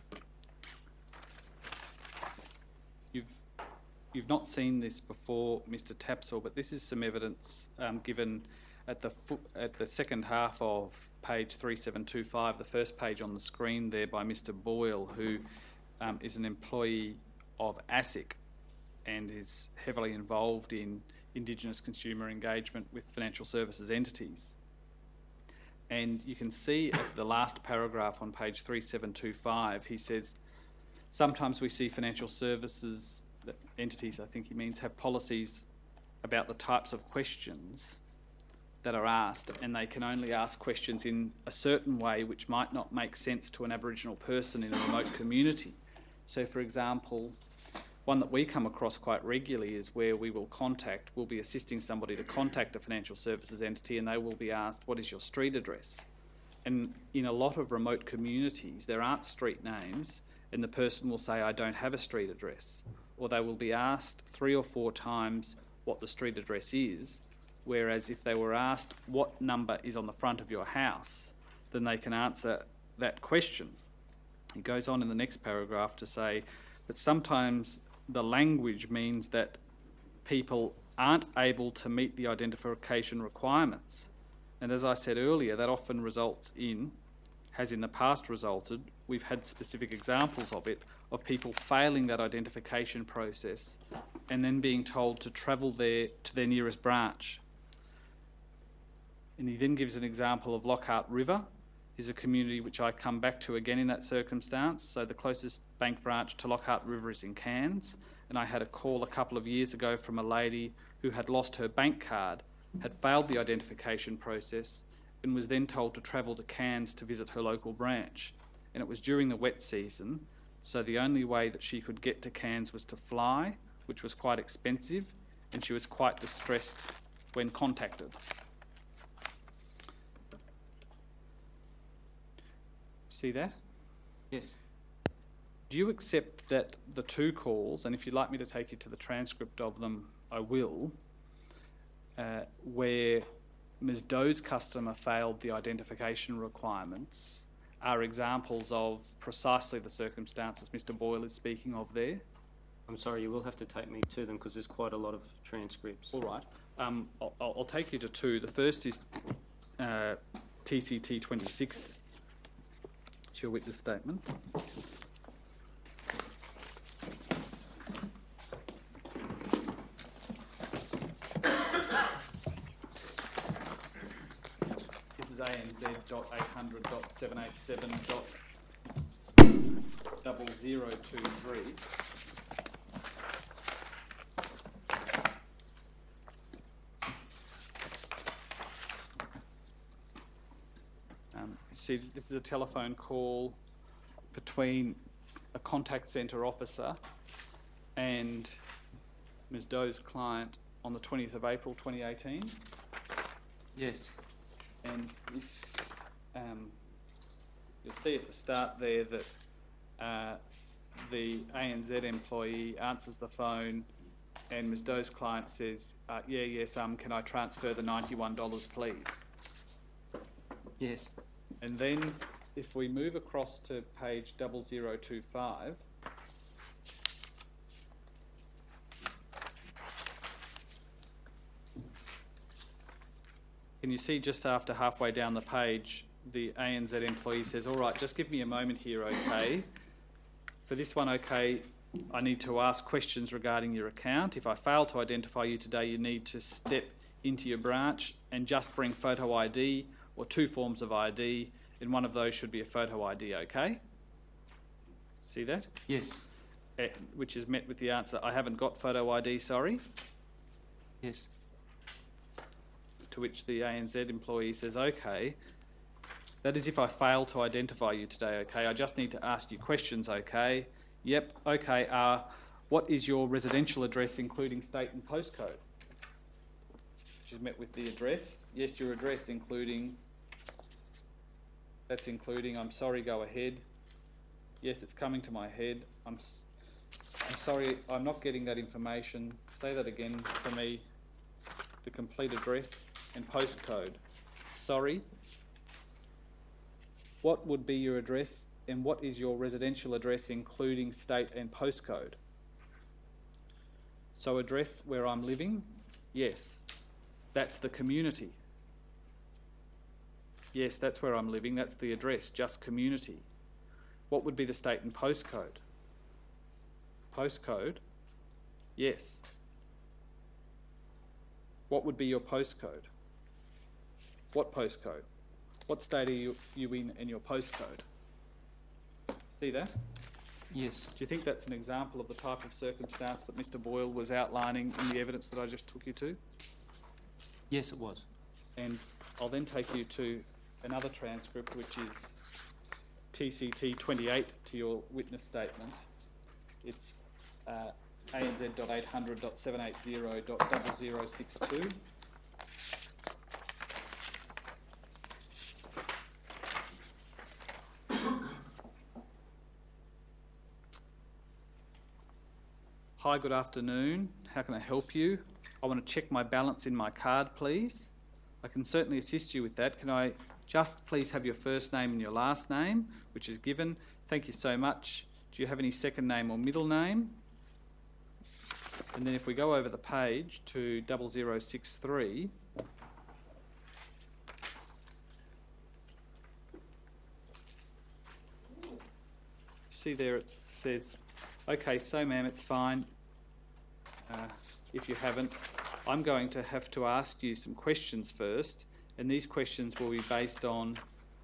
you've you've not seen this before, Mister Tapsell, but this is some evidence um, given at the fo at the second half of page three seven two five, the first page on the screen there, by Mister Boyle, who um, is an employee of ASIC and is heavily involved in Indigenous consumer engagement with financial services entities. And you can see at the last paragraph on page three seven two five, he says, sometimes we see financial services entities, I think he means, have policies about the types of questions that are asked, and they can only ask questions in a certain way which might not make sense to an Aboriginal person in a remote community. So, for example, one that we come across quite regularly is where we will contact, we'll be assisting somebody to contact a financial services entity, and they will be asked, what is your street address? And in a lot of remote communities, there aren't street names, and the person will say, I don't have a street address. Or they will be asked three or four times what the street address is, whereas if they were asked what number is on the front of your house, then they can answer that question. He goes on in the next paragraph to say that sometimes the language means that people aren't able to meet the identification requirements, And as I said earlier, that often results in, has in the past resulted, we've had specific examples of it, of people failing that identification process and then being told to travel there to their nearest branch. And he then gives an example of Lockhart River, is a community which I come back to again in that circumstance. So the closest bank branch to Lockhart River is in Cairns, and I had a call a couple of years ago from a lady who had lost her bank card, had failed the identification process, and was then told to travel to Cairns to visit her local branch. And it was during the wet season, so the only way that she could get to Cairns was to fly, which was quite expensive, and she was quite distressed when contacted. See that? Yes. Do you accept that the two calls, and if you'd like me to take you to the transcript of them, I will, uh, where Miz Doe's customer failed the identification requirements, are examples of precisely the circumstances Mister Boyle is speaking of there? I'm sorry, you will have to take me to them because there's quite a lot of transcripts. All right. Um, I'll, I'll take you to two. The first is uh, T C T twenty-six. It's your witness statement. This is A N Z dot eight hundred dot seven eight seven dot double zero two three. Um, see, this is a telephone call between a contact centre officer and Miz Doe's client on the twentieth of April twenty eighteen. Yes. And if um, you'll see at the start there that uh, the A N Z employee answers the phone and Miz Doe's client says, uh, yeah, yes, um, can I transfer the ninety-one dollars please? Yes. And then if we move across to page double zero two five, can you see just after halfway down the page, the A N Z employee says, all right, just give me a moment here, okay? For this one, okay, I need to ask questions regarding your account. If I fail to identify you today, you need to step into your branch and just bring photo I D or two forms of I D, and one of those should be a photo I D, okay? See that? Yes. Uh, which is met with the answer, I haven't got photo I D, sorry. Yes. To which the A N Z employee says, okay, that is if I fail to identify you today, okay? I just need to ask you questions, okay? Yep, okay, uh, what is your residential address, including state and postcode? She's met with the address. Yes, your address, including, that's including, I'm sorry, go ahead. Yes, it's coming to my head. I'm, s I'm sorry, I'm not getting that information. Say that again for me. The complete address and postcode. Sorry. What would be your address and what is your residential address, including state and postcode? So address where I'm living? Yes. That's the community. Yes, that's where I'm living. That's the address, just community. What would be the state and postcode? Postcode? Yes. What would be your postcode? What postcode? What state are you, you in in your postcode? See that? Yes. Do you think that's an example of the type of circumstance that Mister Boyle was outlining in the evidence that I just took you to? Yes, it was. And I'll then take you to another transcript, which is T C T twenty-eight to your witness statement. It's uh, A N Z dot eight hundred dot seven eight zero dot double zero six two. Hi, good afternoon. How can I help you? I want to check my balance in my card, please. I can certainly assist you with that. Can I just please have your first name and your last name, which is given? Thank you so much. Do you have any second name or middle name? And then if we go over the page to double zero six three, see there it says, okay, so ma'am, it's fine. Uh, if you haven't, I'm going to have to ask you some questions first, and these questions will be based on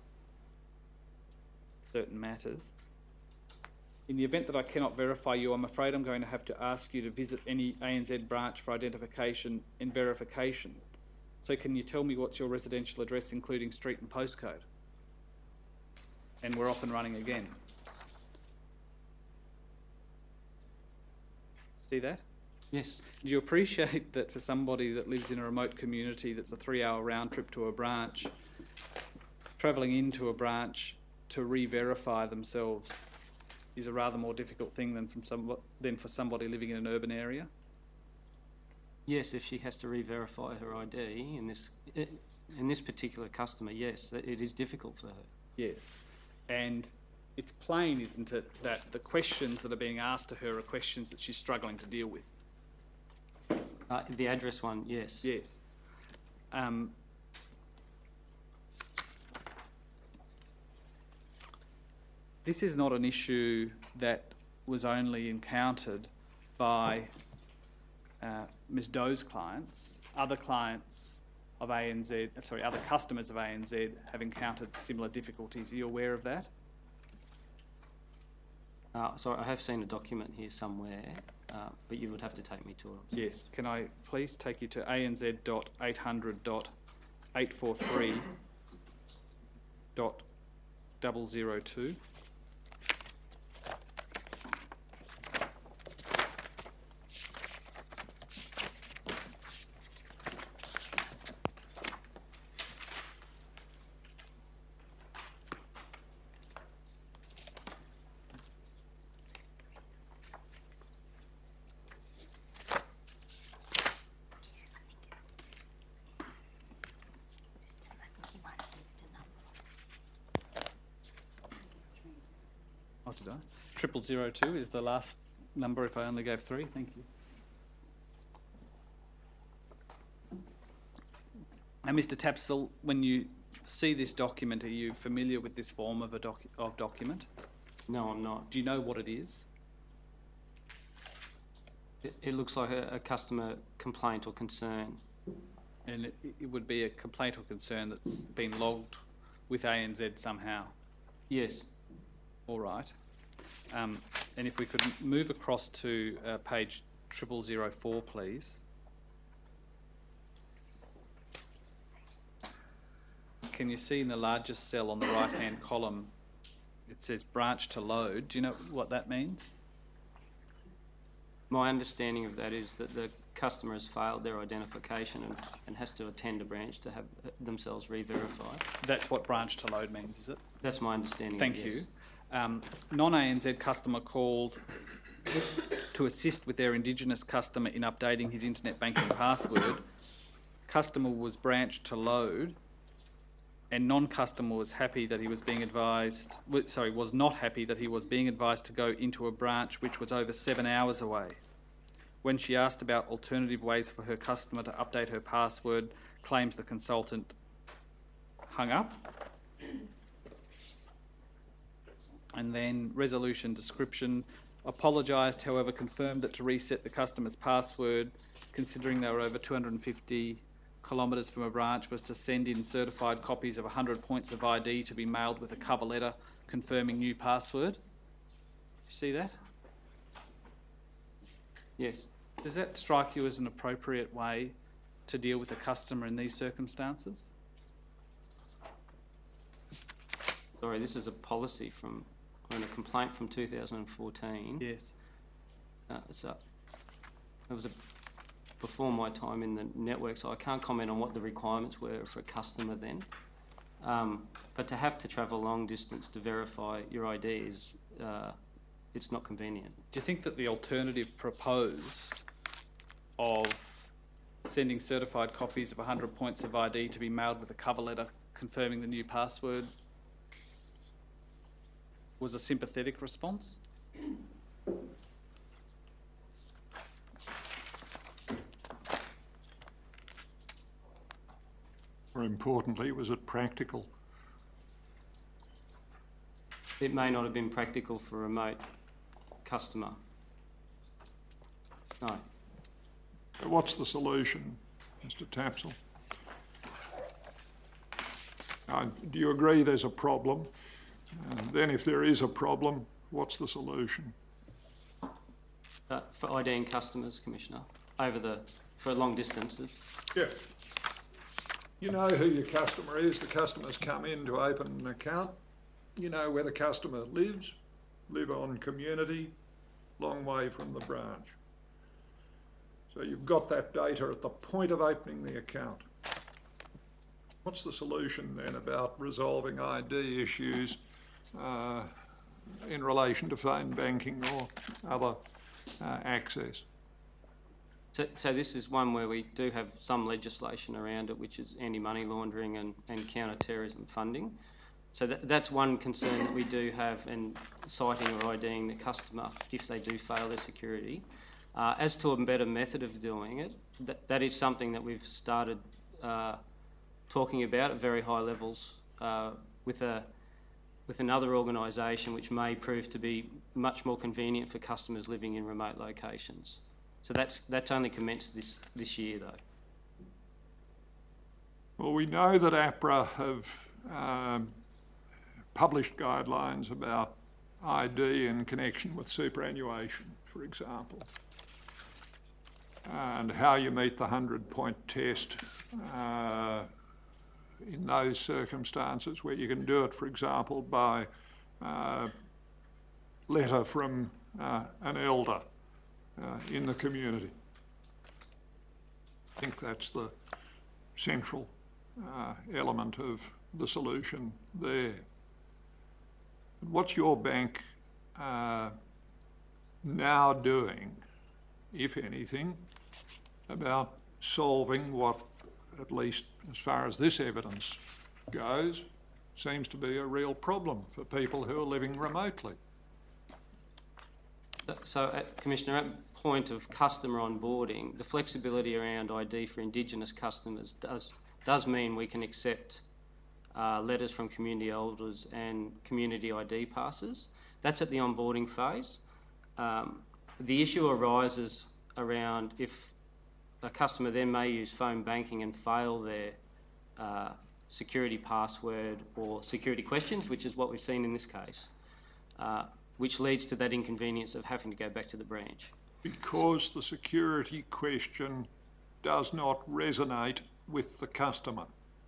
certain matters. In the event that I cannot verify you, I'm afraid I'm going to have to ask you to visit any A N Z branch for identification and verification. So can you tell me what's your residential address, including street and postcode? And we're off and running again. See that? Yes. Do you appreciate that for somebody that lives in a remote community that's a three-hour round trip to a branch, travelling into a branch to re-verify themselves is a rather more difficult thing than from some than for somebody living in an urban area? Yes, if she has to re-verify her I D in this in this particular customer, yes, it is difficult for her. Yes, and it's plain, isn't it, that the questions that are being asked to her are questions that she's struggling to deal with. Uh, the address one, yes. Yes. Um, this is not an issue that was only encountered by uh, Miz Doe's clients. Other clients of A N Z, sorry, other customers of A N Z have encountered similar difficulties. Are you aware of that? Uh, sorry, I have seen a document here somewhere, uh, but you would have to take me to it. Yes. Can I please take you to A N Z dot eight hundred dot eight four three dot double zero two? Oh, did I? Triple zero two is the last number if I only gave three. Thank you. Now, Mister Tapsell, when you see this document, are you familiar with this form of a doc of document? No, I'm not. Do you know what it is? It, it looks like a, a customer complaint or concern. And it, it would be a complaint or concern that's been logged with A N Z somehow. Yes. All right. Um, and if we could move across to uh, page triple zero four, please. Can you see in the largest cell on the right-hand column, it says branch to load. Do you know what that means? My understanding of that is that the customer has failed their identification and, and has to attend a branch to have themselves re-verified. That's what branch to load means, is it? That's my understanding. Thank yes. you. Um, non-A N Z customer called to assist with their Indigenous customer in updating his internet banking password. Customer was branched to load, and non-customer was happy that he was being advised, sorry, was not happy that he was being advised to go into a branch which was over seven hours away. When she asked about alternative ways for her customer to update her password, claims the consultant hung up. And then resolution description, apologised, however confirmed that to reset the customer's password, considering they were over two hundred fifty kilometres from a branch, was to send in certified copies of one hundred points of I D to be mailed with a cover letter confirming new password. You see that? Yes. Does that strike you as an appropriate way to deal with a customer in these circumstances? Sorry, this is a policy from, or a complaint from two thousand fourteen. Yes. Uh, so it was a, before my time in the network, so I can't comment on what the requirements were for a customer then. Um, but to have to travel a long distance to verify your I D is, uh, it's not convenient. Do you think that the alternative proposed of sending certified copies of one hundred points of I D to be mailed with a cover letter confirming the new password was a sympathetic response? More importantly, was it practical? it may not have been practical for a remote customer. No. So what's the solution, Mister Tapsell? Uh, do you agree there's a problem? And then if there is a problem, what's the solution? Uh, for IDing customers, Commissioner, over the, for long distances. Yeah. You know who your customer is. The customers come in to open an account. You know where the customer lives, live on community, long way from the branch. So you've got that data at the point of opening the account. What's the solution then about resolving I D issues uh, in relation to phone banking or other uh, access? So, so this is one where we do have some legislation around it, which is anti-money laundering and, and counter-terrorism funding. So that, that's one concern that we do have in citing or IDing the customer if they do fail their security. Uh, as to a better method of doing it, that, that is something that we've started uh, talking about at very high levels uh, with a with another organisation which may prove to be much more convenient for customers living in remote locations. So that's that's only commenced this this year though. Well, we know that APRA have um, published guidelines about I D in connection with superannuation, for example, and how you meet the hundred-point test uh, in those circumstances where you can do it, for example, by uh, letter from uh, an elder uh, in the community. I think that's the central uh, element of the solution there. What's your bank uh, now doing, if anything, about solving what, at least as far as this evidence goes, seems to be a real problem for people who are living remotely? So, at, Commissioner, at point of customer onboarding, the flexibility around I D for Indigenous customers does does mean we can accept uh, letters from community elders and community I D passes. That's at the onboarding phase. Um, the issue arises around if a customer then may use phone banking and fail their uh, security password or security questions, which is what we've seen in this case, uh, which leads to that inconvenience of having to go back to the branch. Because the security question does not resonate with the customer.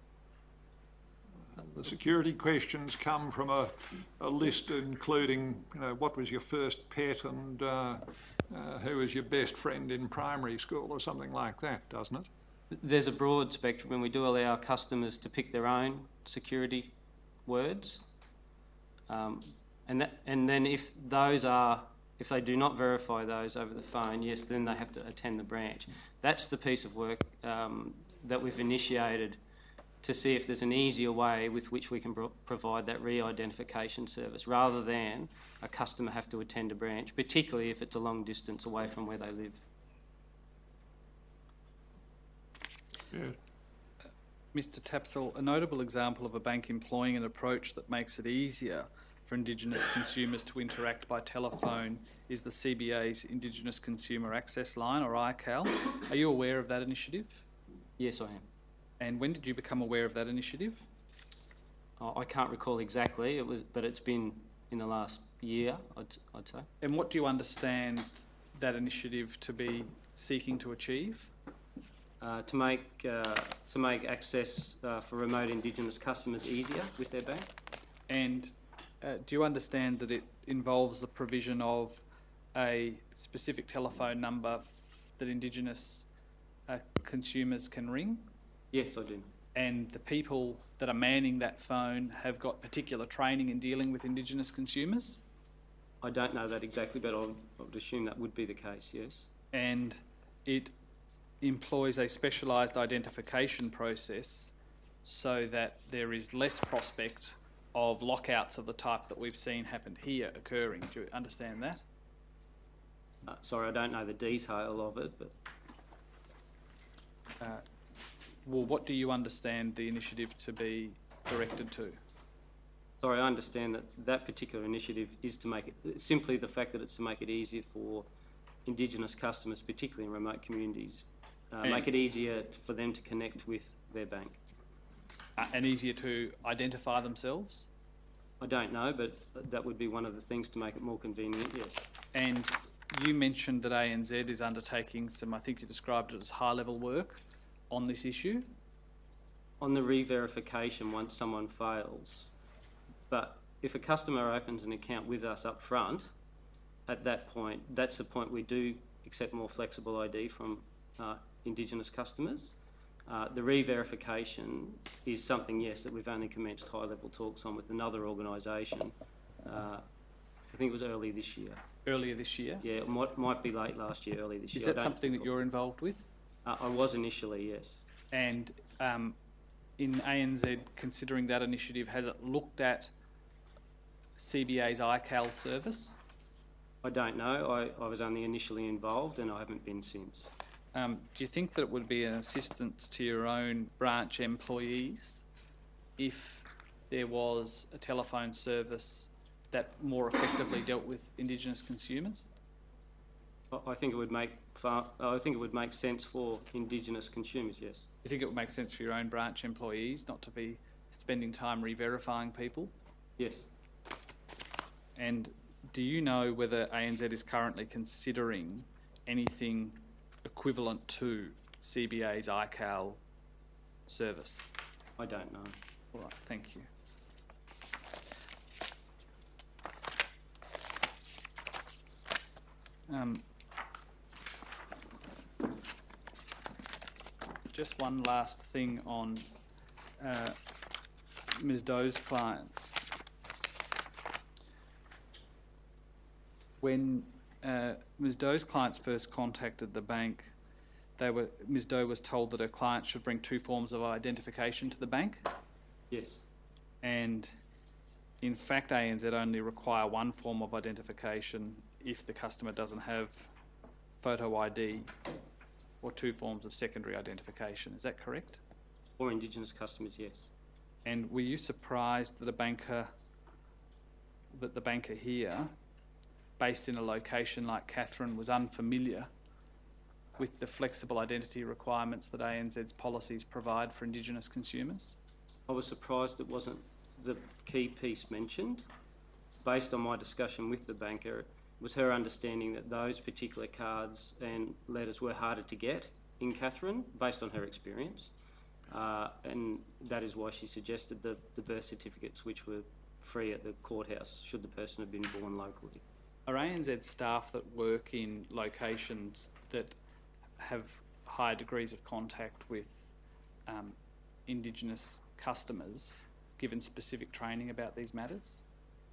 The security questions come from a, a list including, you know, what was your first pet and uh, uh, who was your best friend in primary school or something like that, doesn't it? There's a broad spectrum, and we do allow customers to pick their own security words. Um, and, that, and then if those are, if they do not verify those over the phone, yes, then they have to attend the branch. That's the piece of work um, that we've initiated to see if there's an easier way with which we can pro provide that re-identification service rather than a customer have to attend a branch, particularly if it's a long distance away from where they live. Yeah. Mister Tapsell, a notable example of a bank employing an approach that makes it easier for Indigenous consumers to interact by telephone is the C B A's Indigenous Consumer Access Line, or I C A L. Are you aware of that initiative? Yes, I am. And when did you become aware of that initiative? Oh, I can't recall exactly, it was, but it's been in the last year, I'd, I'd say. And what do you understand that initiative to be seeking to achieve? Uh, to make uh, to make access uh, for remote Indigenous customers easier with their bank. And uh, do you understand that it involves the provision of a specific telephone number f that Indigenous uh, consumers can ring? Yes, I do. And the people that are manning that phone have got particular training in dealing with Indigenous consumers? I don't know that exactly, but I would, I would assume that would be the case, yes. And it employs a specialised identification process so that there is less prospect of lockouts of the type that we've seen happen here occurring. Do you understand that? Uh, sorry, I don't know the detail of it, but Uh, well, what do you understand the initiative to be directed to? Sorry, I understand that that particular initiative is to make it, simply the fact that it's to make it easier for Indigenous customers, particularly in remote communities, uh, make it easier t- for them to connect with their bank. Uh, and easier to identify themselves. I don't know, but that would be one of the things to make it more convenient, yes. And you mentioned that A N Z is undertaking some, I think you described it as high-level work on this issue. On the re-verification once someone fails, but if a customer opens an account with us up front, at that point, that's the point we do accept more flexible I D from uh, Indigenous customers. Uh, the re-verification is something, yes, that we've only commenced high-level talks on with another organisation. Uh, I think it was early this year. Earlier this year. Yeah, it might, might be late last year, early this Is year. I that don't something that you're involved with? Uh, I was initially, yes. And um, in A N Z, considering that initiative, has it looked at C B A's I C A L service? I don't know. I, I was only initially involved and I haven't been since. Um, do you think that it would be an assistance to your own branch employees if there was a telephone service that more effectively dealt with Indigenous consumers? I, I think it would make far, I think it would make sense for Indigenous consumers. Yes. Do you think it would make sense for your own branch employees not to be spending time re-verifying people? Yes. And do you know whether A N Z is currently considering anything equivalent to C B A's I C A L service? I don't know. All right, thank you. Um, just one last thing on uh, Miz Doe's clients. When uh, Miz Doe's clients first contacted the bank, they were Miz Doe was told that her client should bring two forms of identification to the bank, Yes. and in fact A N Z only require one form of identification if the customer doesn't have photo I D or two forms of secondary identification. Is that correct? For Indigenous customers, yes. And were you surprised that a banker, that the banker here, based in a location like Katherine, was unfamiliar with the flexible identity requirements that A N Z's policies provide for Indigenous consumers? I was surprised it wasn't the key piece mentioned. Based on my discussion with the banker, it was her understanding that those particular cards and letters were harder to get in Katherine, based on her experience. Uh, and that is why she suggested the, the birth certificates, which were free at the courthouse, should the person have been born locally. Are A N Z staff that work in locations that have high degrees of contact with um, Indigenous customers given specific training about these matters?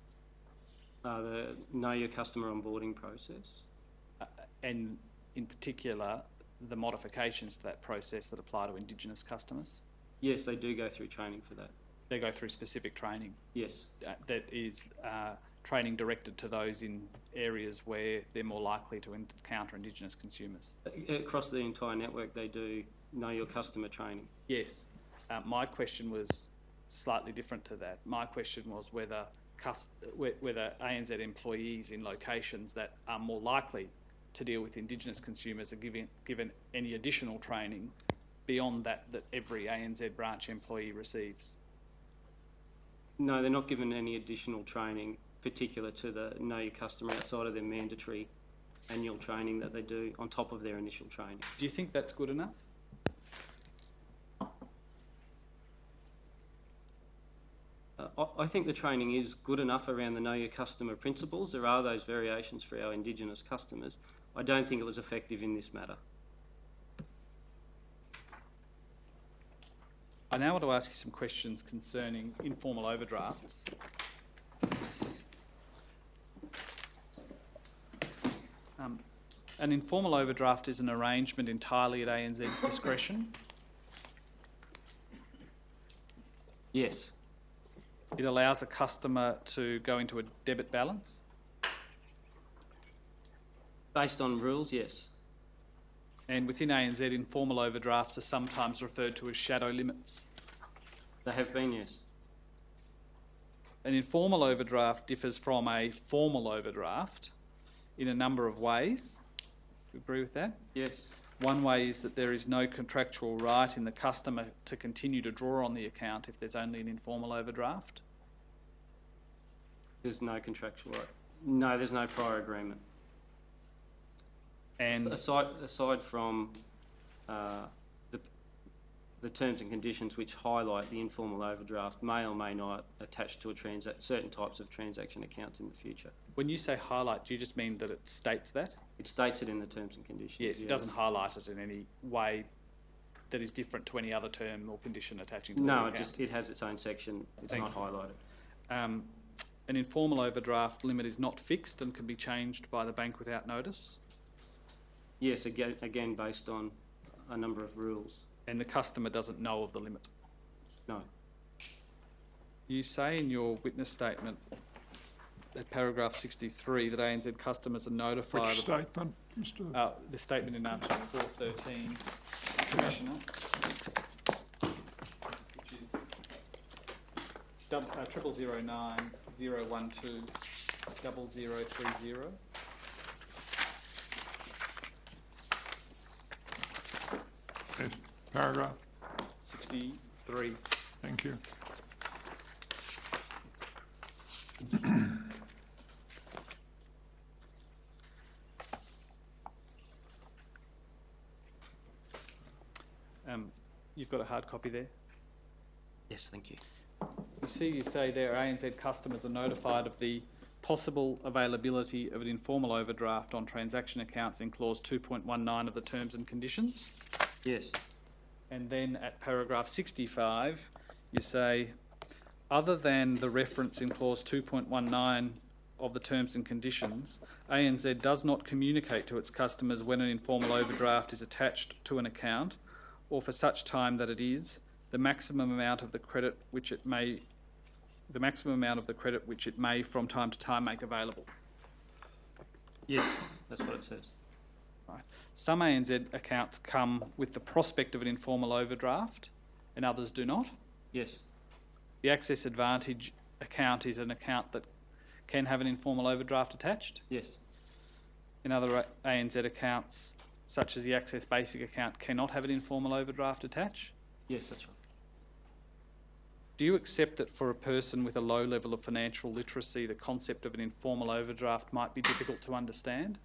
Uh, the Know Your Customer onboarding process. Uh, and in particular, the modifications to that process that apply to Indigenous customers? Yes, they do go through training for that. They go through specific training Yes. uh, that is uh, training directed to those in areas where they're more likely to encounter Indigenous consumers? Across the entire network, they do Know Your Customer training. Yes. Uh, my question was slightly different to that. My question was whether cust- whether A N Z employees in locations that are more likely to deal with Indigenous consumers are given given any additional training beyond that that every A N Z branch employee receives. No, they're not given any additional training particular to the Know Your Customer outside of their mandatory annual training that they do on top of their initial training. Do you think that's good enough? Uh, I, I think the training is good enough around the Know Your Customer principles. There are those variations for our Indigenous customers. I don't think it was effective in this matter. I now want to ask you some questions concerning informal overdrafts. Um, an informal overdraft is an arrangement entirely at A N Z's discretion. Yes. It allows a customer to go into a debit balance. Based on rules, yes. And within A N Z, informal overdrafts are sometimes referred to as shadow limits. They have been, yes. an informal overdraft differs from a formal overdraft in a number of ways. Do you agree with that? Yes. One way is that there is no contractual right in the customer to continue to draw on the account if there's only an informal overdraft. There's no contractual right. No, there's no prior agreement. And Aside, aside from uh, the, the terms and conditions which highlight the informal overdraft may or may not attach to a transa- certain types of transaction accounts in the future. when you say highlight, do you just mean that it states that? It states it in the terms and conditions. Yes, it doesn't highlight it in any way that is different to any other term or condition attaching to the No, account. it just, it has its own section. It's Thank not you. highlighted. Um, an informal overdraft limit is not fixed and can be changed by the bank without notice, Yes, again, again, based on a number of rules. and the customer doesn't know of the limit. No. You say in your witness statement at paragraph sixty-three that A N Z customers are notified Which of statement, Mister uh, the statement in answer to four thirteen, Commissioner, which is dub, uh, triple zero nine zero one two double zero three zero. Yes, paragraph? Sixty-three. Thank you. Um, you've got a hard copy there. Yes, thank you. You see, you say there A N Z customers are notified of the possible availability of an informal overdraft on transaction accounts in clause two point one nine of the terms and conditions. Yes. And then at paragraph sixty-five, you say, other than the reference in clause two point one nine of the terms and conditions, A N Z does not communicate to its customers when an informal overdraft is attached to an account, or for such time that it is, the maximum amount of the credit which it may, the maximum amount of the credit which it may from time to time make available. Yes, that's what it says. Right. Some A N Z accounts come with the prospect of an informal overdraft, and others do not. Yes. The Access Advantage account is an account that can have an informal overdraft attached. Yes. In other A N Z accounts, such as the Access Basic account, cannot have an informal overdraft attached. Yes, that's right. Do you accept that for a person with a low level of financial literacy, the concept of an informal overdraft might be difficult to understand?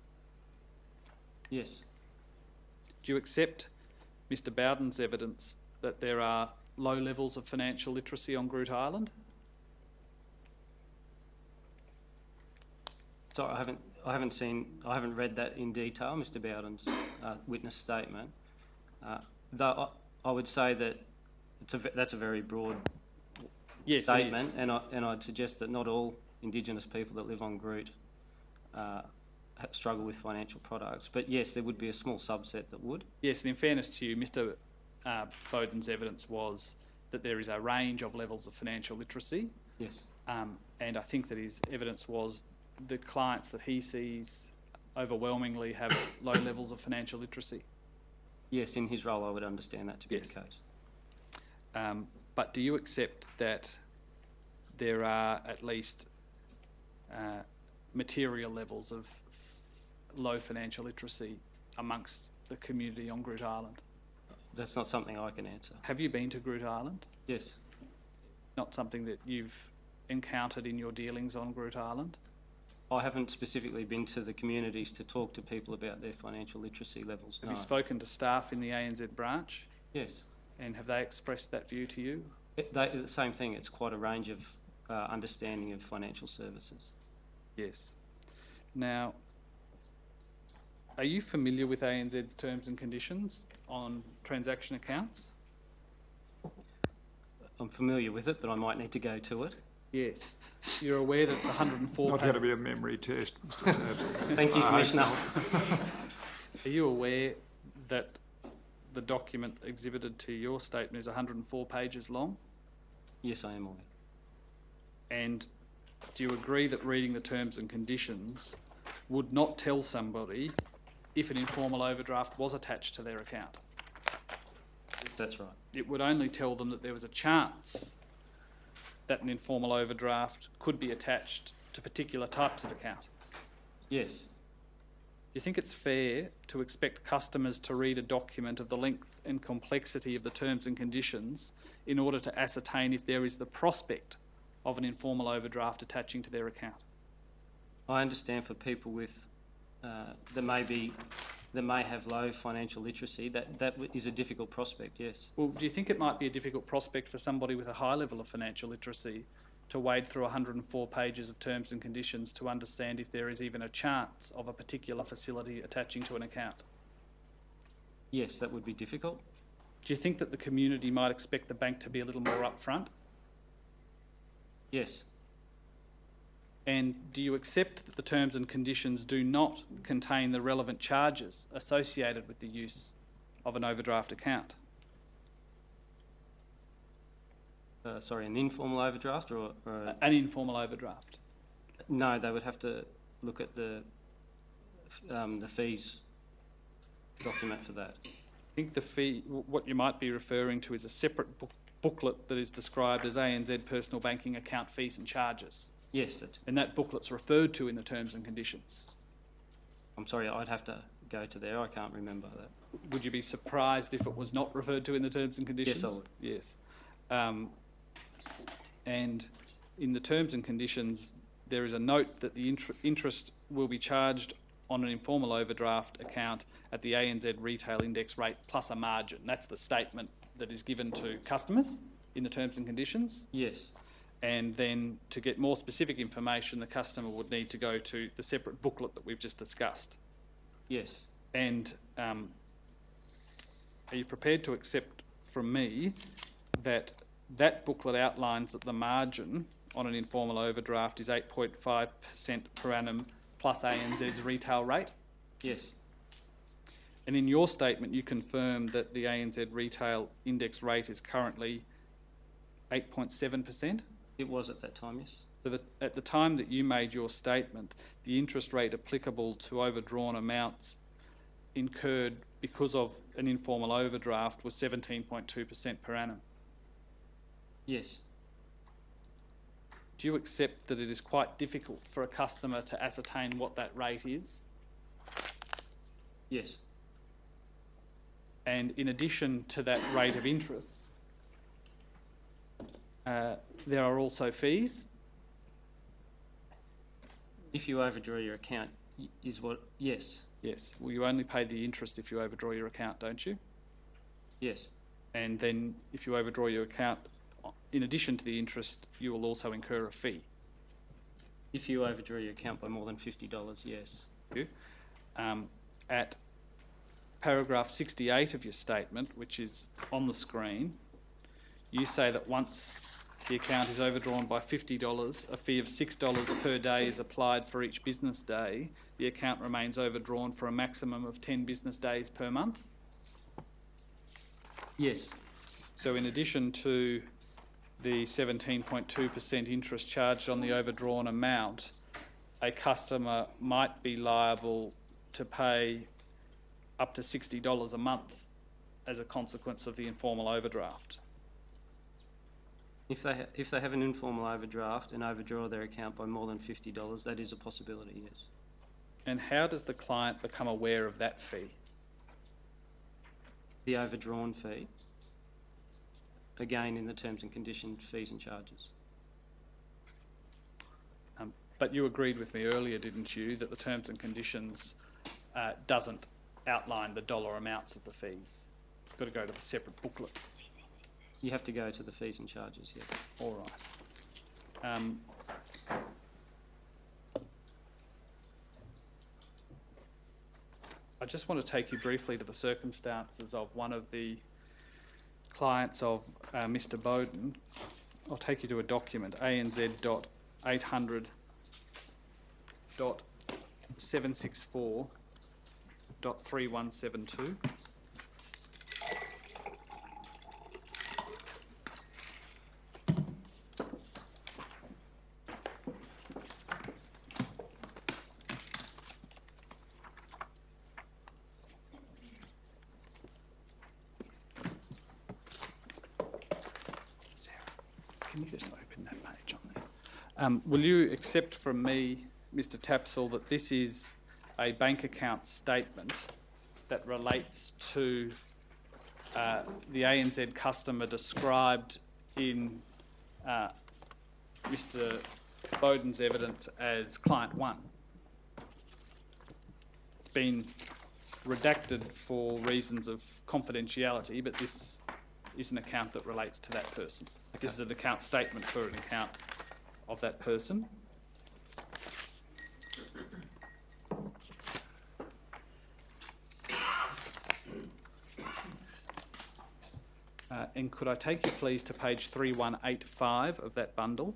Yes. Do you accept Mister Bowden's evidence that there are low levels of financial literacy on Groot Island? Sorry, I haven't, I haven't seen, I haven't read that in detail, Mister Bowden's uh, witness statement. Uh, though I, I would say that it's a, ve- that's a very broad Yes, it is. statement, and I, and I'd suggest that not all Indigenous people that live on Groot uh, ha- struggle with financial products. But yes, there would be a small subset that would. Yes, and in fairness to you, Mister Uh, Bowden's evidence was that there is a range of levels of financial literacy, Yes. um, and I think that his evidence was the clients that he sees overwhelmingly have low levels of financial literacy. Yes, in his role, I would understand that to be Yes. the case. Um, but do you accept that there are at least uh, material levels of f- low financial literacy amongst the community on Groot Island? That's not something I can answer. Have you been to Groot Island? Yes. Not something that you've encountered in your dealings on Groot Island? I haven't specifically been to the communities to talk to people about their financial literacy levels. Have No. you spoken to staff in the A N Z branch, Yes. and have they expressed that view to you? It, they, the same thing. It's quite a range of uh, understanding of financial services. Yes. Now, are you familiar with A N Z's terms and conditions on transaction accounts? I'm familiar with it, but I might need to go to it. Yes. You're aware that it's one hundred and four Not pages. going to be a memory test, Mister Tabs. Thank you, Uh, Commissioner. Are you aware that the document exhibited to your statement is one hundred and four pages long? Yes, I am aware. And do you agree that reading the terms and conditions would not tell somebody if an informal overdraft was attached to their account? That's right. It would only tell them that there was a chance that an informal overdraft could be attached to particular types of account? Yes. Do you think it's fair to expect customers to read a document of the length and complexity of the terms and conditions in order to ascertain if there is the prospect of an informal overdraft attaching to their account? I understand for people with, uh, that may be, that may have low financial literacy, that, that w- is a difficult prospect, yes. Well, do you think it might be a difficult prospect for somebody with a high level of financial literacy to wade through one hundred and four pages of terms and conditions to understand if there is even a chance of a particular facility attaching to an account? Yes, that would be difficult. Do you think that the community might expect the bank to be a little more upfront? Yes. And do you accept that the terms and conditions do not contain the relevant charges associated with the use of an overdraft account? Uh, sorry, an informal overdraft or, or a, An informal overdraft? no, they would have to look at the, um, the fees document for that. I think the fee, what you might be referring to is a separate book, booklet that is described as A N Z Personal Banking Account Fees and Charges. Yes, that, And that booklet's referred to in the terms and conditions. I'm sorry, I'd have to go to there, I can't remember that. Would you be surprised if it was not referred to in the terms and conditions? Yes, I would. Yes. Um, and in the terms and conditions, there is a note that the inter- interest will be charged on an informal overdraft account at the A N Z retail index rate plus a margin. That's the statement that is given to customers in the terms and conditions. Yes, And then to get more specific information, the customer would need to go to the separate booklet that we've just discussed. yes, And um, are you prepared to accept from me that that booklet outlines that the margin on an informal overdraft is eight point five percent per annum plus A N Z's retail rate? yes, And in your statement, you confirm that the A N Z retail index rate is currently eight point seven percent? it was at that time, yes. So that at the time that you made your statement, the interest rate applicable to overdrawn amounts incurred because of an informal overdraft was seventeen point two percent per annum. Yes, Do you accept that it is quite difficult for a customer to ascertain what that rate is? yes, And in addition to that rate of interest, uh, there are also fees? if you overdraw your account, y- is what, yes, Yes. Well, you only pay the interest if you overdraw your account, don't you? yes, And then if you overdraw your account, in addition to the interest, you will also incur a fee. if you overdraw your account by more than fifty dollars, yes, You. Um, at paragraph sixty-eight of your statement, which is on the screen, you say that once the account is overdrawn by fifty dollars, a fee of six dollars per day is applied for each business day. The account remains overdrawn for a maximum of ten business days per month. yes, So in addition to the seventeen point two percent interest charged on the overdrawn amount, a customer might be liable to pay up to sixty dollars a month as a consequence of the informal overdraft. If they, ha- if they have an informal overdraft and overdraw their account by more than fifty dollars, that is a possibility, yes. And how does the client become aware of that fee? The overdrawn fee, again in the terms and conditions, fees and charges. Um, but you agreed with me earlier, didn't you, that the terms and conditions uh, doesn't outline the dollar amounts of the fees? You've got to go to the separate booklet. You have to go to the fees and charges, yes. All right. Um, I just want to take you briefly to the circumstances of one of the clients of uh, Mister Bowden. I'll take you to a document, A N Z dot eight hundred dot seven six four dot three one seven two. Can you just open that Um, will you accept from me, Mister Tapsell, that this is a bank account statement that relates to uh, the A N Z customer described in uh, Mister Bowden's evidence as client one? It's been redacted for reasons of confidentiality, but this is an account that relates to that person. This is an account statement for an account of that person. Uh, and could I take you please to page three one eight five of that bundle?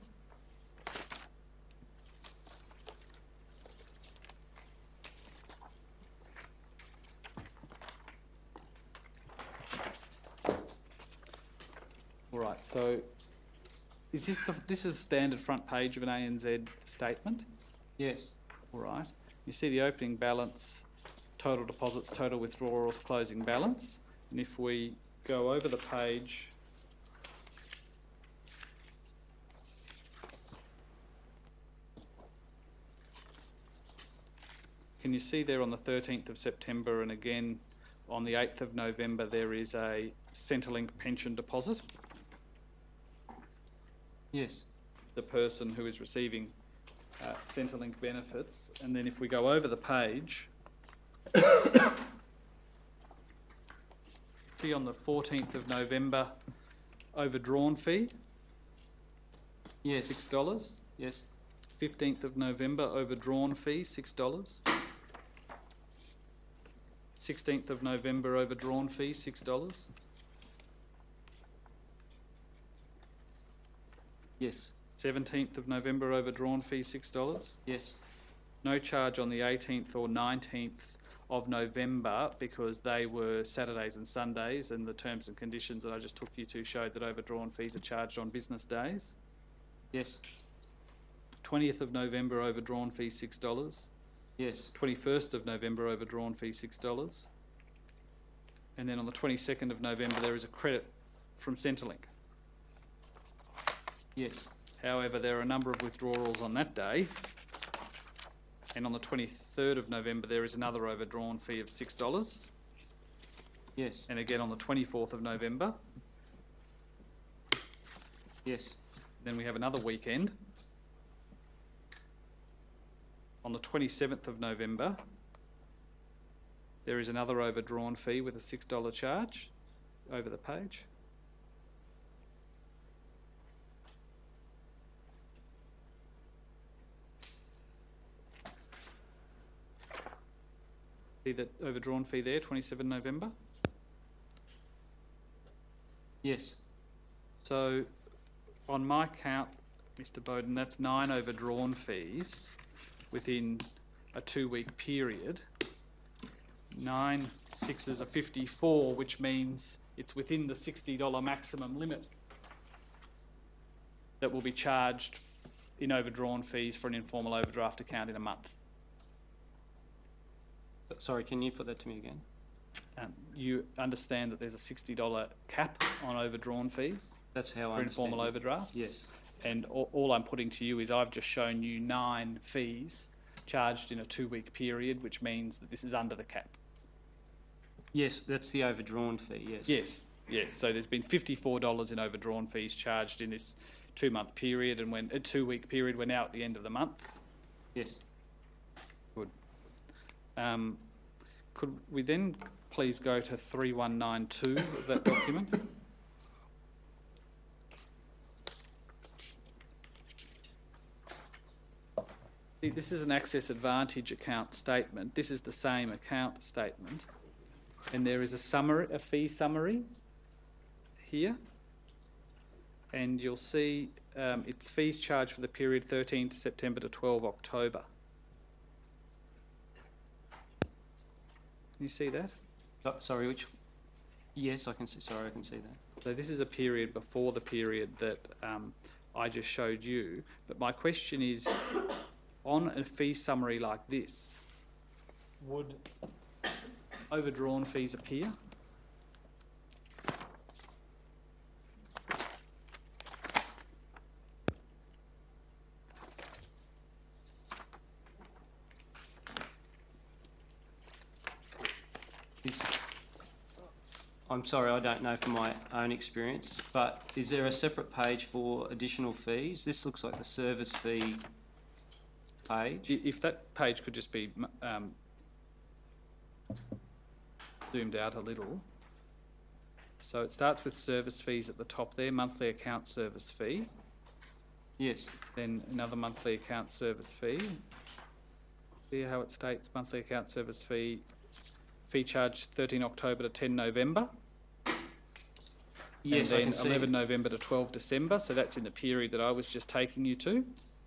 All right, so is this the, this is the standard front page of an A N Z statement? Yes. All right. You see the opening balance, total deposits, total withdrawals, closing balance. And if we go over the page, can you see there on the thirteenth of September and again on the eighth of November there is a Centrelink pension deposit? Yes. The person who is receiving uh, Centrelink benefits. And then if we go over the page, see on the fourteenth of November, overdrawn fee, Yes. six dollars. Yes. fifteenth of November, overdrawn fee, six dollars. sixteenth of November, overdrawn fee, six dollars. Yes. seventeenth of November, overdrawn fee, six dollars. Yes. No charge on the eighteenth or nineteenth of November because they were Saturdays and Sundays, and the terms and conditions that I just took you to showed that overdrawn fees are charged on business days. Yes. twentieth of November, overdrawn fee, six dollars. Yes. twenty-first of November, overdrawn fee, six dollars. And then on the twenty-second of November, there is a credit from Centrelink. Yes. However, there are a number of withdrawals on that day. And on the twenty-third of November, there is another overdrawn fee of six dollars. Yes. And again on the twenty-fourth of November. Yes. Then we have another weekend. On the twenty-seventh of November, there is another overdrawn fee with a six dollar charge over the page. See that overdrawn fee there, twenty-seventh of November? Yes. So on my count, Mister Bowden, that's nine overdrawn fees within a two-week period. Nine sixes are fifty-four, which means it's within the sixty dollar maximum limit that will be charged in overdrawn fees for an informal overdraft account in a month. Sorry, can you put that to me again? Um, you understand that there's a sixty dollar cap on overdrawn fees That's how I for understand informal it. overdrafts? Yes. And all, all I'm putting to you is I've just shown you nine fees charged in a two-week period, which means that this is under the cap. Yes, that's the overdrawn fee, yes. Yes, yes. So there's been fifty-four dollars in overdrawn fees charged in this two-month period, and when a two-week period, we're now at the end of the month. Yes. Good. Um, could we then please go to three one nine two of that document? See, this is an Access Advantage account statement. This is the same account statement. And there is a summary, a fee summary here. And you'll see um, it's fees charged for the period thirteenth September to twelfth October. Can you see that? Oh, sorry, which? Yes, I can see. Sorry, I can see that. So this is a period before the period that um, I just showed you. But my question is, on a fee summary like this, would overdrawn fees appear? I'm sorry, I don't know from my own experience, but is there a separate page for additional fees? This looks like the service fee page. I- If that page could just be um, zoomed out a little. So it starts with service fees at the top there, monthly account service fee, Yes, then another monthly account service fee. See how it states monthly account service fee, fee charge thirteen October to ten November? yes, I And can then see. eleven November to twelve December, so that's in the period that I was just taking you to.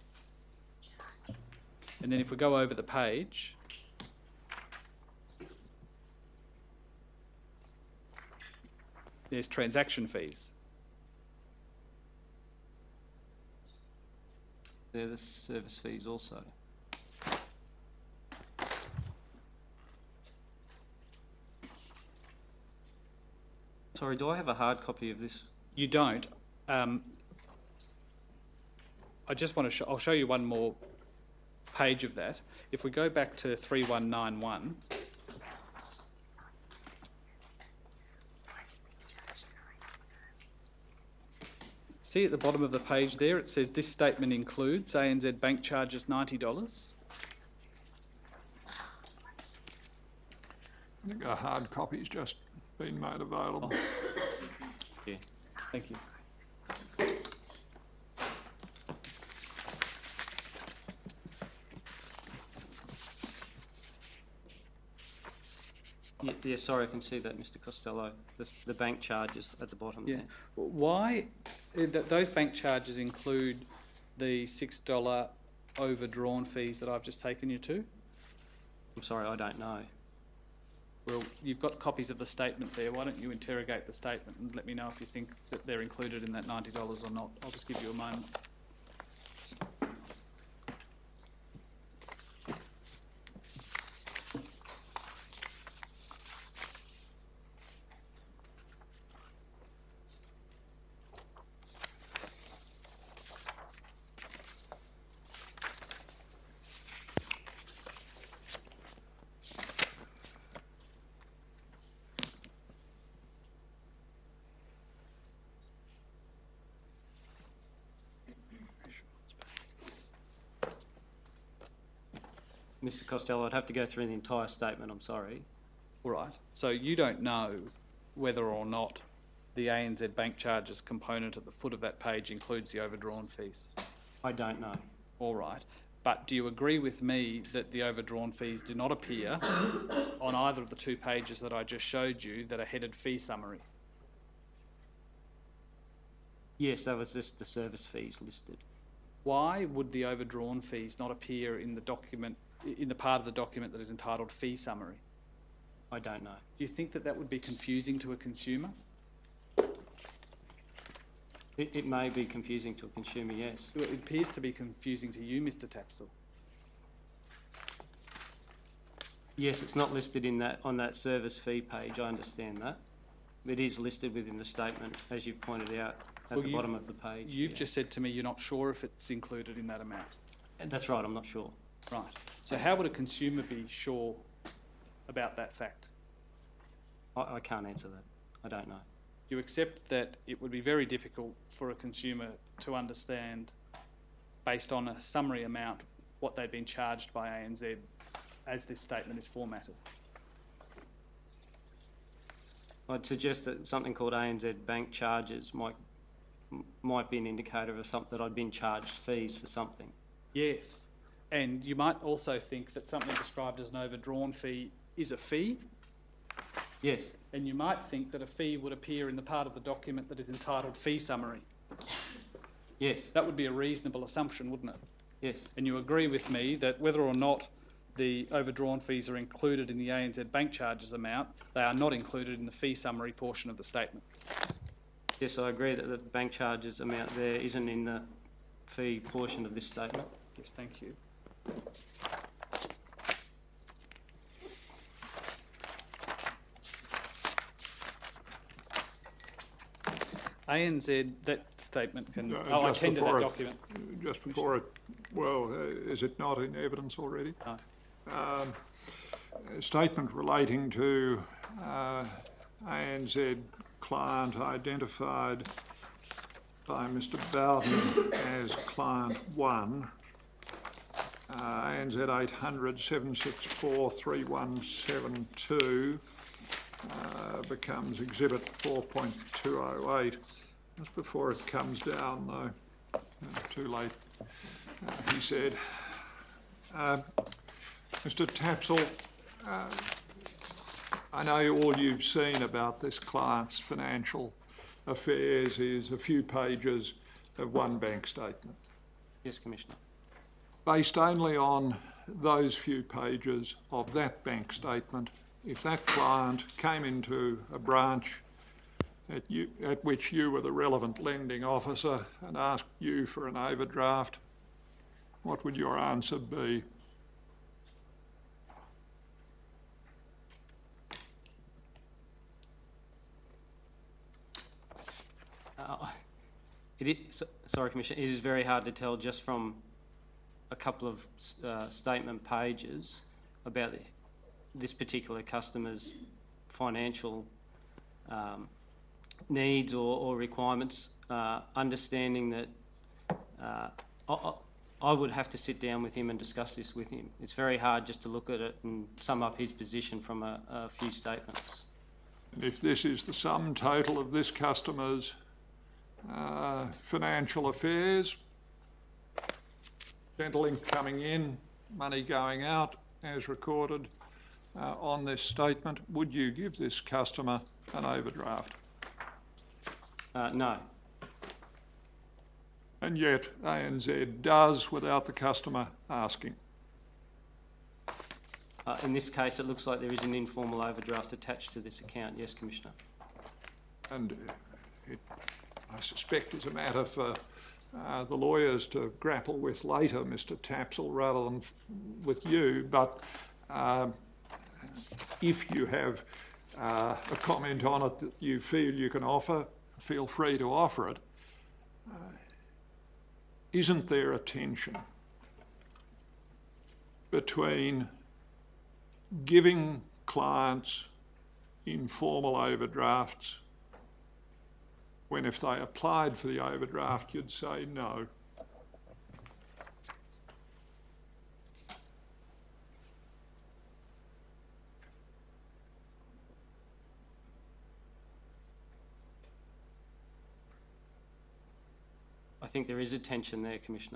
And then if we go over the page, there's transaction fees. They're the service fees also. Sorry, do I have a hard copy of this? You don't. Um, I just want to show, I'll show you one more page of that. If we go back to three one nine one, see at the bottom of the page there, it says this statement includes A N Z bank charges ninety dollars. I think a hard copy's just been made available. Yeah. Thank you. Yeah, yeah, sorry, I can see that, Mr Costello. The, the bank charges at the bottom Yeah. there. Why, uh, th- those bank charges include the six dollar overdrawn fees that I've just taken you to? I'm sorry, I don't know. Well, you've got copies of the statement there. Why don't you interrogate the statement and let me know if you think that they're included in that ninety dollars or not. I'll just give you a moment. Mr Costello, I'd have to go through the entire statement, I'm sorry. All right. So you don't know whether or not the A N Z bank charges component at the foot of that page includes the overdrawn fees. I don't know. All right. But do you agree with me that the overdrawn fees do not appear on either of the two pages that I just showed you that are headed fee summary? Yes, that was just the service fees listed. Why would the overdrawn fees not appear in the document, in the part of the document that is entitled fee summary? I don't know. Do you think that that would be confusing to a consumer? It, it may be confusing to a consumer, yes. It appears to be confusing to you, Mr Tapsell. Yes, it's not listed in that, on that service fee page, I understand that. It is listed within the statement, as you've pointed out, at Well, the you- bottom of the page. You've yeah. just said to me you're not sure if it's included in that amount. And that's right, I'm not sure. Right. So how would a consumer be sure about that fact? I, I can't answer that. I don't know. You accept that it would be very difficult for a consumer to understand, based on a summary amount, what they've been charged by A N Z as this statement is formatted. I'd suggest that something called A N Z bank charges might m- might be an indicator of something that I'd been charged fees for something. Yes. And you might also think that something described as an overdrawn fee is a fee, Yes, and you might think that a fee would appear in the part of the document that is entitled fee summary. yes, That would be a reasonable assumption, wouldn't it? yes, And you agree with me that whether or not the overdrawn fees are included in the A N Z bank charges amount, they are not included in the fee summary portion of the statement. yes, I agree that the bank charges amount there isn't in the fee portion of this statement. Yes, thank you. A N Z, that statement can, Uh, oh, I just tendered before that it- document. Just before it, well, uh, is it not in evidence already? No. Um, a statement relating to uh, A N Z client identified by Mister Bowden as client one, uh, A N Z eight hundred seven six four three one seven two uh, becomes exhibit four point two oh eight. Just before it comes down though, uh, too late, uh, he said, uh, Mister Tapsell, uh, I know all you've seen about this client's financial affairs is a few pages of one bank statement. Yes, Commissioner. Based only on those few pages of that bank statement, if that client came into a branch at, you, at which you were the relevant lending officer and asked you for an overdraft, what would your answer be? Uh, it is, sorry, Commissioner, it is very hard to tell just from a couple of uh, statement pages about the, this particular customer's financial um, needs or, or requirements, uh, understanding that uh, I, I would have to sit down with him and discuss this with him. It's very hard just to look at it and sum up his position from a, a few statements. And if this is the sum total of this customer's uh, financial affairs, Centrelink coming in, money going out as recorded uh, on this statement, would you give this customer an overdraft? Uh, no. And yet A N Z does without the customer asking. Uh, in this case, it looks like there is an informal overdraft attached to this account. Yes, Commissioner. And it, I suspect, is a matter for uh, the lawyers to grapple with later, Mister Tapsell, rather than f with you. But uh, if you have uh, a comment on it that you feel you can offer, feel free to offer it. Uh, isn't there a tension between giving clients informal overdrafts when if they applied for the overdraft you'd say no? I think there is a tension there, Commissioner.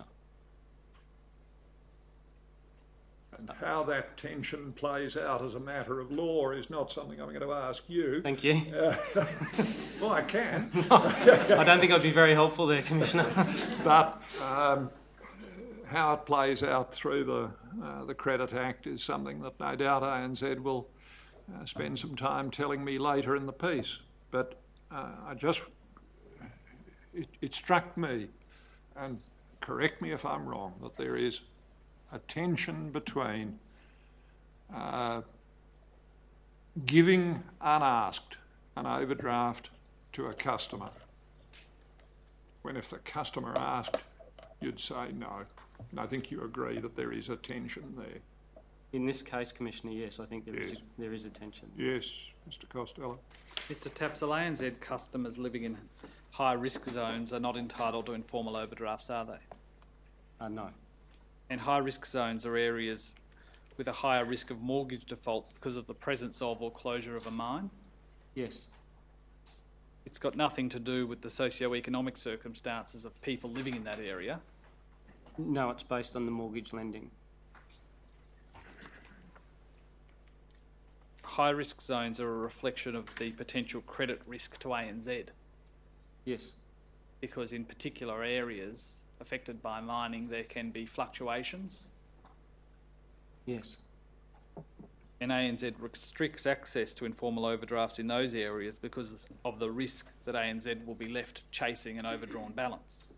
And how that tension plays out as a matter of law is not something I'm going to ask you. Thank you. Uh, well, I can. I don't think I'd be very helpful there, Commissioner. But um, how it plays out through the, uh, the Credit Act is something that no doubt A N Z will uh, spend some time telling me later in the piece. But uh, I just, it, it struck me, and correct me if I'm wrong, that there is a tension between uh, giving unasked an overdraft to a customer, when if the customer asked, you'd say no. And I think you agree that there is a tension there. In this case, Commissioner, yes, I think there is Yes. a, there is a tension. Yes, Mister Costello. Mister Tapsell, A N Z customers living in high risk zones are not entitled to informal overdrafts, are they? Uh, no. And high risk zones are areas with a higher risk of mortgage default because of the presence of or closure of a mine. Yes. It's got nothing to do with the socio-economic circumstances of people living in that area. No, it's based on the mortgage lending. High risk zones are a reflection of the potential credit risk to A N Z, Yes. because in particular areas affected by mining there can be fluctuations, Yes. and A N Z restricts access to informal overdrafts in those areas because of the risk that A N Z will be left chasing an overdrawn balance.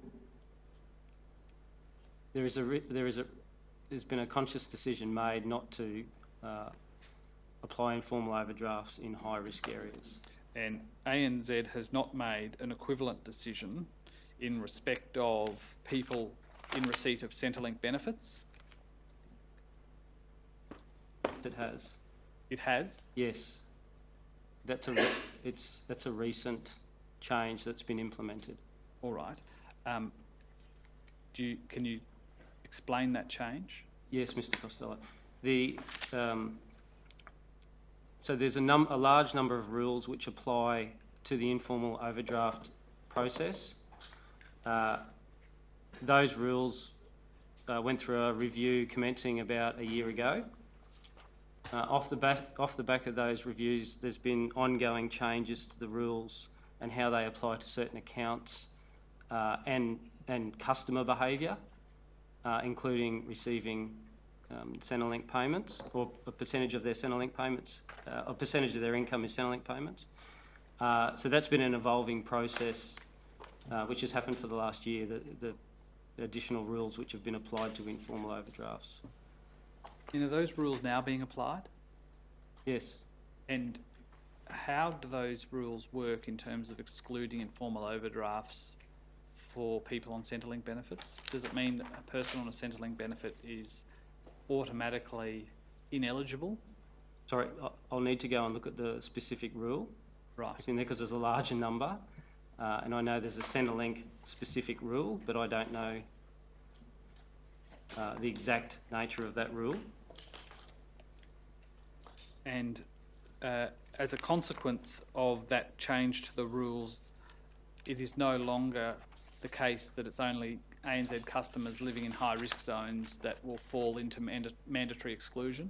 There is a ri- there is a there's been a conscious decision made not to uh, apply informal overdrafts in high risk areas. And A N Z has not made an equivalent decision in respect of people in receipt of Centrelink benefits. It has. It has. Yes. That's a, re- it's, that's a recent change that's been implemented. All right. Um, do you, can you explain that change? Yes, Mister Costello. The, um, so there's a, num- a large number of rules which apply to the informal overdraft process. Uh, those rules uh, went through a review commencing about a year ago. Uh, off the back, off the back of those reviews, there's been ongoing changes to the rules and how they apply to certain accounts uh, and and customer behaviour, uh, including receiving um, Centrelink payments, or a percentage of their Centrelink payments, uh, a percentage of their income is Centrelink payments. Uh, so that's been an evolving process, uh, which has happened for the last year. The, the additional rules which have been applied to informal overdrafts. And are those rules now being applied? Yes. And how do those rules work in terms of excluding informal overdrafts for people on Centrelink benefits? Does it mean that a person on a Centrelink benefit is automatically ineligible? Sorry, I- I'll need to go and look at the specific rule. Right. In there, because there's a larger number, uh, and I know there's a Centrelink specific rule, but I don't know uh, the exact nature of that rule. And uh, as a consequence of that change to the rules, it is no longer the case that it's only A N Z customers living in high-risk zones that will fall into manda- mandatory exclusion.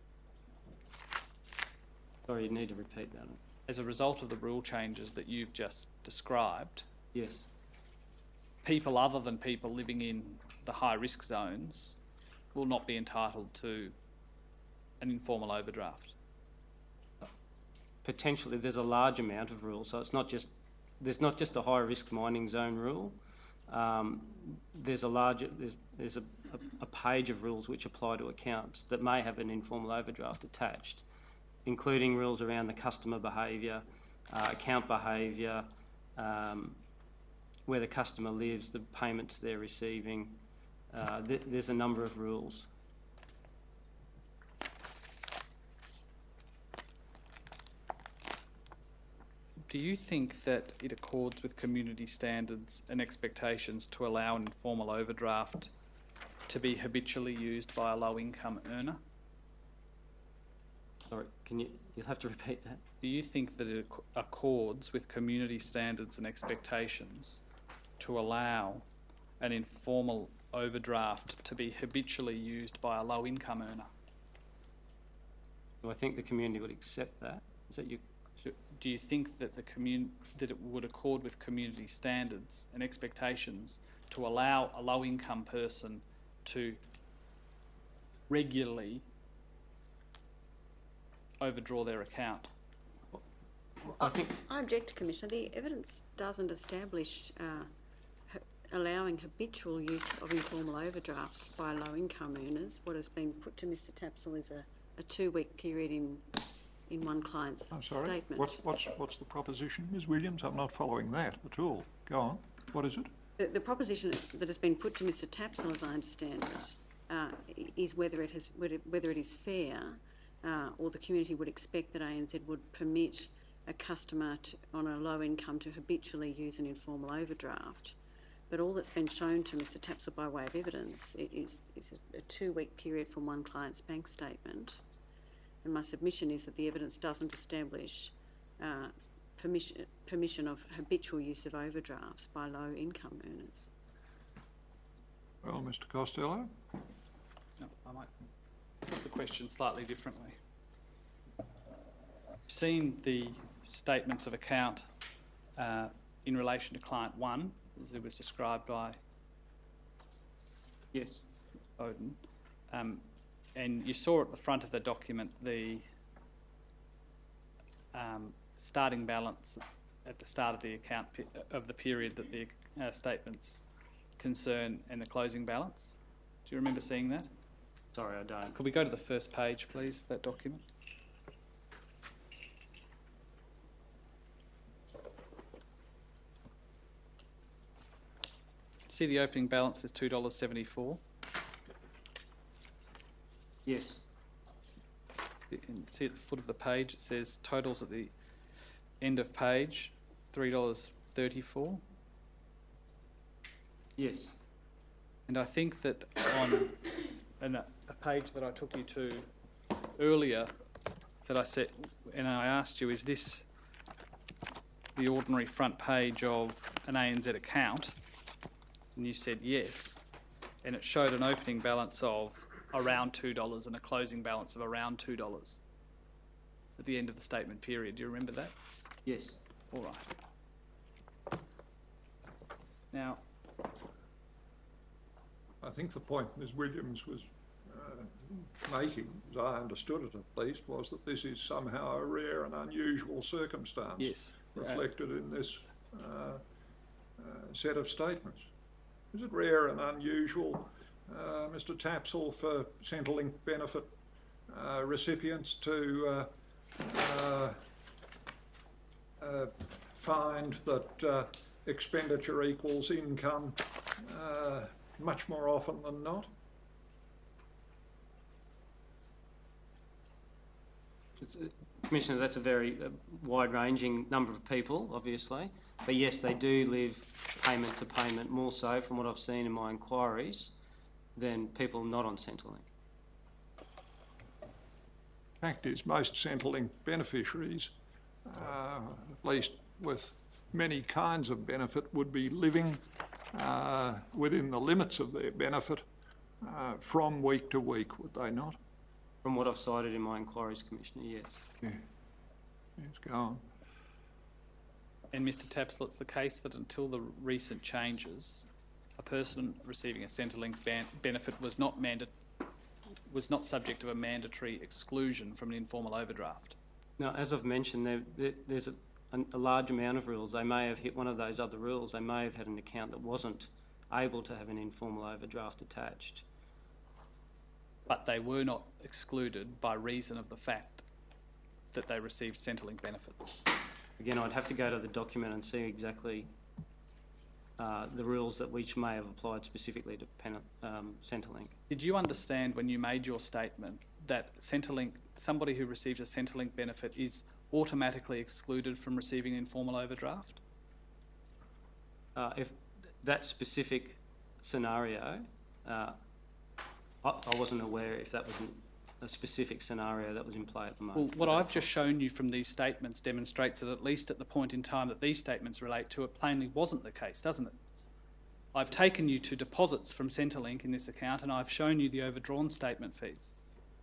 Sorry, you need to repeat that. As a result of the rule changes that you've just described, Yes. people other than people living in the high-risk zones will not be entitled to an informal overdraft. Potentially, there's a large amount of rules, so it's not just there's not just a high-risk mining zone rule. Um, there's a larger there's there's a, a, a page of rules which apply to accounts that may have an informal overdraft attached, including rules around the customer behaviour, uh, account behaviour, um, where the customer lives, the payments they're receiving. Uh, th- there's a number of rules. Do you think that it accords with community standards and expectations to allow an informal overdraft to be habitually used by a low-income earner? Sorry, can you? You'll have to repeat that. Do you think that it acc- accords with community standards and expectations to allow an informal overdraft to be habitually used by a low-income earner? Do I think the community would accept that? Is that you? So do you think that the commun- that it would accord with community standards and expectations to allow a low-income person to regularly overdraw their account? I think I object, Commissioner. The evidence doesn't establish uh, ha- allowing habitual use of informal overdrafts by low-income earners. What has been put to Mr Tapsell is a, a two-week period in in one client's I'm sorry, statement. what's, what's, what's the proposition, Ms Williams? I'm not following that at all. Go on. What is it? The, the proposition that has been put to Mr Tapsell, as I understand it, uh, is whether it has whether, whether it is fair, uh, or the community would expect that A N Z would permit a customer to, on a low income to habitually use an informal overdraft. But all that's been shown to Mr Tapsell by way of evidence is, is a, a two-week period from one client's bank statement. And my submission is that the evidence doesn't establish uh, permission, permission of habitual use of overdrafts by low-income earners. Well, Mr Costello? No, I might put the question slightly differently. You've seen the statements of account uh, in relation to client one, as it was described by yes. Odin. Um, and you saw at the front of the document the um, starting balance at the start of the account pe- of the period that the uh, statements concern and the closing balance. Do you remember seeing that? Sorry, I don't. Could we go to the first page, please, of that document? See, the opening balance is two dollars seventy-four. Yes. And see at the foot of the page, it says totals at the end of page, three dollars thirty-four. Yes. And I think that on an, a page that I took you to earlier, that I said, and I asked you, is this the ordinary front page of an A N Z account? And you said yes. And it showed an opening balance of around two dollars and a closing balance of around two dollars at the end of the statement period. Do you remember that? Yes. All right. Now, I think the point Miz Williams was uh, making, as I understood it at least, was that this is somehow a rare and unusual circumstance yes. reflected in this uh, uh, set of statements. Is it rare and unusual, uh, Mister Tapsell, for Centrelink benefit uh, recipients to uh, uh, uh, find that uh, expenditure equals income uh, much more often than not? It's, uh, Commissioner, that's a very uh, wide-ranging number of people, obviously. But yes, they do live payment to payment, more so from what I've seen in my inquiries, than people not on Centrelink. Fact is, most Centrelink beneficiaries, uh, at least with many kinds of benefit, would be living uh, within the limits of their benefit uh, from week to week, would they not? From what I've cited in my inquiries, Commissioner, yes. Yeah. Yes, go on. and Mister Tapsell, it's the case that until the recent changes, a person receiving a Centrelink ban benefit was not mandat was not subject to a mandatory exclusion from an informal overdraft. Now, as I've mentioned, there, there, there's a, a, a large amount of rules. They may have hit one of those other rules. They may have had an account that wasn't able to have an informal overdraft attached. But they were not excluded by reason of the fact that they received Centrelink benefits. Again, I'd have to go to the document and see exactly uh, the rules that which may have applied specifically to Pen um, Centrelink. Did you understand when you made your statement that Centrelink, somebody who receives a Centrelink benefit is automatically excluded from receiving an informal overdraft? Uh, if that specific scenario, uh, I, I wasn't aware if that was a specific scenario that was in play at the moment. Well, what I've just shown you from these statements demonstrates that at least at the point in time that these statements relate to, it plainly wasn't the case, doesn't it? I've taken you to deposits from Centrelink in this account and I've shown you the overdrawn statement fees.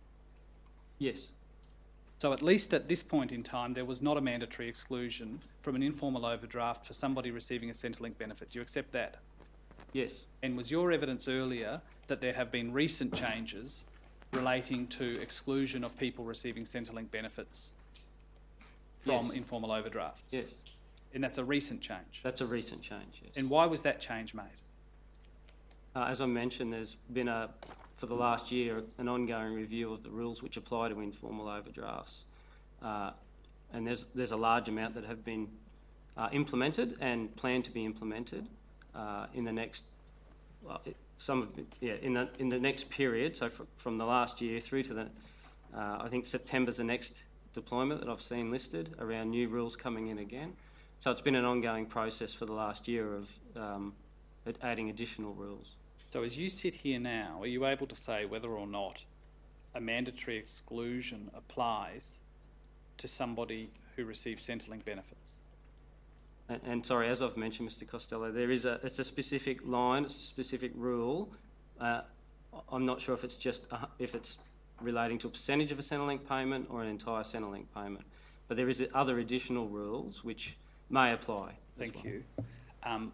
Yes. So at least at this point in time, there was not a mandatory exclusion from an informal overdraft for somebody receiving a Centrelink benefit. Do you accept that? Yes. And was your evidence earlier that there have been recent changes relating to exclusion of people receiving Centrelink benefits from Yes. informal overdrafts? Yes. And that's a recent change? That's a recent change, yes. And why was that change made? Uh, as I mentioned, there's been a, for the last year, an ongoing review of the rules which apply to informal overdrafts. Uh, and there's, there's a large amount that have been uh, implemented and planned to be implemented uh, in the next, well, it, some of it, yeah, in the, in the next period, so fr from the last year through to the, uh, I think September's the next deployment that I've seen listed around new rules coming in again. So it's been an ongoing process for the last year of um, adding additional rules. So as you sit here now, are you able to say whether or not a mandatory exclusion applies to somebody who receives Centrelink benefits? And, and sorry, as I've mentioned, Mister Costello, there is a, it's a specific line, it's a specific rule. Uh, I'm not sure if it's just, uh, if it's relating to a percentage of a Centrelink payment or an entire Centrelink payment. But there is other additional rules which may apply. Thank well. you. Um,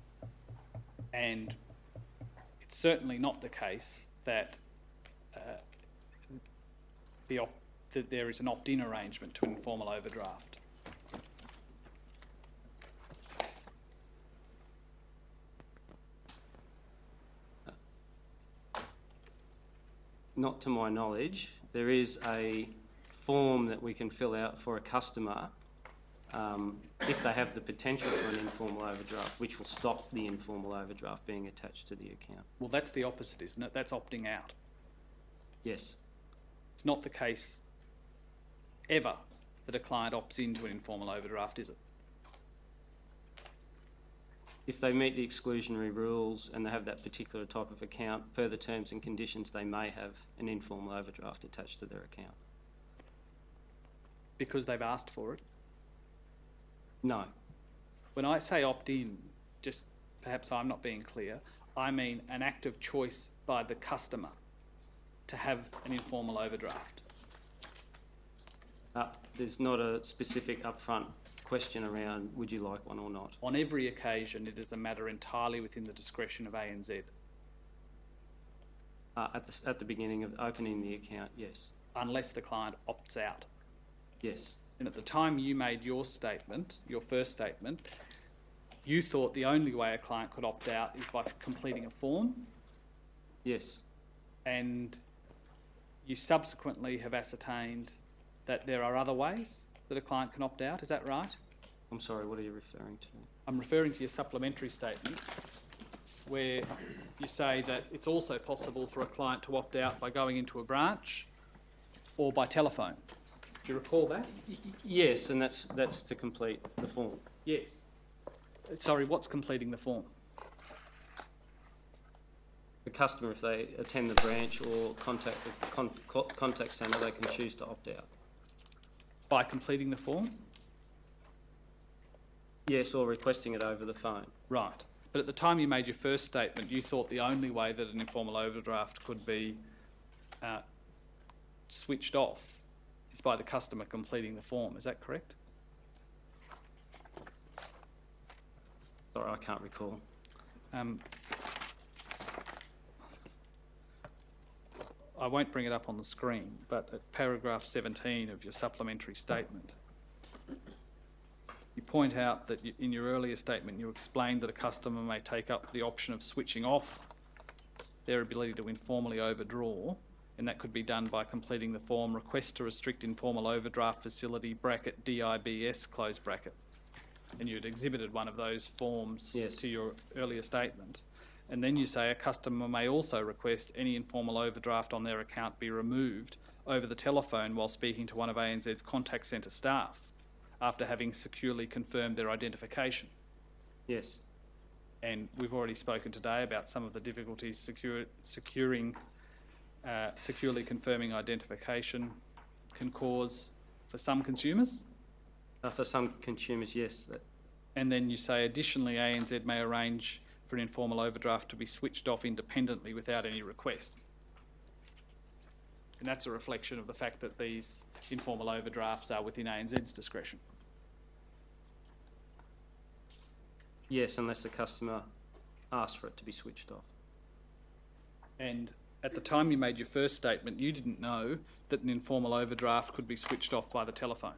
and it's certainly not the case that, uh, the op that there is an opt-in arrangement to an informal overdraft. Not to my knowledge. There is a form that we can fill out for a customer um, if they have the potential for an informal overdraft, which will stop the informal overdraft being attached to the account. Well, that's the opposite, isn't it? That's opting out. Yes. It's not the case ever that a client opts into an informal overdraft, is it? If they meet the exclusionary rules and they have that particular type of account, per the terms and conditions, they may have an informal overdraft attached to their account. Because they've asked for it? No. When I say opt-in, just perhaps I'm not being clear, I mean an active choice by the customer to have an informal overdraft. Uh, there's not a specific upfront question around would you like one or not. On every occasion, it is a matter entirely within the discretion of A N Z. Uh, at, the, at the beginning of opening the account, yes. Unless the client opts out. Yes. And at the time you made your statement, your first statement, you thought the only way a client could opt out is by completing a form, Yes. and you subsequently have ascertained that there are other ways that a client can opt out. Is that right? I'm sorry, what are you referring to? I'm referring to your supplementary statement where you say that it's also possible for a client to opt out by going into a branch or by telephone. Do you recall that? Y- yes, and that's, that's to complete the form. Yes. Sorry, what's completing the form? The customer, if they attend the branch or contact the con- co- contact centre, they can choose to opt out. By completing the form? Yes, or requesting it over the phone. Right. But at the time you made your first statement, you thought the only way that an informal overdraft could be uh, switched off is by the customer completing the form. Is that correct? Sorry, I can't recall. Um, I won't bring it up on the screen, but at paragraph seventeen of your supplementary statement, you point out that you, in your earlier statement you explained that a customer may take up the option of switching off their ability to informally overdraw, and that could be done by completing the form request to restrict informal overdraft facility bracket D I B S close bracket. And you'd exhibited one of those forms Yes. to your earlier statement. And then you say a customer may also request any informal overdraft on their account be removed over the telephone while speaking to one of A N Z's contact centre staff after having securely confirmed their identification. Yes. And we've already spoken today about some of the difficulties secure, securing, uh, securely confirming identification can cause for some consumers. Uh, for some consumers, yes. That, And then you say additionally A N Z may arrange for an informal overdraft to be switched off independently without any request. And that's a reflection of the fact that these informal overdrafts are within A N Z's discretion. yes, unless the customer asks for it to be switched off. And at the time you made your first statement, you didn't know that an informal overdraft could be switched off by the telephone.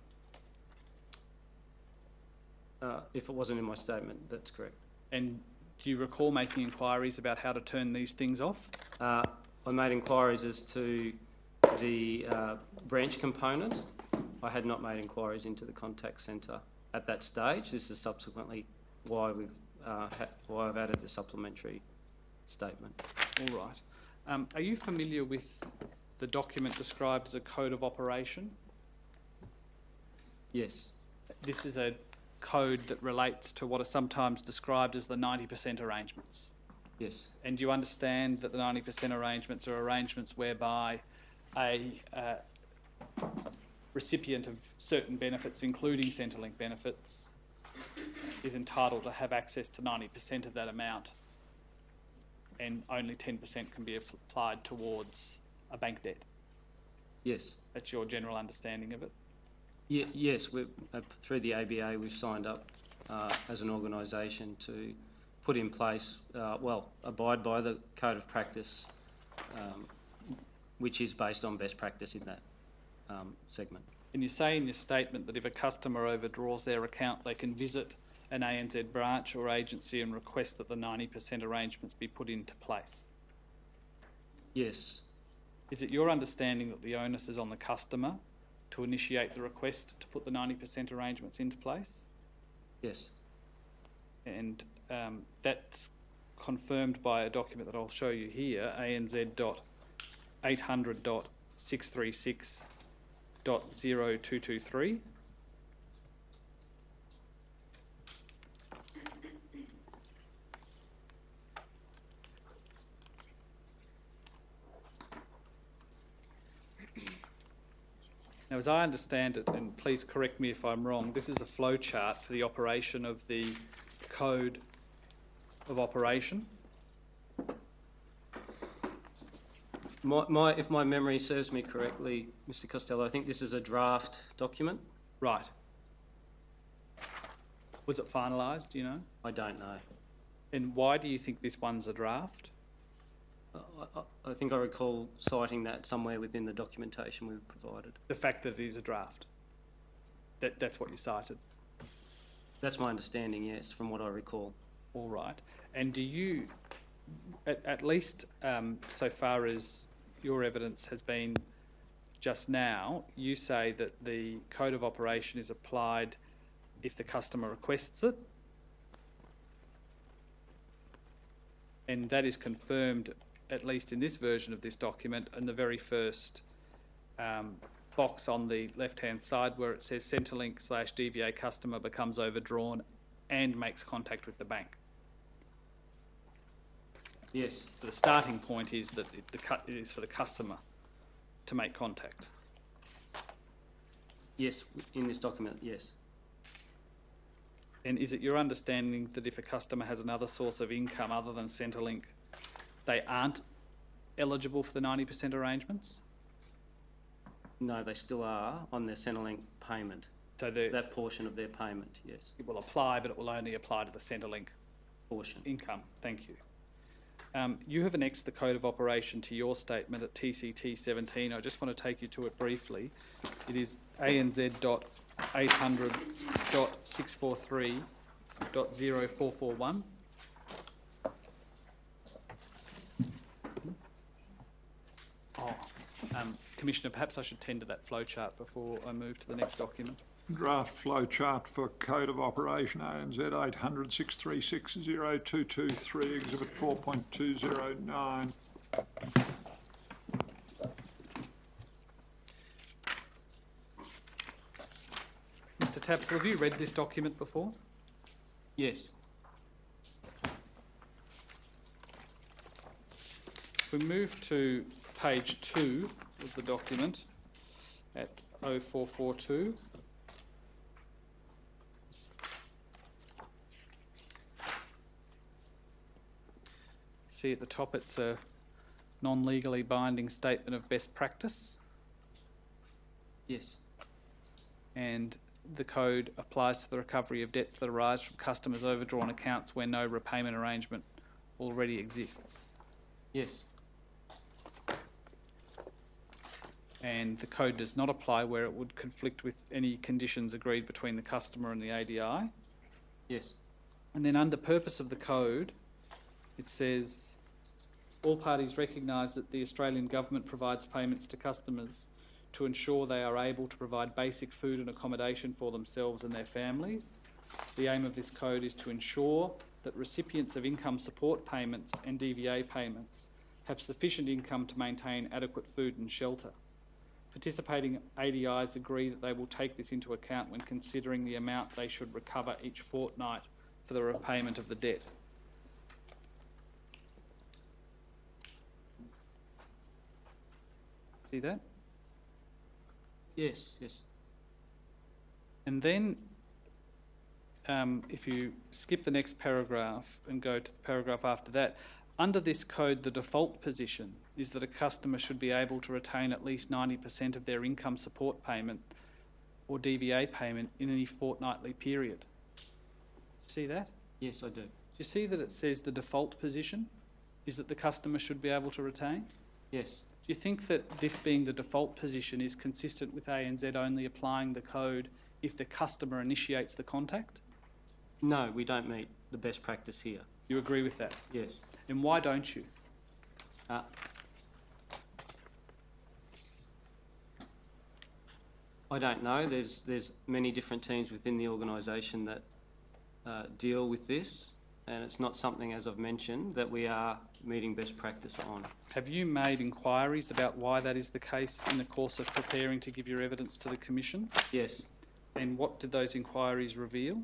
Uh, if it wasn't in my statement, that's correct. And do you recall making inquiries about how to turn these things off? Uh, I made inquiries as to the uh, branch component. I had not made inquiries into the contact centre at that stage. This is subsequently why we've uh, ha- why I've added the supplementary statement. All right. Um, are you familiar with the document described as a code of operation? Yes. This is a code that relates to what are sometimes described as the ninety percent arrangements. Yes. And you understand that the ninety percent arrangements are arrangements whereby a uh, recipient of certain benefits, including Centrelink benefits, is entitled to have access to ninety percent of that amount, and only ten percent can be applied towards a bank debt. Yes. That's your general understanding of it? Ye- yes. We've, uh, through the A B A, we've signed up uh, as an organisation to put in place, uh, well, abide by the code of practice, um, which is based on best practice in that um, segment. And you say in your statement that if a customer overdraws their account, they can visit an A N Z branch or agency and request that the ninety percent arrangements be put into place. Yes. Is it your understanding that the onus is on the customer to initiate the request to put the ninety percent arrangements into place? Yes. And um, that's confirmed by a document that I'll show you here, A N Z dot eight hundred dot six three six dot zero two two three. Now, as I understand it, and please correct me if I'm wrong, this is a flow chart for the operation of the code of operation. My, my, if my memory serves me correctly, Mister Costello, I think this is a draft document. Right. Was it finalised, do you know? I don't know. And why do you think this one's a draft? I, I, I think I recall citing that somewhere within the documentation we've provided. The fact that it is a draft. That, that's what you cited. That's my understanding, yes, from what I recall. All right. And do you, at, at least um, so far as your evidence has been just now, you say that the code of operation is applied if the customer requests it, and that is confirmed, at least in this version of this document, in the very first um, box on the left-hand side where it says Centrelink slash D V A customer becomes overdrawn and makes contact with the bank. Yes, So the starting point is that it, the cut, it is for the customer to make contact. yes, in this document, yes. And is it your understanding that if a customer has another source of income other than Centrelink, they aren't eligible for the ninety percent arrangements? No, they still are on their Centrelink payment, So the, that portion of their payment, yes, it will apply, but it will only apply to the Centrelink portion. income. Thank you. Um, you have annexed the code of operation to your statement at T C T seventeen. I just want to take you to it briefly. It is A N Z dot eight hundred dot six four three dot zero four four one. Oh, um, Commissioner, perhaps I should tender that flowchart before I move to the next document. Draft flow chart for Code of Operation A N Z eight hundred six three six zero two two three, Exhibit four point two zero nine. Mister Tapsell, have you read this document before? Yes, If we move to page two of the document at oh four four two. See at the top it's a non-legally binding statement of best practice, yes, and the code applies to the recovery of debts that arise from customers' overdrawn accounts where no repayment arrangement already exists. yes, And the code does not apply where it would conflict with any conditions agreed between the customer and the A D I. yes, And then under purpose of the code, it says, all parties recognise that the Australian Government provides payments to customers to ensure they are able to provide basic food and accommodation for themselves and their families. The aim of this code is to ensure that recipients of income support payments and D V A payments have sufficient income to maintain adequate food and shelter. Participating A D Is agree that they will take this into account when considering the amount they should recover each fortnight for the repayment of the debt. See that? yes, yes, And then, um, if you skip the next paragraph and go to the paragraph after that, under this code, the default position is that a customer should be able to retain at least ninety percent of their income support payment or D V A payment in any fortnightly period. See that? yes, I do. Do you see that it says the default position is that the customer should be able to retain? Yes, Do you think that this being the default position is consistent with A N Z only applying the code if the customer initiates the contact? no, we don't meet the best practice here. You agree with that? Yes, And why don't you? uh, I don't know. There's there's many different teams within the organisation that uh, deal with this, and it's not something, as I've mentioned, that we are meeting best practice on. Have you made inquiries about why that is the case in the course of preparing to give your evidence to the Commission? Yes, And what did those inquiries reveal?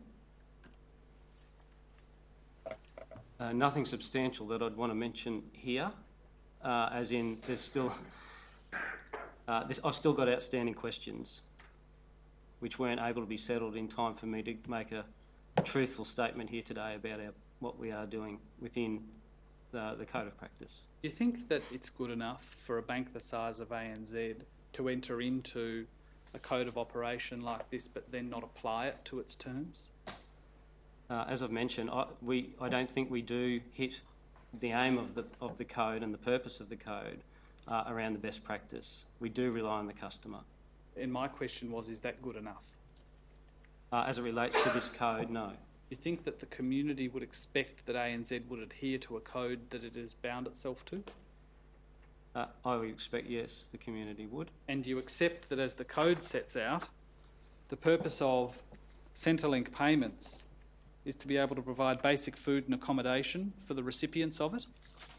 uh, nothing substantial that I'd want to mention here, uh, as in there's still Uh, this, I've still got outstanding questions which weren't able to be settled in time for me to make a truthful statement here today about our, what we are doing within the, the Code of Practice. Do you think that it's good enough for a bank the size of A N Z to enter into a code of operation like this but then not apply it to its terms? Uh, as I've mentioned, I, we, I don't think we do hit the aim of the, of the code and the purpose of the code uh, around the best practice. We do rely on the customer. And my question was, is that good enough? Uh, as it relates to this code, no. You think that the community would expect that A N Z would adhere to a code that it has bound itself to? Uh, I would expect, yes, the community would. And do you accept that as the code sets out, the purpose of Centrelink payments is to be able to provide basic food and accommodation for the recipients of it?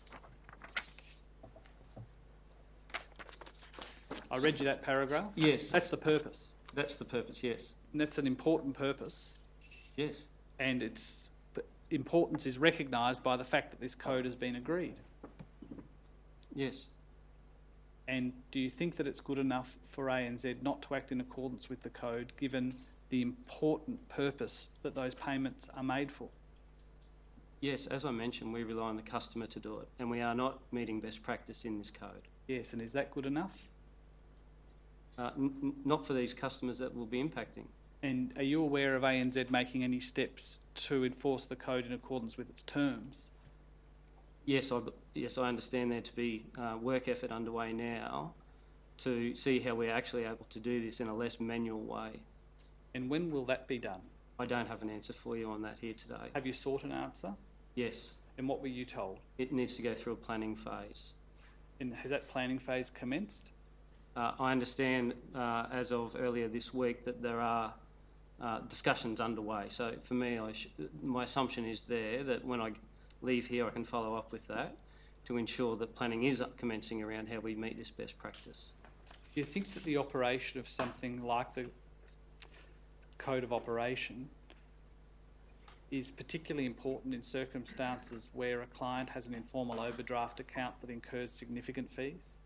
I read you that paragraph. Yes. That's the purpose. That's the purpose, yes. And that's an important purpose. Yes. And its importance is recognised by the fact that this code has been agreed. Yes. And do you think that it's good enough for A N Z not to act in accordance with the code, given the important purpose that those payments are made for? Yes, as I mentioned, we rely on the customer to do it, and we are not meeting best practice in this code. Yes, and is that good enough? Uh, n- n- not for these customers that will be impacting. And are you aware of A N Z making any steps to enforce the code in accordance with its terms? Yes, I, yes, I understand there to be uh, work effort underway now to see how we're actually able to do this in a less manual way. And when will that be done? I don't have an answer for you on that here today. Have you sought an answer? Yes, And what were you told? it needs to go through a planning phase. And has that planning phase commenced? Uh, I understand uh, as of earlier this week that there are uh, discussions underway. So for me, I sh- my assumption is there that when I leave here I can follow up with that to ensure that planning is commencing around how we meet this best practice. Do you think that the operation of something like the Code of Operation is particularly important in circumstances where a client has an informal overdraft account that incurs significant fees?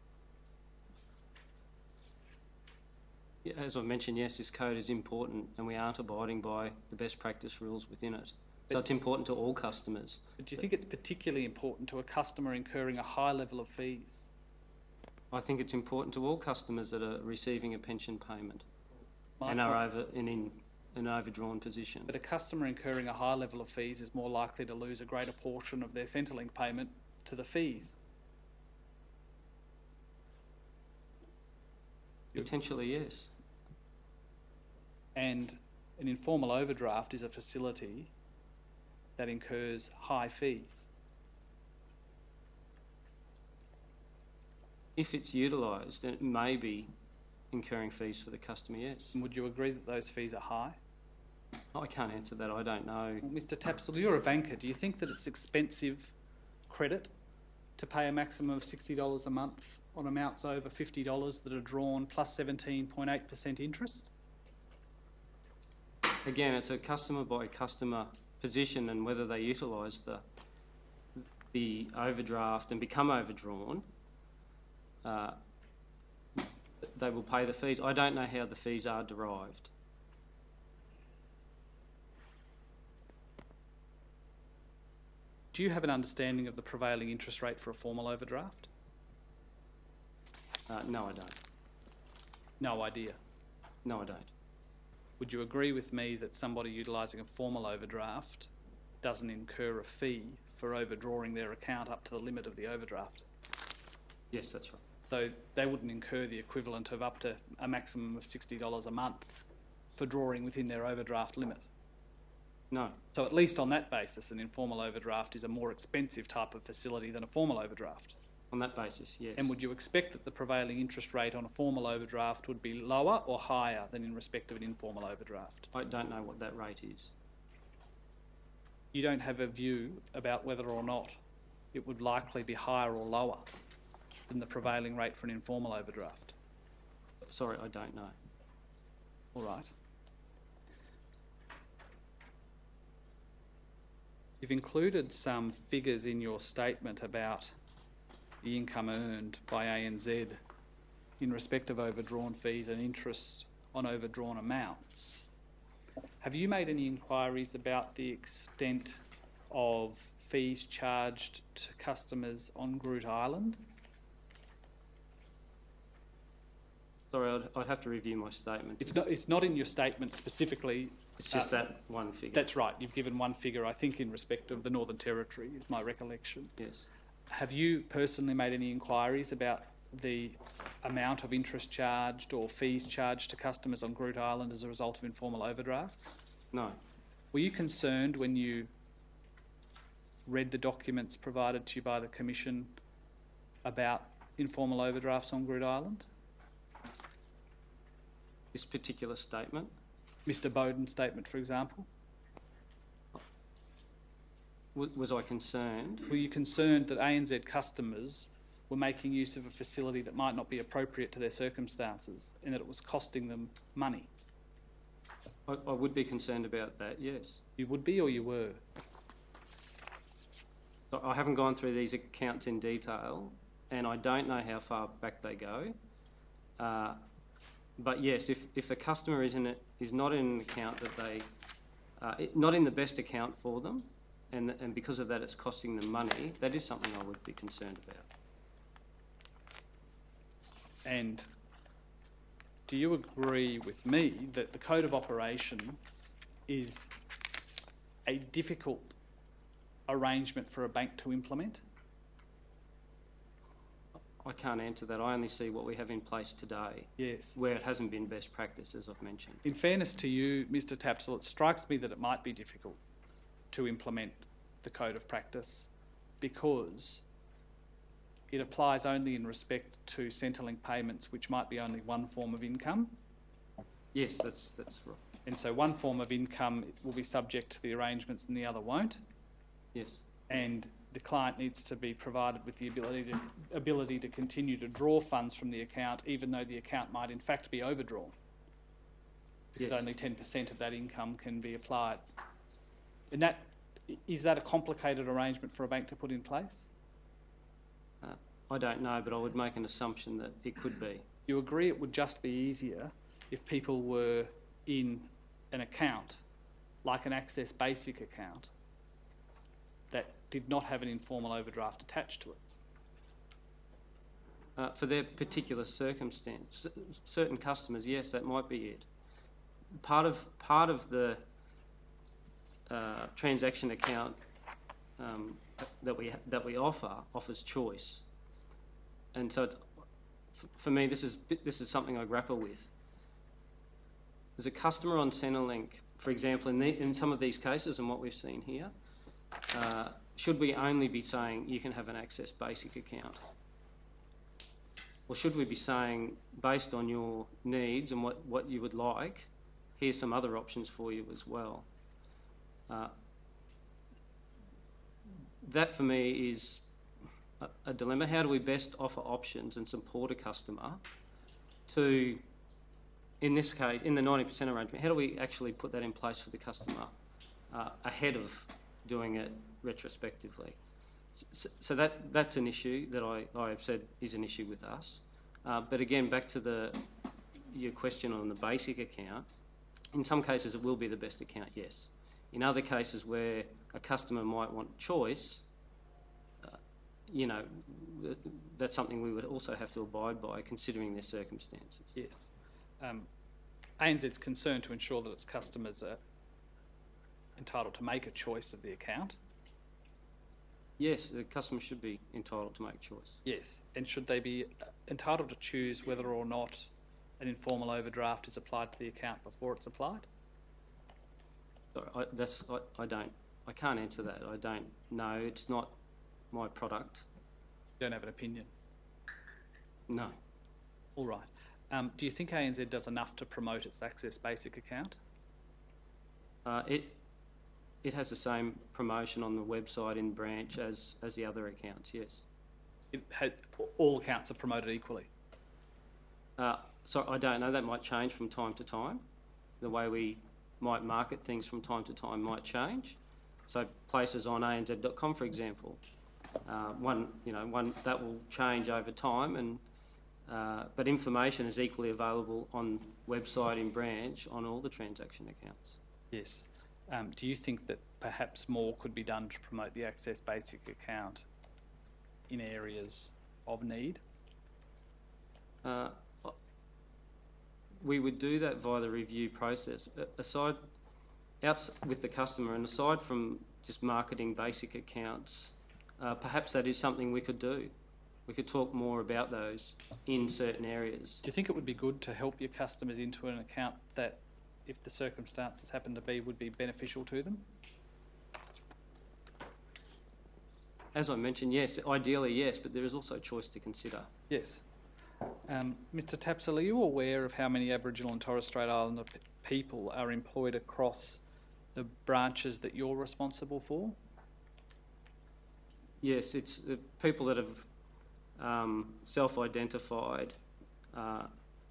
Yeah, as I've mentioned, yes, this code is important and we aren't abiding by the best practice rules within it. So But- it's important to all customers. But do you think it's particularly important to a customer incurring a high level of fees? I think it's important to all customers that are receiving a pension payment My and co- are over and in an overdrawn position. But a customer incurring a high level of fees is more likely to lose a greater portion of their Centrelink payment to the fees. Potentially, yes. And an informal overdraft is a facility that incurs high fees. If it's utilised, it may be incurring fees for the customer, yes. And would you agree that those fees are high? I can't answer that, I don't know. Well, Mister Tapsell, you're a banker. Do you think that it's expensive credit to pay a maximum of sixty dollars a month on amounts over fifty dollars that are drawn plus seventeen point eight percent interest? Again, it's a customer by customer position and whether they utilise the the overdraft and become overdrawn, uh, they will pay the fees. I don't know how the fees are derived. Do you have an understanding of the prevailing interest rate for a formal overdraft? Uh, no, I don't. No idea. No, I don't. Would you agree with me that somebody utilising a formal overdraft doesn't incur a fee for overdrawing their account up to the limit of the overdraft? Yes, that's right. So they wouldn't incur the equivalent of up to a maximum of sixty dollars a month for drawing within their overdraft limit. No. So at least on that basis, an informal overdraft is a more expensive type of facility than a formal overdraft. On that basis, yes. And would you expect that the prevailing interest rate on a formal overdraft would be lower or higher than in respect of an informal overdraft? I don't know what that rate is. You don't have a view about whether or not it would likely be higher or lower than the prevailing rate for an informal overdraft? Sorry, I don't know. All right. You've included some figures in your statement about the income earned by A N Z in respect of overdrawn fees and interest on overdrawn amounts. Have you made any inquiries about the extent of fees charged to customers on Groot Island? Sorry, I'd, I'd have to review my statement. It's not, it's not in your statement specifically. It's just uh, that one figure. That's right. You've given one figure, I think, in respect of the Northern Territory, is my recollection. Yes. Have you personally made any inquiries about the amount of interest charged or fees charged to customers on Groot Island as a result of informal overdrafts? No. Were you concerned when you read the documents provided to you by the Commission about informal overdrafts on Groot Island? This particular statement? Mister Bowden's statement, for example? W- was I concerned? Were you concerned that A N Z customers were making use of a facility that might not be appropriate to their circumstances and that it was costing them money? I, I would be concerned about that, yes. You would be or you were? So I haven't gone through these accounts in detail, and I don't know how far back they go. Uh, but yes, if, if a customer is, in a, is not in an account that they, uh, it, not in the best account for them, and, and because of that it's costing them money, that is something I would be concerned about. And do you agree with me that the Code of Operation is a difficult arrangement for a bank to implement? I can't answer that. I only see what we have in place today, Yes. where it hasn't been best practice, as I've mentioned. In fairness to you, Mister Tapsell, it strikes me that it might be difficult to implement the Code of Practice because it applies only in respect to Centrelink payments, which might be only one form of income. Yes, that's, that's right. And so one form of income will be subject to the arrangements and the other won't. Yes. And the client needs to be provided with the ability to, ability to continue to draw funds from the account, even though the account might in fact be overdrawn, because Yes. only ten percent of that income can be applied. And that, is that a complicated arrangement for a bank to put in place? Uh, I don't know, but I would make an assumption that it could be. You agree it would just be easier if people were in an account, like an Access Basic account, that did not have an informal overdraft attached to it? Uh, for their particular circumstance, C- certain customers, yes, that might be it. Part of part of the uh, transaction account um, that we that we offer offers choice, and so it, f- for me, this is this is something I grapple with. As a customer on Centrelink, for example, in, the, in some of these cases, and what we've seen here. Uh, should we only be saying you can have an Access Basic account? Or should we be saying, based on your needs and what, what you would like, here's some other options for you as well? Uh, that for me is a, a dilemma. How do we best offer options and support a customer to, in this case, in the ninety percent arrangement, how do we actually put that in place for the customer uh, ahead of doing it retrospectively? So, so that that's an issue that I, I have said is an issue with us. Uh, but again, back to the your question on the basic account, in some cases it will be the best account, yes. In other cases where a customer might want choice, uh, you know, th- that's something we would also have to abide by considering their circumstances. Yes. Um, A N Z's concerned to ensure that its customers are entitled to make a choice of the account. Yes, the customer should be entitled to make choice. Yes. And should they be uh, entitled to choose whether or not an informal overdraft is applied to the account before it's applied? Sorry, I, that's, I, I don't, I can't answer that. I don't know. It's not my product. You don't have an opinion. No. All right. Um, do you think A N Z does enough to promote its Access Basic account? Uh, it, it has the same promotion on the website in branch as, as the other accounts, yes. It had, all accounts are promoted equally. Uh, so I don't know, that might change from time to time. The way we might market things from time to time might change. So places on A N Z dot com, for example, uh, one, you know, one that will change over time, and Uh, but information is equally available on website in branch on all the transaction accounts. Yes. Um, do you think that perhaps more could be done to promote the Access Basic account in areas of need? Uh, we would do that via the review process. A- Aside, outs with the customer, and aside from just marketing basic accounts, uh, perhaps that is something we could do. We could talk more about those in certain areas. Do you think it would be good to help your customers into an account that, if the circumstances happen to be, would be beneficial to them? As I mentioned, yes, ideally yes, but there is also a choice to consider. Yes. Um, Mister Tapsell, are you aware of how many Aboriginal and Torres Strait Islander p- people are employed across the branches that you're responsible for? Yes, it's the people that have um, self-identified. Uh,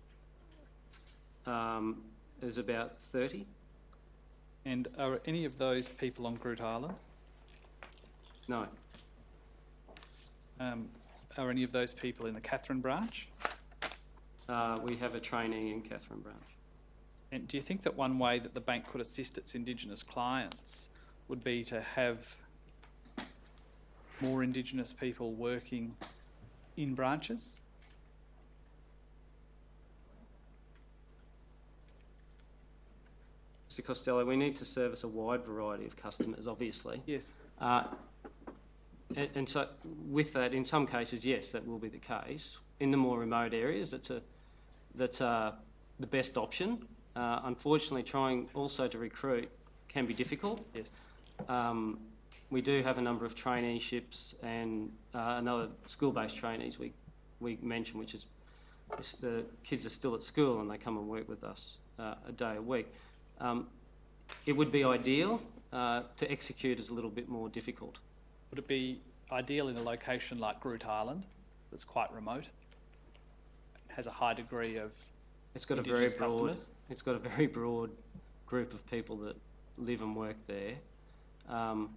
um, there's about thirty. And are any of those people on Groot Island? No, Um, are any of those people in the Catherine branch? uh, we have a trainee in Catherine branch. And do you think that one way that the bank could assist its Indigenous clients would be to have more Indigenous people working in branches? Mister Costello, we need to service a wide variety of customers, obviously. Yes. Uh, and, and so, with that, in some cases, yes, that will be the case. In the more remote areas, that's a that's uh, the best option. Uh, unfortunately, trying also to recruit can be difficult. Yes. Um, we do have a number of traineeships and uh, another school-based trainees we we mentioned, which is is the kids are still at school and they come and work with us uh, a day a week. Um, it would be ideal. Uh, to execute is a little bit more difficult. Would it be ideal in a location like Groot Island, that's quite remote, has a high degree of It's got a very Indigenous broad. customers? It's got a very broad group of people that live and work there. Um,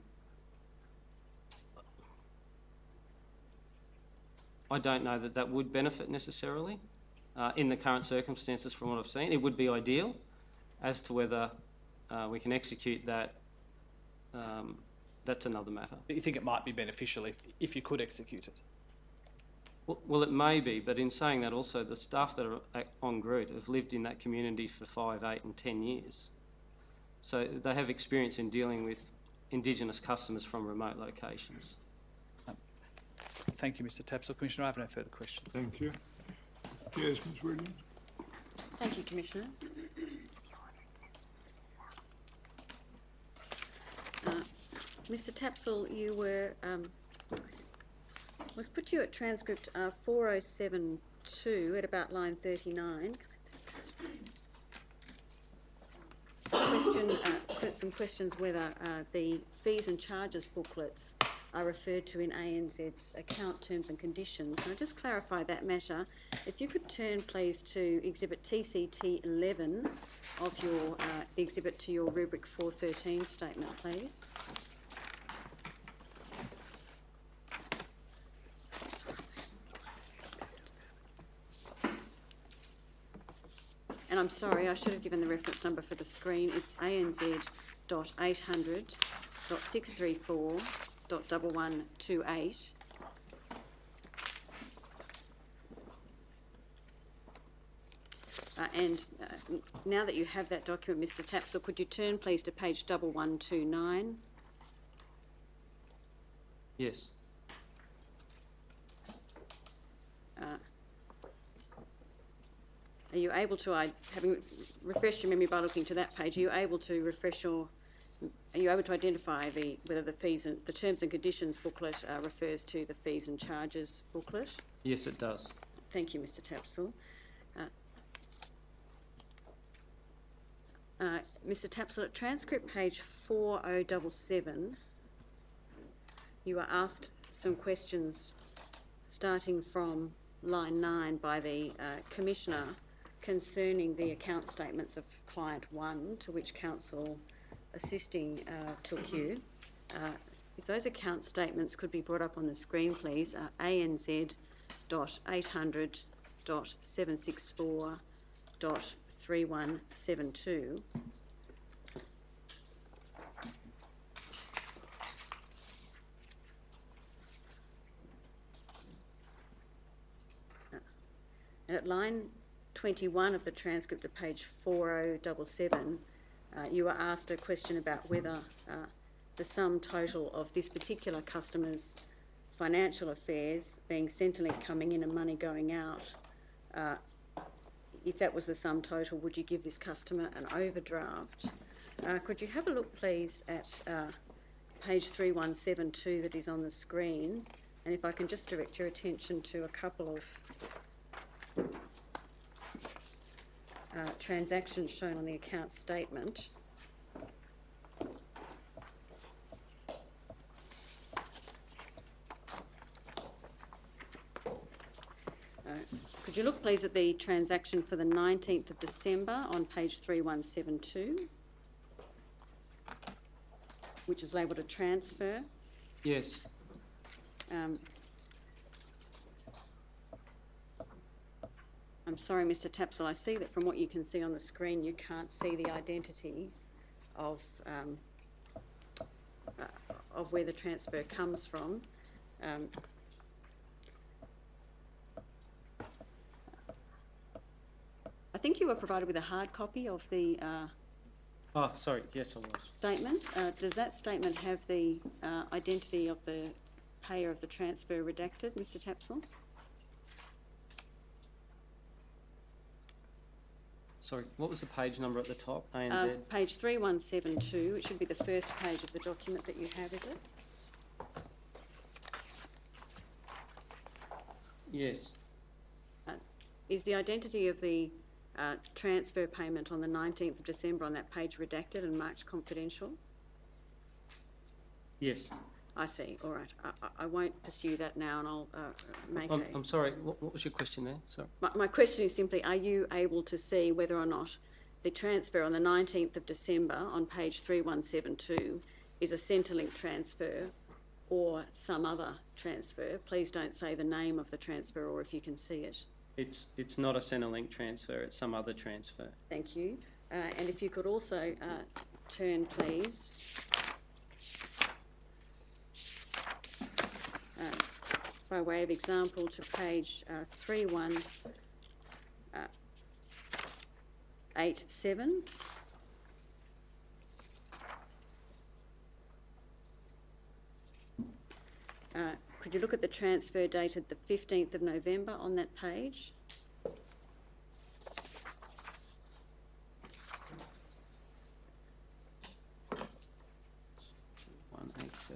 I don't know that that would benefit necessarily uh, in the current circumstances. From what I've seen, it would be ideal. As to whether uh, we can execute that, um, that's another matter. But you think it might be beneficial if, if you could execute it? Well, well, it may be, but in saying that, also the staff that are at- on Groot have lived in that community for five, eight, and ten years, so they have experience in dealing with Indigenous customers from remote locations. Thank you, Mister Tapsell. Commissioner, I have no further questions. Thank you. Yes, Ms Williams. Thank you, Commissioner. Uh, Mister Tapsell, you were, um, was put you at transcript uh, four oh seven two at about line thirty-nine. Question, uh, que- some questions whether uh, the fees and charges booklets are referred to in A N Z's account terms and conditions. Can I just clarify that matter? If you could turn, please, to exhibit T C T eleven of your uh, the exhibit to your rubric four thirteen statement, please. And I'm sorry, I should have given the reference number for the screen. It's A N Z dot eight hundred dot six three four dot double one two eight. Uh, and uh, n- now that you have that document, Mister Tapsell, could you turn please to page double one two nine? Yes. Uh, Are you able to, I, having refreshed your memory by looking to that page, are you able to refresh your, are you able to identify the whether the fees and the terms and conditions booklet uh, refers to the fees and charges booklet? Yes, it does. Thank you, Mister Tapsell. Uh, uh, Mister Tapsell, at transcript page four oh seven seven, you were asked some questions starting from line nine by the uh, Commissioner concerning the account statements of client one, to which council assisting uh, took you. Uh, if those account statements could be brought up on the screen, please, uh, A N Z dot eight hundred dot seven six four dot three one seven two. And at line twenty-one of the transcript of page four oh seven seven, uh, you were asked a question about whether uh, the sum total of this particular customer's financial affairs, being Centrelink coming in and money going out, uh, if that was the sum total, would you give this customer an overdraft? Uh, could you have a look, please, at uh, page three one seven two that is on the screen, and if I can just direct your attention to a couple of Uh, transactions shown on the account statement. Uh, could you look please at the transaction for the nineteenth of December on page three one seven two, which is labelled a transfer. Yes. Um, I'm sorry, Mr Tapsell, I see that from what you can see on the screen, you can't see the identity of, um, uh, of where the transfer comes from. Um, I think you were provided with a hard copy of the uh, Oh, sorry. Yes, I was. statement. Uh, does that statement have the uh, identity of the payer of the transfer redacted, Mr Tapsell? Sorry, what was the page number at the top? A N Z? Uh, page three one seven two, it should be the first page of the document that you have, is it? Yes. Uh, is the identity of the uh, transfer payment on the nineteenth of December on that page redacted and marked confidential? Yes. I see, all right. I, I, I won't pursue that now, and I'll uh, make I'm, a... I'm sorry, what, what was your question there? Sorry. My, my question is simply, are you able to see whether or not the transfer on the nineteenth of December on page three one seven two is a Centrelink transfer or some other transfer? Please don't say the name of the transfer or if you can see it. It's, it's not a Centrelink transfer, it's some other transfer. Thank you. Uh, and if you could also uh, turn, please, uh, by way of example, to page uh, three one eight seven. Uh, could you look at the transfer dated the fifteenth of November on that page? one eight seven.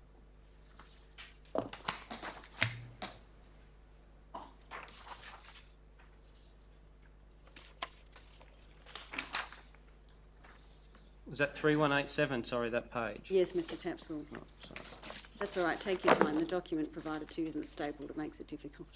Was that three one eight seven, sorry, that page? Yes, Mr Tapsell. Oh, sorry. That's all right, take your time. The document provided to you isn't stapled, it makes it difficult.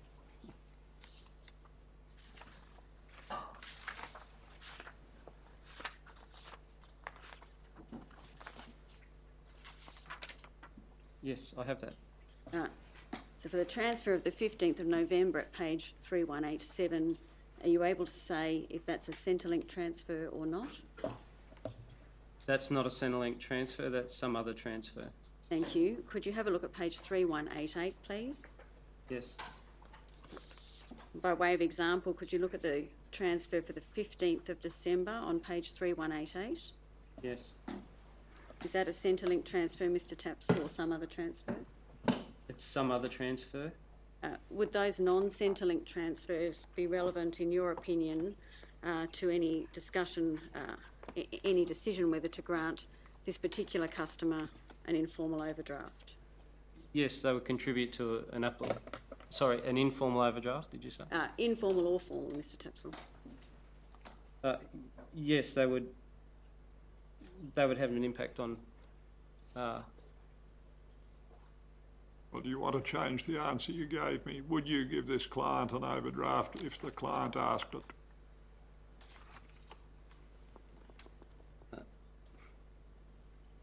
Yes, I have that. Right. So for the transfer of the fifteenth of November at page three one eight seven, are you able to say if that's a Centrelink transfer or not? That's not a Centrelink transfer, that's some other transfer. Thank you. Could you have a look at page three one eight eight, please? Yes. By way of example, could you look at the transfer for the fifteenth of December on page three one eight eight? Yes. Is that a Centrelink transfer, Mr Tapsell, or some other transfer? It's some other transfer. Uh, would those non-Centrelink transfers be relevant, in your opinion, uh, to any discussion, uh, I- any decision whether to grant this particular customer an informal overdraft? Yes, they would contribute to an app. Sorry, an informal overdraft, did you say? Uh, informal or formal, Mr Tapsell? Uh, yes, they would. They would have an impact on. Uh, Well, do you want to change the answer you gave me? Would you give this client an overdraft if the client asked it?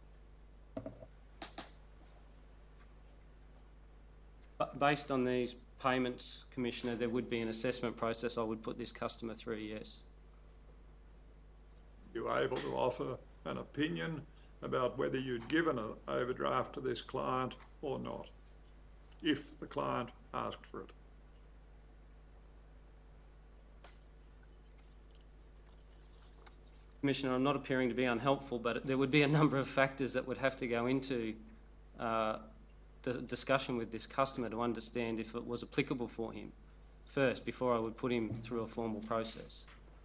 but based on these payments, Commissioner, there would be an assessment process I would put this customer through, yes. You able to offer an opinion about whether you'd given an overdraft to this client or not, if the client asked for it? Commissioner, I'm not appearing to be unhelpful, but there would be a number of factors that would have to go into uh, the discussion with this customer to understand if it was applicable for him first, before I would put him through a formal process.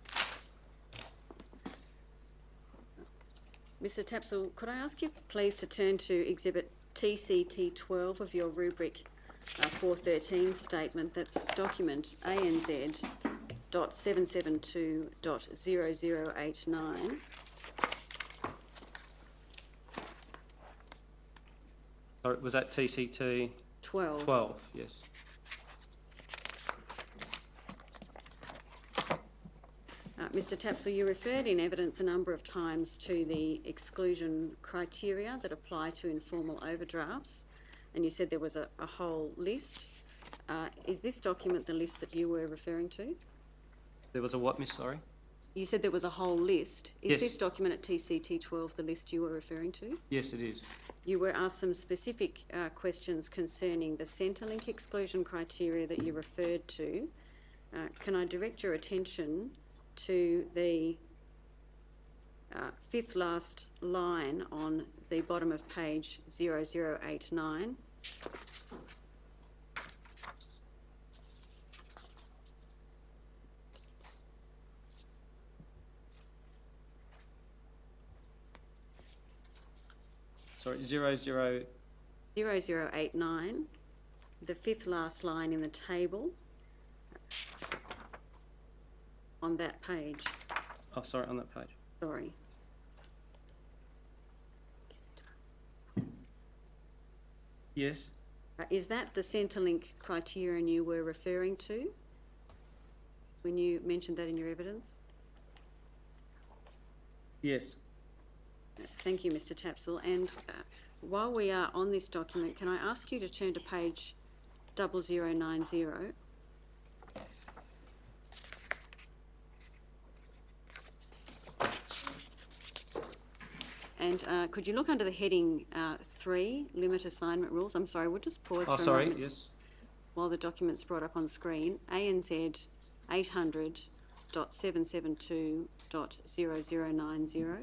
Mister Tapsell, could I ask you please to turn to Exhibit T C T twelve of your rubric uh, four thirteen statement. That's document A N Z dot seven seven two dot zero zero eight nine. Sorry, was that T C T twelve. twelve? Yes. Uh, Mister Tapsell, you referred in evidence a number of times to the exclusion criteria that apply to informal overdrafts, and you said there was a, a whole list. Uh, is this document the list that you were referring to? There was a what, Miss? Sorry? You said there was a whole list. Is Yes. this document at T C T twelve the list you were referring to? Yes, it is. You were asked some specific uh, questions concerning the Centrelink exclusion criteria that you referred to. Uh, can I direct your attention to the uh, fifth last line on the bottom of page zero zero eight nine? Sorry, zero zero. zero zero eight nine, the fifth last line in the table on that page. Oh, sorry, on that page. Sorry. Yes. Uh, is that the Centrelink criterion you were referring to when you mentioned that in your evidence? Yes. Thank you, Mister Tapsell. And uh, while we are on this document, can I ask you to turn to page double zero nine zero? And uh, could you look under the heading uh, three, limit assignment rules? I'm sorry, we'll just pause Oh, for a sorry. moment Yes. while the document's brought up on screen. A N Z eight hundred dot seven seven two dot zero zero nine zero.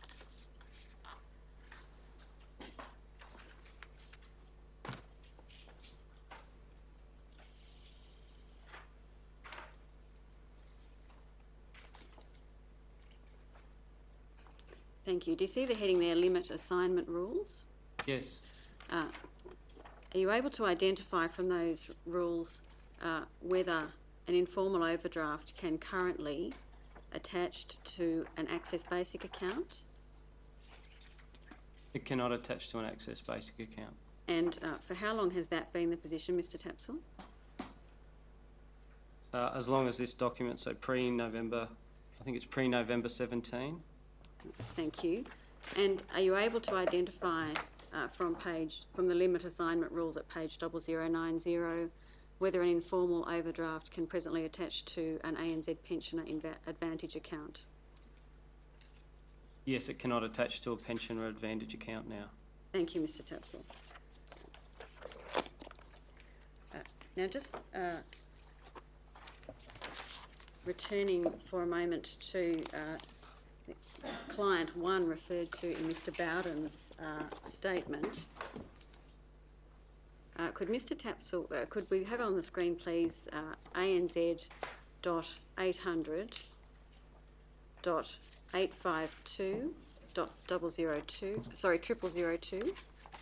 Thank you. Do you see the heading there, limit assignment rules? Yes. Uh, are you able to identify from those rules uh, whether an informal overdraft can currently attached to an Access Basic account? It cannot attach to an Access Basic account. And uh, for how long has that been the position, Mister Tapsell? Uh, as long as this document, so pre-November, I think it's pre-November seventeen. Thank you. And are you able to identify uh, from page from the limit assignment rules at page double zero nine zero whether an informal overdraft can presently attach to an A N Z pensioner inva- advantage account? Yes, it cannot attach to a pensioner advantage account now. Thank you, Mister Tapsell. Uh, now, just uh, returning for a moment to uh, client one referred to in Mister Bowden's uh, statement. Uh, could Mister Tapsell, uh, could we have on the screen, please, uh, A N Z dot eight hundred dot eight five two dot double zero two, sorry, triple zero two.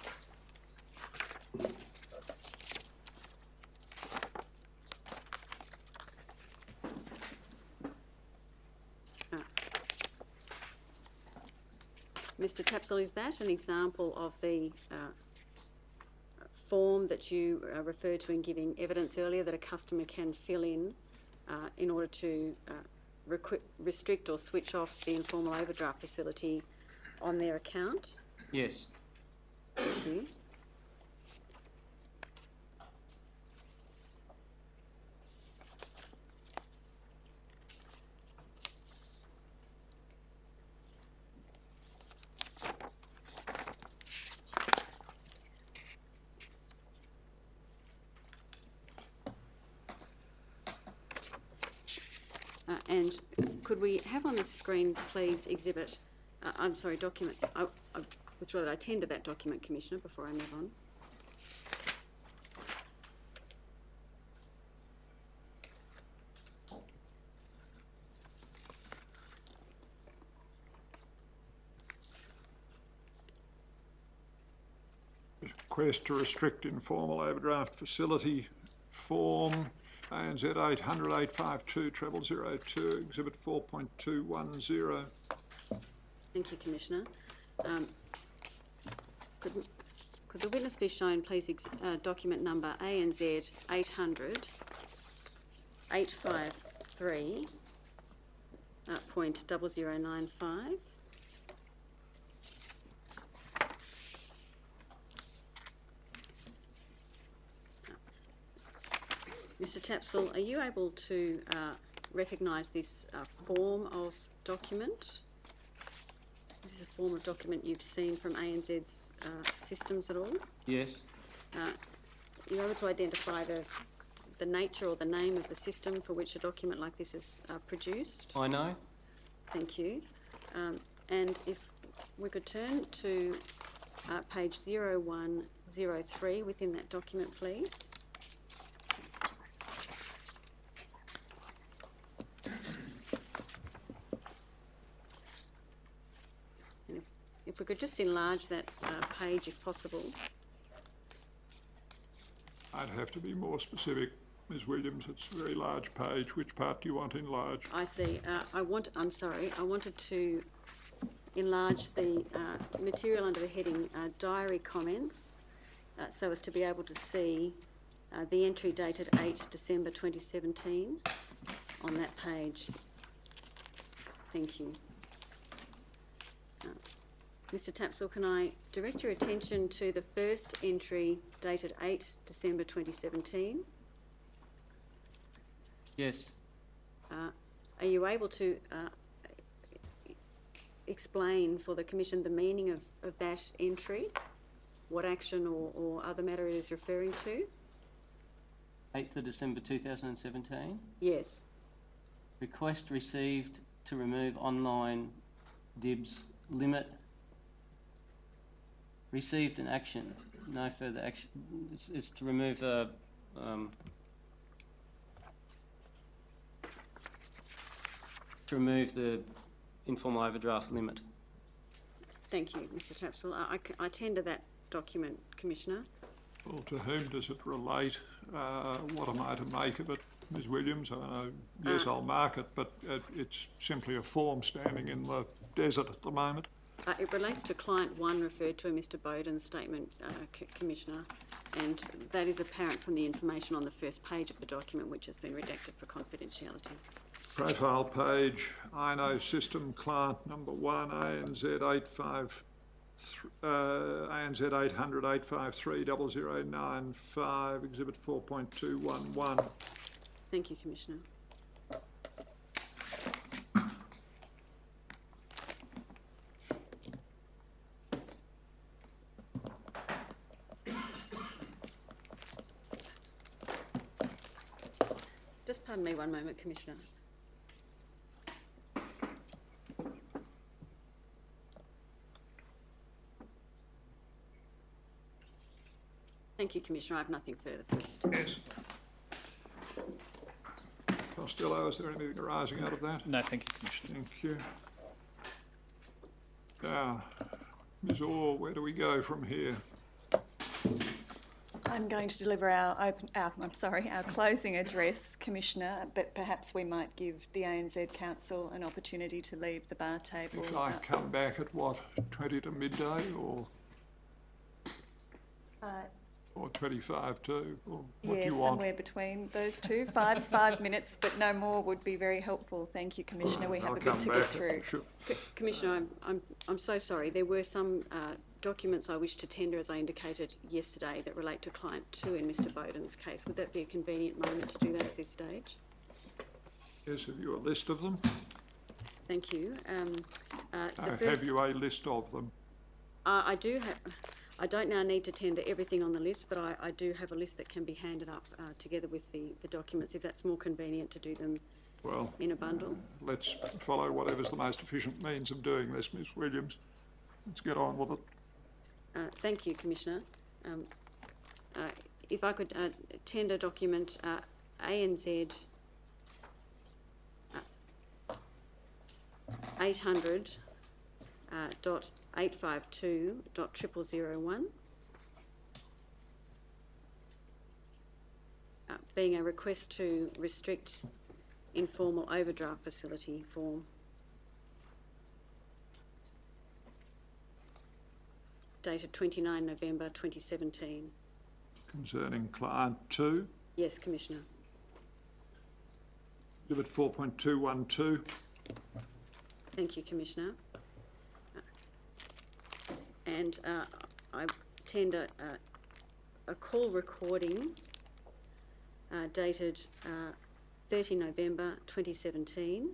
Mister Tapsell, is that an example of the uh, form that you uh, referred to in giving evidence earlier that a customer can fill in uh, in order to uh, requ- restrict or switch off the informal overdraft facility on their account? Yes. Thank you. And could we have on the screen, please, exhibit, uh, I'm sorry, document, I, I withdraw that I tender that document, Commissioner, before I move on. Request to restrict informal overdraft facility form, A N Z eight hundred eight five two treble zero two, exhibit four point two one zero. Thank you, Commissioner. Um, could, could the witness be shown, please, ex uh, document number A N Z eight hundred eight five three uh, point double zero nine five. Mister Tapsell, are you able to uh, recognise this uh, form of document? Is this a form of document you've seen from A N Z's uh, systems at all? Yes. Uh, are you able to identify the, the nature or the name of the system for which a document like this is uh, produced? I know. Thank you. Um, and if we could turn to uh, page zero one zero three within that document, please. And if, if we could just enlarge that uh, page if possible. I'd have to be more specific, Miz Williams. It's a very large page. Which part do you want enlarged? I see. Uh, I want, I'm sorry, I wanted to enlarge the uh, material under the heading uh, diary comments uh, so as to be able to see uh, the entry dated eight December twenty seventeen on that page. Thank you. Uh, Mister Tapsell, can I direct your attention to the first entry dated eight December twenty seventeen? Yes. Uh, are you able to uh, explain for the Commission the meaning of, of that entry? What action or, or other matter it is referring to? eighth of December two thousand seventeen. Yes. Request received to remove online dibs limit. Received an action. No further action. It's, it's to remove a. Um, to remove the informal overdraft limit. Thank you, Mister Tapsell. I, I, I tender that document, Commissioner. Well, to whom does it relate? Uh, what am I to make of it, Miz Williams? I know, yes, Uh, I'll mark it, but it, it's simply a form standing in the desert at the moment. Uh, it relates to client one referred to in Mister Bowden's statement, uh, C Commissioner, and that is apparent from the information on the first page of the document, which has been redacted for confidentiality. Profile page, I N O system client number one, A N Z eight five, uh, A N Z eight hundred eight five three double zero nine five, exhibit four point two one one. Thank you, Commissioner. Just pardon me one moment, Commissioner. Thank you, Commissioner. I have nothing further for us to do. Yes. Costello, is there anything arising out of that? No, thank you, Commissioner. Thank you. Now, Miz Orr, where do we go from here? I'm going to deliver our, open, our, I'm sorry, our closing address, Commissioner, but perhaps we might give the A N Z Council an opportunity to leave the bar table. If I uh, come back at what, twenty to midday, or uh, or twenty-five to, or what do yeah, you want? somewhere between those two. Five, five minutes, but no more would be very helpful. Thank you, Commissioner. We have I'll a bit come to back. get through. Sure. C Commissioner, I'm, I'm, I'm so sorry. There were some uh, documents I wish to tender, as I indicated yesterday, that relate to client two in Mister Bowden's case. Would that be a convenient moment to do that at this stage? Yes, have you a list of them? Thank you. Um, uh, the Uh, first, have you a list of them? Uh, I do have. I don't now need to tender everything on the list, but I, I do have a list that can be handed up uh, together with the, the documents, if that's more convenient to do them Well, in a bundle? let's follow whatever's the most efficient means of doing this, Miss Williams. Let's get on with it. Uh, thank you, Commissioner. Um, uh, if I could uh, tender document uh, A N Z uh, eight hundred uh, dot eight five two dot triple zero one, uh, being a request to restrict informal overdraft facility form. Dated twenty-ninth November twenty seventeen. Concerning client two, Yes, Commissioner. exhibit four point two one two. Thank you, Commissioner. And uh, I tender uh, a call recording uh, dated uh, thirtieth November twenty seventeen.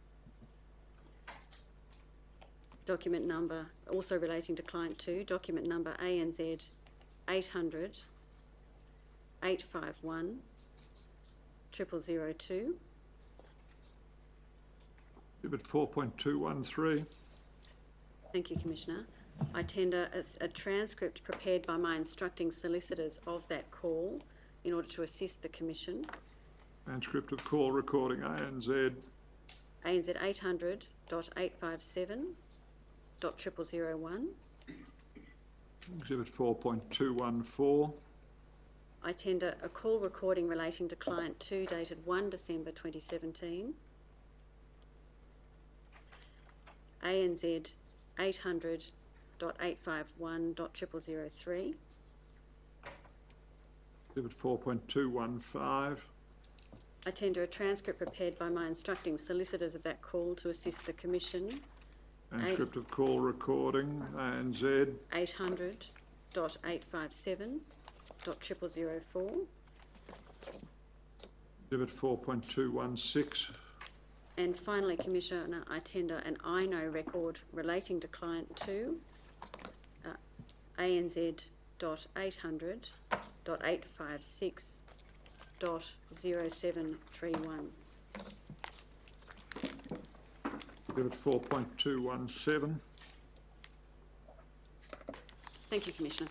Document number, also relating to client two, document number A N Z eight hundred eight five one triple zero two. Exhibit four point two one three. Thank you, Commissioner. I tender a, s- a transcript prepared by my instructing solicitors of that call in order to assist the Commission. Transcript of call recording A N Z. A N Z eight hundred dot eight five seven dot triple zero one. Exhibit four point two one four. I tender a call recording relating to client two dated first December twenty seventeen. A N Z eight hundred dot eight five one dot triple zero three. Exhibit four point two one five. I tender a transcript prepared by my instructing solicitors of that call to assist the Commission. Transcript of call recording A N Z. eight hundred dot eight five seven dot triple zero four. Exhibit four point two one six. And finally, Commissioner, I tender an I N O record relating to client two, uh, A N Z dot eight hundred dot eight five six dot zero seven three one. Exhibit four point two one seven. Thank you, Commissioner.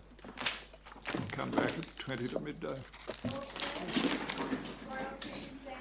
Come back at twenty to midday. Royal Commission statement